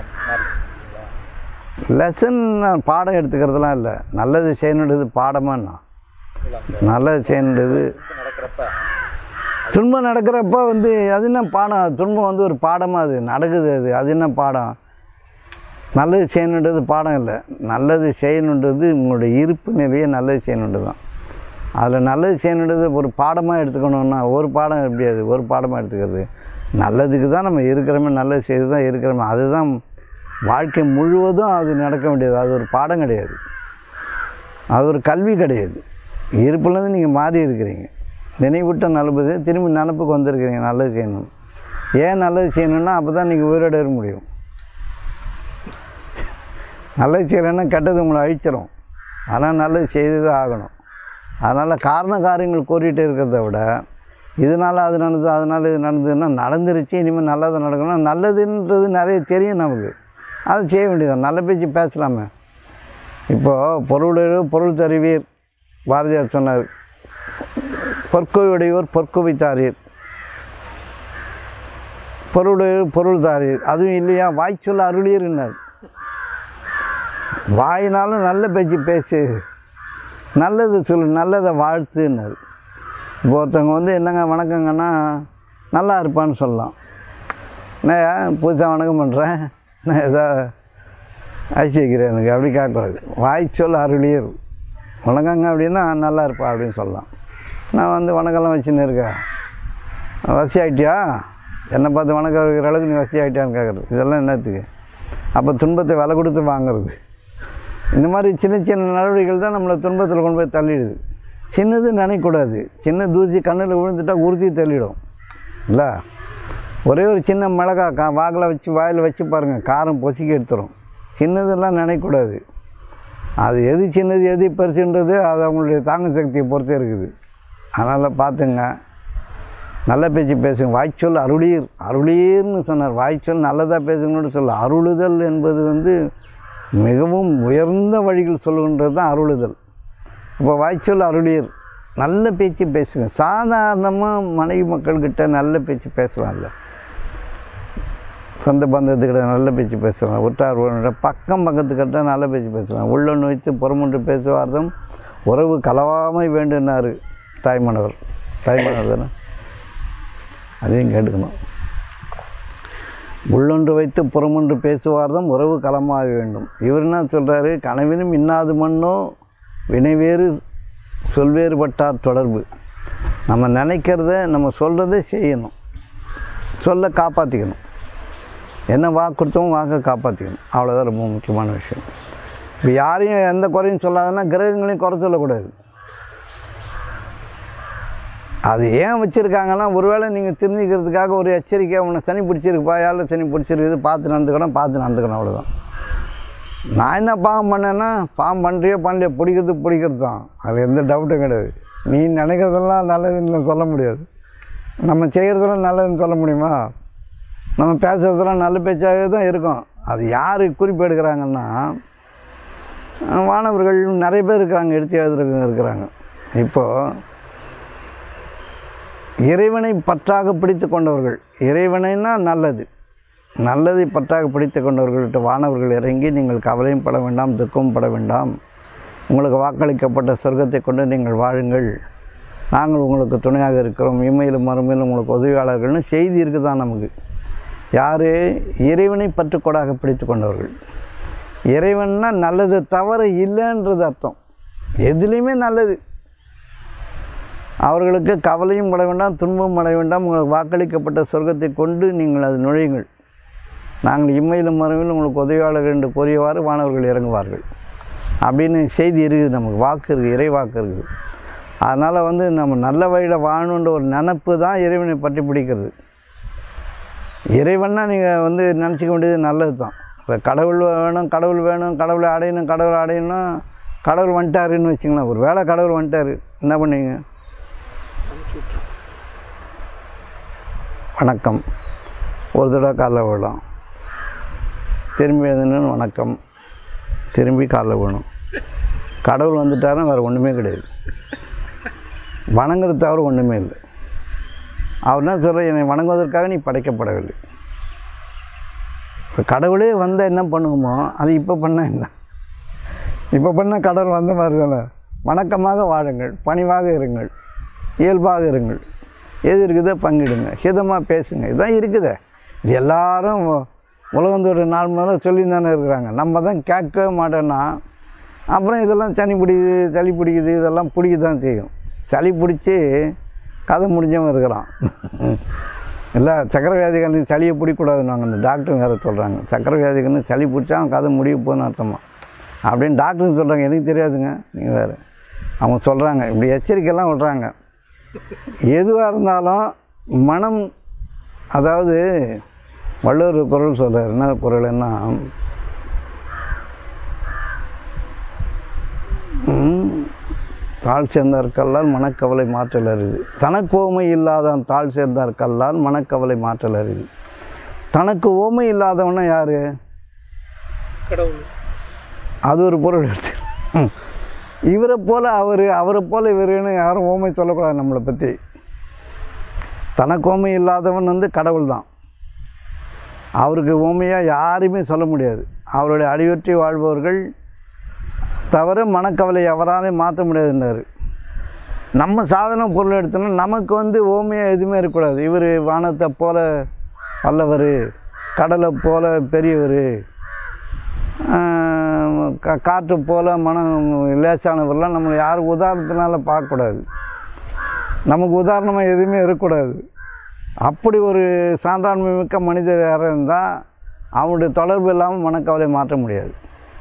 லெசன் பாடம் எடுத்துக்கிறதுலாம் இல்லை. நல்லது செய்யணுன்றது பாடமானா, நல்லது செய்யணுன்றது நடக்கிறப்ப துன்பம் நடக்கிறப்ப வந்து அது என்ன பாடம்? துன்பம் வந்து ஒரு பாடமாக அது நடக்குது. அது அது என்ன பாடம்? நல்லது செய்யணுன்றது பாடம் இல்லை. நல்லது செய்யணுன்றது உங்களுடைய இருப்பு நிலையே நல்லது செய்யணுன்றது தான். அதில் நல்லது செய்யணுன்றது ஒரு பாடமாக எடுத்துக்கணுன்னா ஒரு பாடம் எப்படி அது ஒரு பாடமாக எடுத்துக்கிறது? நல்லதுக்கு தான் நம்ம இருக்கிறோமே, நல்லது செய்து தான் இருக்கிறோமே, அதுதான் வாழ்க்கை முழுவதும் அது நடக்க வேண்டியது. அது ஒரு பாடம் கிடையாது, அது ஒரு கல்வி கிடையாது. இருப்புலேருந்து நீங்கள் மாறி இருக்கிறீங்க. நினைவுட்ட நல்லது திரும்பி நினப்புக்கு வந்திருக்கிறீங்க நல்லது செய்யணும். ஏன் நல்லது செய்யணுன்னா அப்போ தான் நீங்கள் உயிரோடு இருக்க முடியும். நல்லது செய்யலைன்னா கெட்டது உங்களை அழிச்சிடும். ஆனால் நல்லது செய்து தான் ஆகணும். அதனால் காரண காரியங்கள் கோரிட்டு இருக்கிறத விட இதனால் அது நடந்தது, அதனால் இது நடந்ததுன்னா நடந்துருச்சு, இனிமேல் நல்லதை நடக்கணும். நல்லதுன்றது நிறைய தெரியும் நமக்கு, அதை செய்ய வேண்டியதான். நல்ல பேச்சு பேசலாமே. இப்போது பொருளுடையோர் பொருள் தருவீர், பாரதியார் சொன்னார். பொற்கொடையோர் பொற்குவித்தாரீர், பொருளுடையோர் பொருள் தாரீர். அதுவும் இல்லையா வாய்ச்சொல்ல அருளியர்னார். வாயினாலும் நல்ல பேச்சு பேசு, நல்லது சொல்லு, நல்லதை வாழ்த்துன்னாரு. இப்போ ஒருத்தவங்க வந்து என்னங்க வணக்கங்கன்னா நல்லா இருப்பான்னு சொல்லலாம். நான் புதுசாக வணக்கம் பண்ணுறேன், நான் எதோ அழிச்சு வைக்கிறேன் எனக்கு அப்படி கேட்கக்கூடாது. வாய்ச்சொல் அருளியர். வணக்கங்க அப்படின்னா நல்லா இருப்பா அப்படின்னு சொல்லலாம். நான் வந்து வணக்கம்லாம் வச்சுன்னு இருக்கேன், வசி ஆகிட்டியா, என்னை பார்த்து வணக்கம் இருக்கிற அளவுக்கு நீ வசி ஆகிட்டியான்னு கேட்குறது, இதெல்லாம் என்னத்துக்கு? அப்போ துன்பத்தை விலை கொடுத்து வாங்கிறது. இந்த மாதிரி சின்ன சின்ன நடவடிக்கைகள் தான் நம்மளை துன்பத்தில் கொண்டு போய் தள்ளிடுது. சின்னது நினைக்கக்கூடாது. சின்ன தூசி கண்ணில் விழுந்துட்டால் உறுதி தள்ளிடும் இல்லை. ஒரே ஒரு சின்ன மிளகா கா வாக்கில் வச்சு வாயில் வச்சு பாருங்கள், காரம் பொசுக்கி எடுத்துரும். சின்னதெல்லாம் நினைக்கக்கூடாது. அது எது சின்னது எது பெருசுன்றது அது அவங்களுடைய தாங்க சக்தியை பொறுத்தே இருக்குது. அதனால் பார்த்துங்க, நல்ல பேச்சு பேசுங்க. வாய்ச்சொல் அருளீர், அருளீர்னு சொன்னார். வாய்ச்சொல் நல்லதாக பேசுங்கன்னு சொல்ல. அருளுதல் என்பது வந்து மிகவும் உயர்ந்த வழிகள் சொல்லுகின்றது தான் அருளுதல். இப்போ வாய்ச்சொல் அருளியர், நல்ல பேச்சு பேசுங்க. சாதாரணமாக மனைவி மக்கள்கிட்ட நல்ல பேச்சு பேசலாம்ல, சொந்த பந்தத்துக்கிட்ட நல்ல பேச்சு பேசலாம், உற்றார் பக்கம் பக்கத்துக்கிட்ட நல்ல பேச்சு பேசலாம். உள்ளொன்று வைத்து புறமொன்று பேசுவார்தம் உறவு கலவாமை வேண்டுனார் தாய்மானவர். தாய்மானவர் தானே, அதையும் கேட்டுக்கணும். உள்ளொன்று வைத்து புறமொன்று பேசுவார்தம் உறவு களமாக வேண்டும். இவர் என்ன சொல்கிறாரு? கனவினும் இன்னாது மண்ணோ வினைவேறு சொல்வேறுபட்டார் தொடர்பு. நம்ம நினைக்கிறத நம்ம சொல்கிறதே செய்யணும், சொல்ல காப்பாற்றிக்கணும். என்ன வாக்கு கொடுத்தோம் வாக்கை காப்பாற்றிக்கணும். அவ்வளோதான் ரொம்ப முக்கியமான விஷயம். இப்போ யாரையும் எந்த குறையும் சொல்லாதுன்னா கிரகங்களையும் குறை சொல்லக்கூடாது. அது ஏன் வச்சுருக்காங்கன்னா, ஒருவேளை நீங்கள் தெரிஞ்சுக்கிறதுக்காக ஒரு எச்சரிக்கை, உன்னை சனி பிடிச்சிருக்குப்பா, யாரில் சனி பிடிச்சிருக்குது, பார்த்து நடந்துக்கணும், பார்த்து நடந்துக்கணும், அவ்வளோதான். நான் என்ன பாவம் பண்ணேன்னா, பாவம் பண்ணுறியோ பண்ணலையோ பிடிக்கிறது பிடிக்கிறது தான், அது எந்த டவுட்டும் கிடையாது. நீ நினைக்கிறதெல்லாம் நல்லதுன்னு சொல்ல முடியாது, நம்ம செய்கிறதெல்லாம் நல்லதுன்னு சொல்ல முடியுமா? நம்ம பேசுகிறதெல்லாம் நல்ல பேச்சாகவே தான் இருக்கும். அது யார் குறிப்பு எடுக்கிறாங்கன்னா, மாணவர்கள் நிறைய பேர் இருக்கிறாங்க, எடுத்து எழுதுறவங்க இருக்கிறாங்க. இப்போது இறைவனை பற்றாக பிடித்து கொண்டவர்கள், இறைவனைன்னா நல்லது, நல்லதை பற்றாக பிடித்து கொண்டவர்கள்ட்ட வானவர்கள் இறங்கி, நீங்கள் கவலையும் பட வேண்டாம், துக்கமும் பட வேண்டாம், உங்களுக்கு வாக்களிக்கப்பட்ட சொர்க்கத்தை கொண்டு நீங்கள் வாழுங்கள், நாங்கள் உங்களுக்கு துணையாக இருக்கிறோம், இம்மையிலும் மறுமையிலும் உங்களுக்கு உதவியாளர்கள்னு செய்தி இருக்குது தான் நமக்கு. யார்? இறைவனை பற்றுக்கோடாக பிடித்து கொண்டவர்கள். இறைவன்னா நல்லது தவறு இல்லைன்றது அர்த்தம். எதுலேயுமே நல்லது. அவர்களுக்கு கவலையும் பட வேண்டாம், துன்பமும் பட வேண்டாம், உங்களுக்கு வாக்களிக்கப்பட்ட சொர்க்கத்தை கொண்டு நீங்கள் அது நுழையுங்கள். நாங்கள் இம்மையிலும் மறுமையிலும் உங்களுக்கு உதவியாளர்கள் என்று கூறியவாறு வானவர்கள் இறங்குவார்கள் அப்படின்னு செய்தி இருக்குது, நமக்கு வாக்கு இருக்குது, இறை வாக்கு இருக்குது. அதனால் வந்து நம்ம நல்ல வழியில் வாழணுன்ற ஒரு நினப்பு தான் இறைவனை பற்றி பிடிக்கிறது. இறைவன்னா நீங்கள் வந்து நினச்சிக்க வேண்டியது நல்லது தான். இப்போ கடவுள் வேணும், கடவுள் வேணும், கடவுளை அடையணும், கடவுளை அடையணும், கடவுள் வந்துட்டாருன்னு வச்சுங்களேன். ஒரு வேளை கடவுள் வந்துட்டார், என்ன பண்ணுவீங்க? வணக்கம் ஒரு தடவை காலைல விழலாம், திரும்பி எழுதுன்னு வணக்கம், திரும்பி காலைல விழணும். கடவுள் வந்துட்டாருன்னா வேறு ஒன்றுமே கிடையாது, வணங்குறது தவிர ஒன்றுமே இல்லை. அவர் என்ன சொல்கிற, என்னை வணங்குவதற்காக நீ படைக்கப்படவில்லை. இப்போ கடவுளே வந்தால் என்ன பண்ணுவோமோ அது இப்போ பண்ணால் என்ன, இப்போ பண்ணால் கடவுள் வந்த மாதிரி தானே. வணக்கமாக வாழுங்கள், பணிவாக இருங்கள், இயல்பாக இருங்கள், எது இருக்குதோ பங்கிடுங்க, ஹிதமாக பேசுங்க, இதுதான் இருக்குதே. இது எல்லாரும் உலகந்தோட நாள் முதல்ல சொல்லி தானே இருக்கிறாங்க. நம்ம தான் கேட்கவே மாட்டோன்னா அப்புறம் இதெல்லாம் சனி பிடிக்குது, சளி பிடிக்குது, இதெல்லாம் பிடிக்க தான் செய்யும். சளி பிடிச்சி கதை முடிஞ்சவன் இருக்கிறான். இல்லை சக்கரை வியாதிக்காரன் சளியை பிடிக்கூடாதுன்னு அந்த டாக்டர் வேறு சொல்கிறாங்க. சக்கரை வியாதிக்காரன் சளி பிடிச்சா அவன் கதை முடிய போகுதுன்னு அர்த்தமா அப்படின்னு டாக்டர் சொல்கிறாங்க. எனக்கு தெரியாதுங்க, நீங்கள் வேறு. அவங்க சொல்கிறாங்க, இப்படி எச்சரிக்கையெல்லாம் விட்றாங்க. எதுவாக இருந்தாலும் மனம், அதாவது வள்ளுவர் குறள் சொல்கிறார். என்ன குறள்னா, தாழ் சேர்ந்தார் கல்லால் மனக்கவலை மாற்றல் அரிது. தனக்கு ஓமை இல்லாதவன் தாழ் சேர்ந்தார் கல்லால் மனக்கவலை மாற்றல் அரிது. தனக்கு ஓமை இல்லாதவனா யார்? கடவுள். அது ஒரு பொருள் எடுத்து. இவரை போல் அவர், அவரை போல் இவருன்னு யாரும் ஓமை சொல்லக்கூடாது நம்மளை பற்றி. தனக்கு ஓமை இல்லாதவன் வந்து கடவுள் தான். அவருக்கு ஓமையாக யாரையுமே சொல்ல முடியாது. அவருடைய அடிவற்றி வாழ்பவர்கள் தவிர மனக்கவலை எவராலையும் மாற்ற முடியாதுன்றார். நம்ம சாதன பொருள் எடுத்தோன்னா நமக்கு வந்து ஓமையாக எதுவுமே இருக்கக்கூடாது. இவர் வானத்தை போல வல்லவர், கடலை போல பெரியவர், கா காற்று போல் மனம் லேசானவர்லாம் நம்மளை யாரும் உதாரணத்தினால பார்க்கக்கூடாது. நமக்கு உதாரணமாக எதுவுமே இருக்கக்கூடாது. அப்படி ஒரு சான்றாண்மை மிக்க மனிதர் யாராக இருந்தால் அவனுடைய தொடர்பு இல்லாமல் மனக்கவலை மாற்ற முடியாது.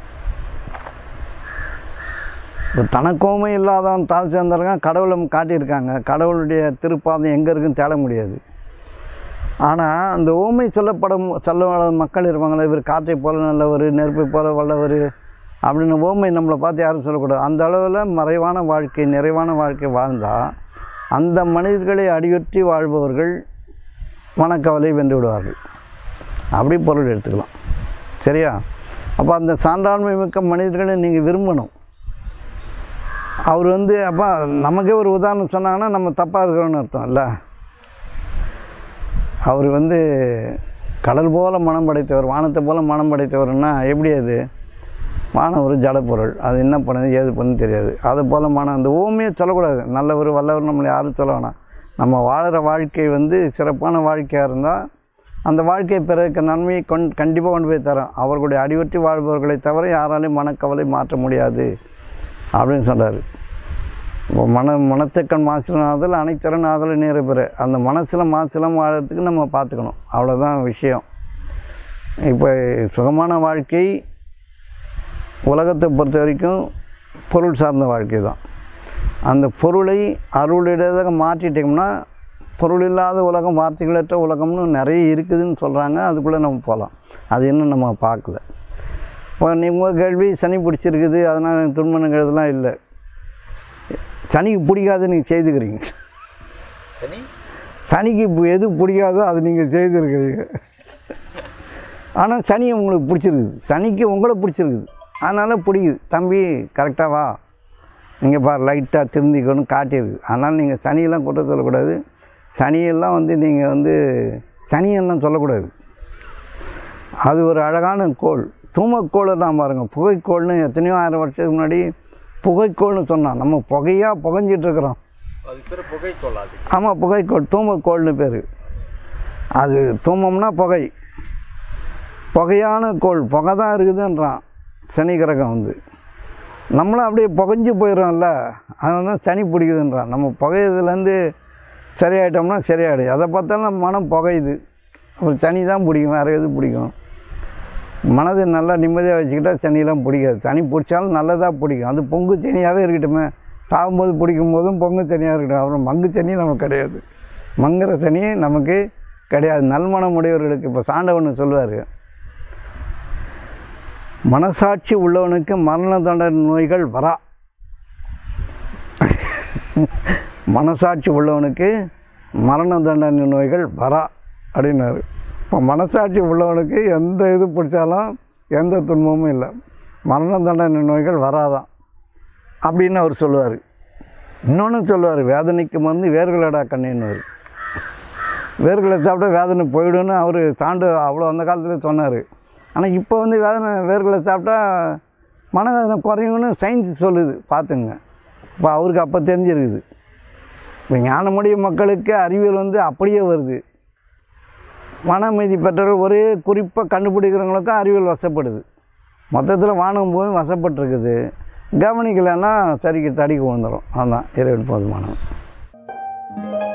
இப்போ தனக்கோமை இல்லாதவன் தாழ் சேர்ந்திருக்கான், கடவுளை காட்டியிருக்காங்க. கடவுளுடைய திருப்பாதம் எங்கே இருக்குன்னு தேட முடியாது. ஆனால் அந்த ஓமை சொல்லப்படும் சொல்ல மக்கள் இருப்பாங்களே, இவர் காற்றை போல நல்லவர், நெருப்பை போல வல்லவர் அப்படின்னு ஓமை நம்மளை பார்த்து யாரும் சொல்லக்கூடாது. அந்த அளவில் மறைவான வாழ்க்கை, நிறைவான வாழ்க்கை வாழ்ந்தால் அந்த மனிதர்களை அடியொற்றி வாழ்பவர்கள் மனக்கவலை வென்று விடுவார்கள். அப்படி பொருள் எடுத்துக்கலாம். சரியா? அப்போ அந்த சான்றாண்மை மிக்க மனிதர்களை நீங்கள் விரும்பணும். அவர் வந்து அப்போ நமக்கே ஒரு உதாரணம் சொன்னாங்கன்னா நம்ம தப்பாக இருக்கிறோன்னு அர்த்தம் இல்லை. அவர் வந்து கடல் போல் மனம் படைத்தவர், வானத்தை போல் மனம் படைத்தவர்னா எப்படி? அது வானம் ஒரு ஜடப்பொருள், அது என்ன பண்ணுது ஏது பண்ணுன்னு தெரியாது. அது போல் மனம், அந்த ஓமையை சொல்லக்கூடாது. நல்லவர் வல்லவர் நம்மளை யாரும் சொல்ல வேணாம். நம்ம வாழ்கிற வாழ்க்கை வந்து சிறப்பான வாழ்க்கையாக இருந்தால் அந்த வாழ்க்கையை பிறகு நன்மையை கொண் கண்டிப்பாக கொண்டு போய் தரோம். அவர்களுடைய அடிவற்றி வாழ்பவர்களை தவிர யாராலையும் மனக்கவலை மாற்ற முடியாது அப்படின்னு சொல்கிறார். இப்போ மன மனத்துக்கண் மாசிலனாதல் அனைத்திறன் ஆதல் நீரை பெற, அந்த மனசில் மாசிலம் வாழறதுக்கு நம்ம பார்த்துக்கணும். அவ்வளோதான் விஷயம். இப்போ சுகமான வாழ்க்கை உலகத்தை பொறுத்த வரைக்கும் பொருள் சார்ந்த வாழ்க்கை தான். அந்த பொருளை அருளுடையதாக மாற்றிட்டோம்னா பொருள் இல்லாத உலகம், வார்த்தைகளற்ற உலகம்னு நிறைய இருக்குதுன்னு சொல்கிறாங்க. அதுக்குள்ளே நம்ம போகலாம். அது இன்னும் நம்ம பார்க்கல. இப்போ நீங்கள் கேள்வி சனி பிடிச்சிருக்குது அதனால் எனக்கு துன்பங்கிறதுலாம் இல்லை. சனிக்கு பிடிக்காது நீங்கள் செய்துக்கிறீங்க. சனிக்கு எது பிடிக்காதோ அது நீங்கள் செய்துருக்கிறீங்க. ஆனால் சனி உங்களுக்கு பிடிச்சிருக்குது, சனிக்கு உங்களை பிடிச்சிருக்குது, அதனால் பிடிக்குது. தம்பி கரெக்டாக வா, நீங்கள் பார் லைட்டாக திருந்திக்கணும் காட்டியிருக்கு. அதனால் நீங்கள் சனியெல்லாம் குற்ற சொல்லக்கூடாது. சனியெல்லாம் வந்து நீங்கள் வந்து சனியெல்லாம் சொல்லக்கூடாது. அது ஒரு அழகான கோள், தூமக்கோளை தான் பாருங்கள். புகைக்கோள்னு எத்தனையோ ஆயிரம் வருஷத்துக்கு முன்னாடி புகைக்கோள்னு சொன்னான். நம்ம புகையாக புகைஞ்சிட்ருக்குறோம். ஆமாம், புகைக்கோள், தூமக்கோள்னு பேர். அது தூமம்னா புகை, புகையான கோள், புகை தான் இருக்குதுன்றான் சனி கிரகம் வந்து. நம்மளும் அப்படியே புகைஞ்சு போயிடுறோம்ல, அதனால தான் சனி பிடிக்குதுன்றான். நம்ம புகையிலேருந்து சரியாயிட்டோம்னா சரியாயிடும். அதை பார்த்தாலும் நம்ம மனம் புகையுது. ஒரு சனி தான் பிடிக்கும், வேறு எது பிடிக்கும்? மனதை நல்லா நிம்மதியாக வச்சுக்கிட்டால் சனியெல்லாம் பிடிக்காது. சனி பிடிச்சாலும் நல்லதாக பிடிக்கும். அது பொங்கு சனியாகவே இருக்கட்டுமே, சாகும்போது பிடிக்கும் போதும் பொங்கு சனியாக இருக்கட்டும். அப்புறம் மங்கு சனி நமக்கு கிடையாது, மங்குற சனி நமக்கு கிடையாது. நல்மனம் உடையவர்களுக்கு இப்போ சாண்டவன் சொல்லுவார், மனசாட்சி உள்ளவனுக்கு மரண தண்டனை நோய்கள் வரா. மனசாட்சி உள்ளவனுக்கு மரண தண்டனை நோய்கள் வரா அப்படின்னாரு. இப்போ மனசாட்சி உள்ளவனுக்கு எந்த இது பிடிச்சாலும் எந்த துன்பமும் இல்லை, மரண தண்டனை நோய்கள் வராதான் அப்படின்னு அவர் சொல்லுவார். இன்னொன்று சொல்லுவார், வேதனைக்கு மருந்து வேர்களடா கண்ணின்னு. வேர்களை சாப்பிட்டா வேதனை போயிடும்னு அவர் தாண்டு அவ்வளோ அந்த காலத்தில் சொன்னார். ஆனால் இப்போ வந்து வேதனை வேர்களை சாப்பிட்டா மனவேதனை குறையும்னு சயின்ஸ் சொல்லுது, பார்த்துங்க. இப்போ அவருக்கு அப்போ தெரிஞ்சிருக்குது. இப்போ ஞானமுடைய மக்களுக்கு அறிவியல் வந்து அப்படியே வருது. மன அமைதி பெற்றவர்கள் ஒரே குறிப்பாக கண்டுபிடிக்கிறவங்களுக்கும் அறிவியல் வசப்படுது. மொத்தத்தில் வானம் போய் வசப்பட்டுருக்குது. கவனிக்கலைன்னா சரிக்கு தடிக்கு வந்துடும். அதுதான் இறைவன் போதுமானவன்.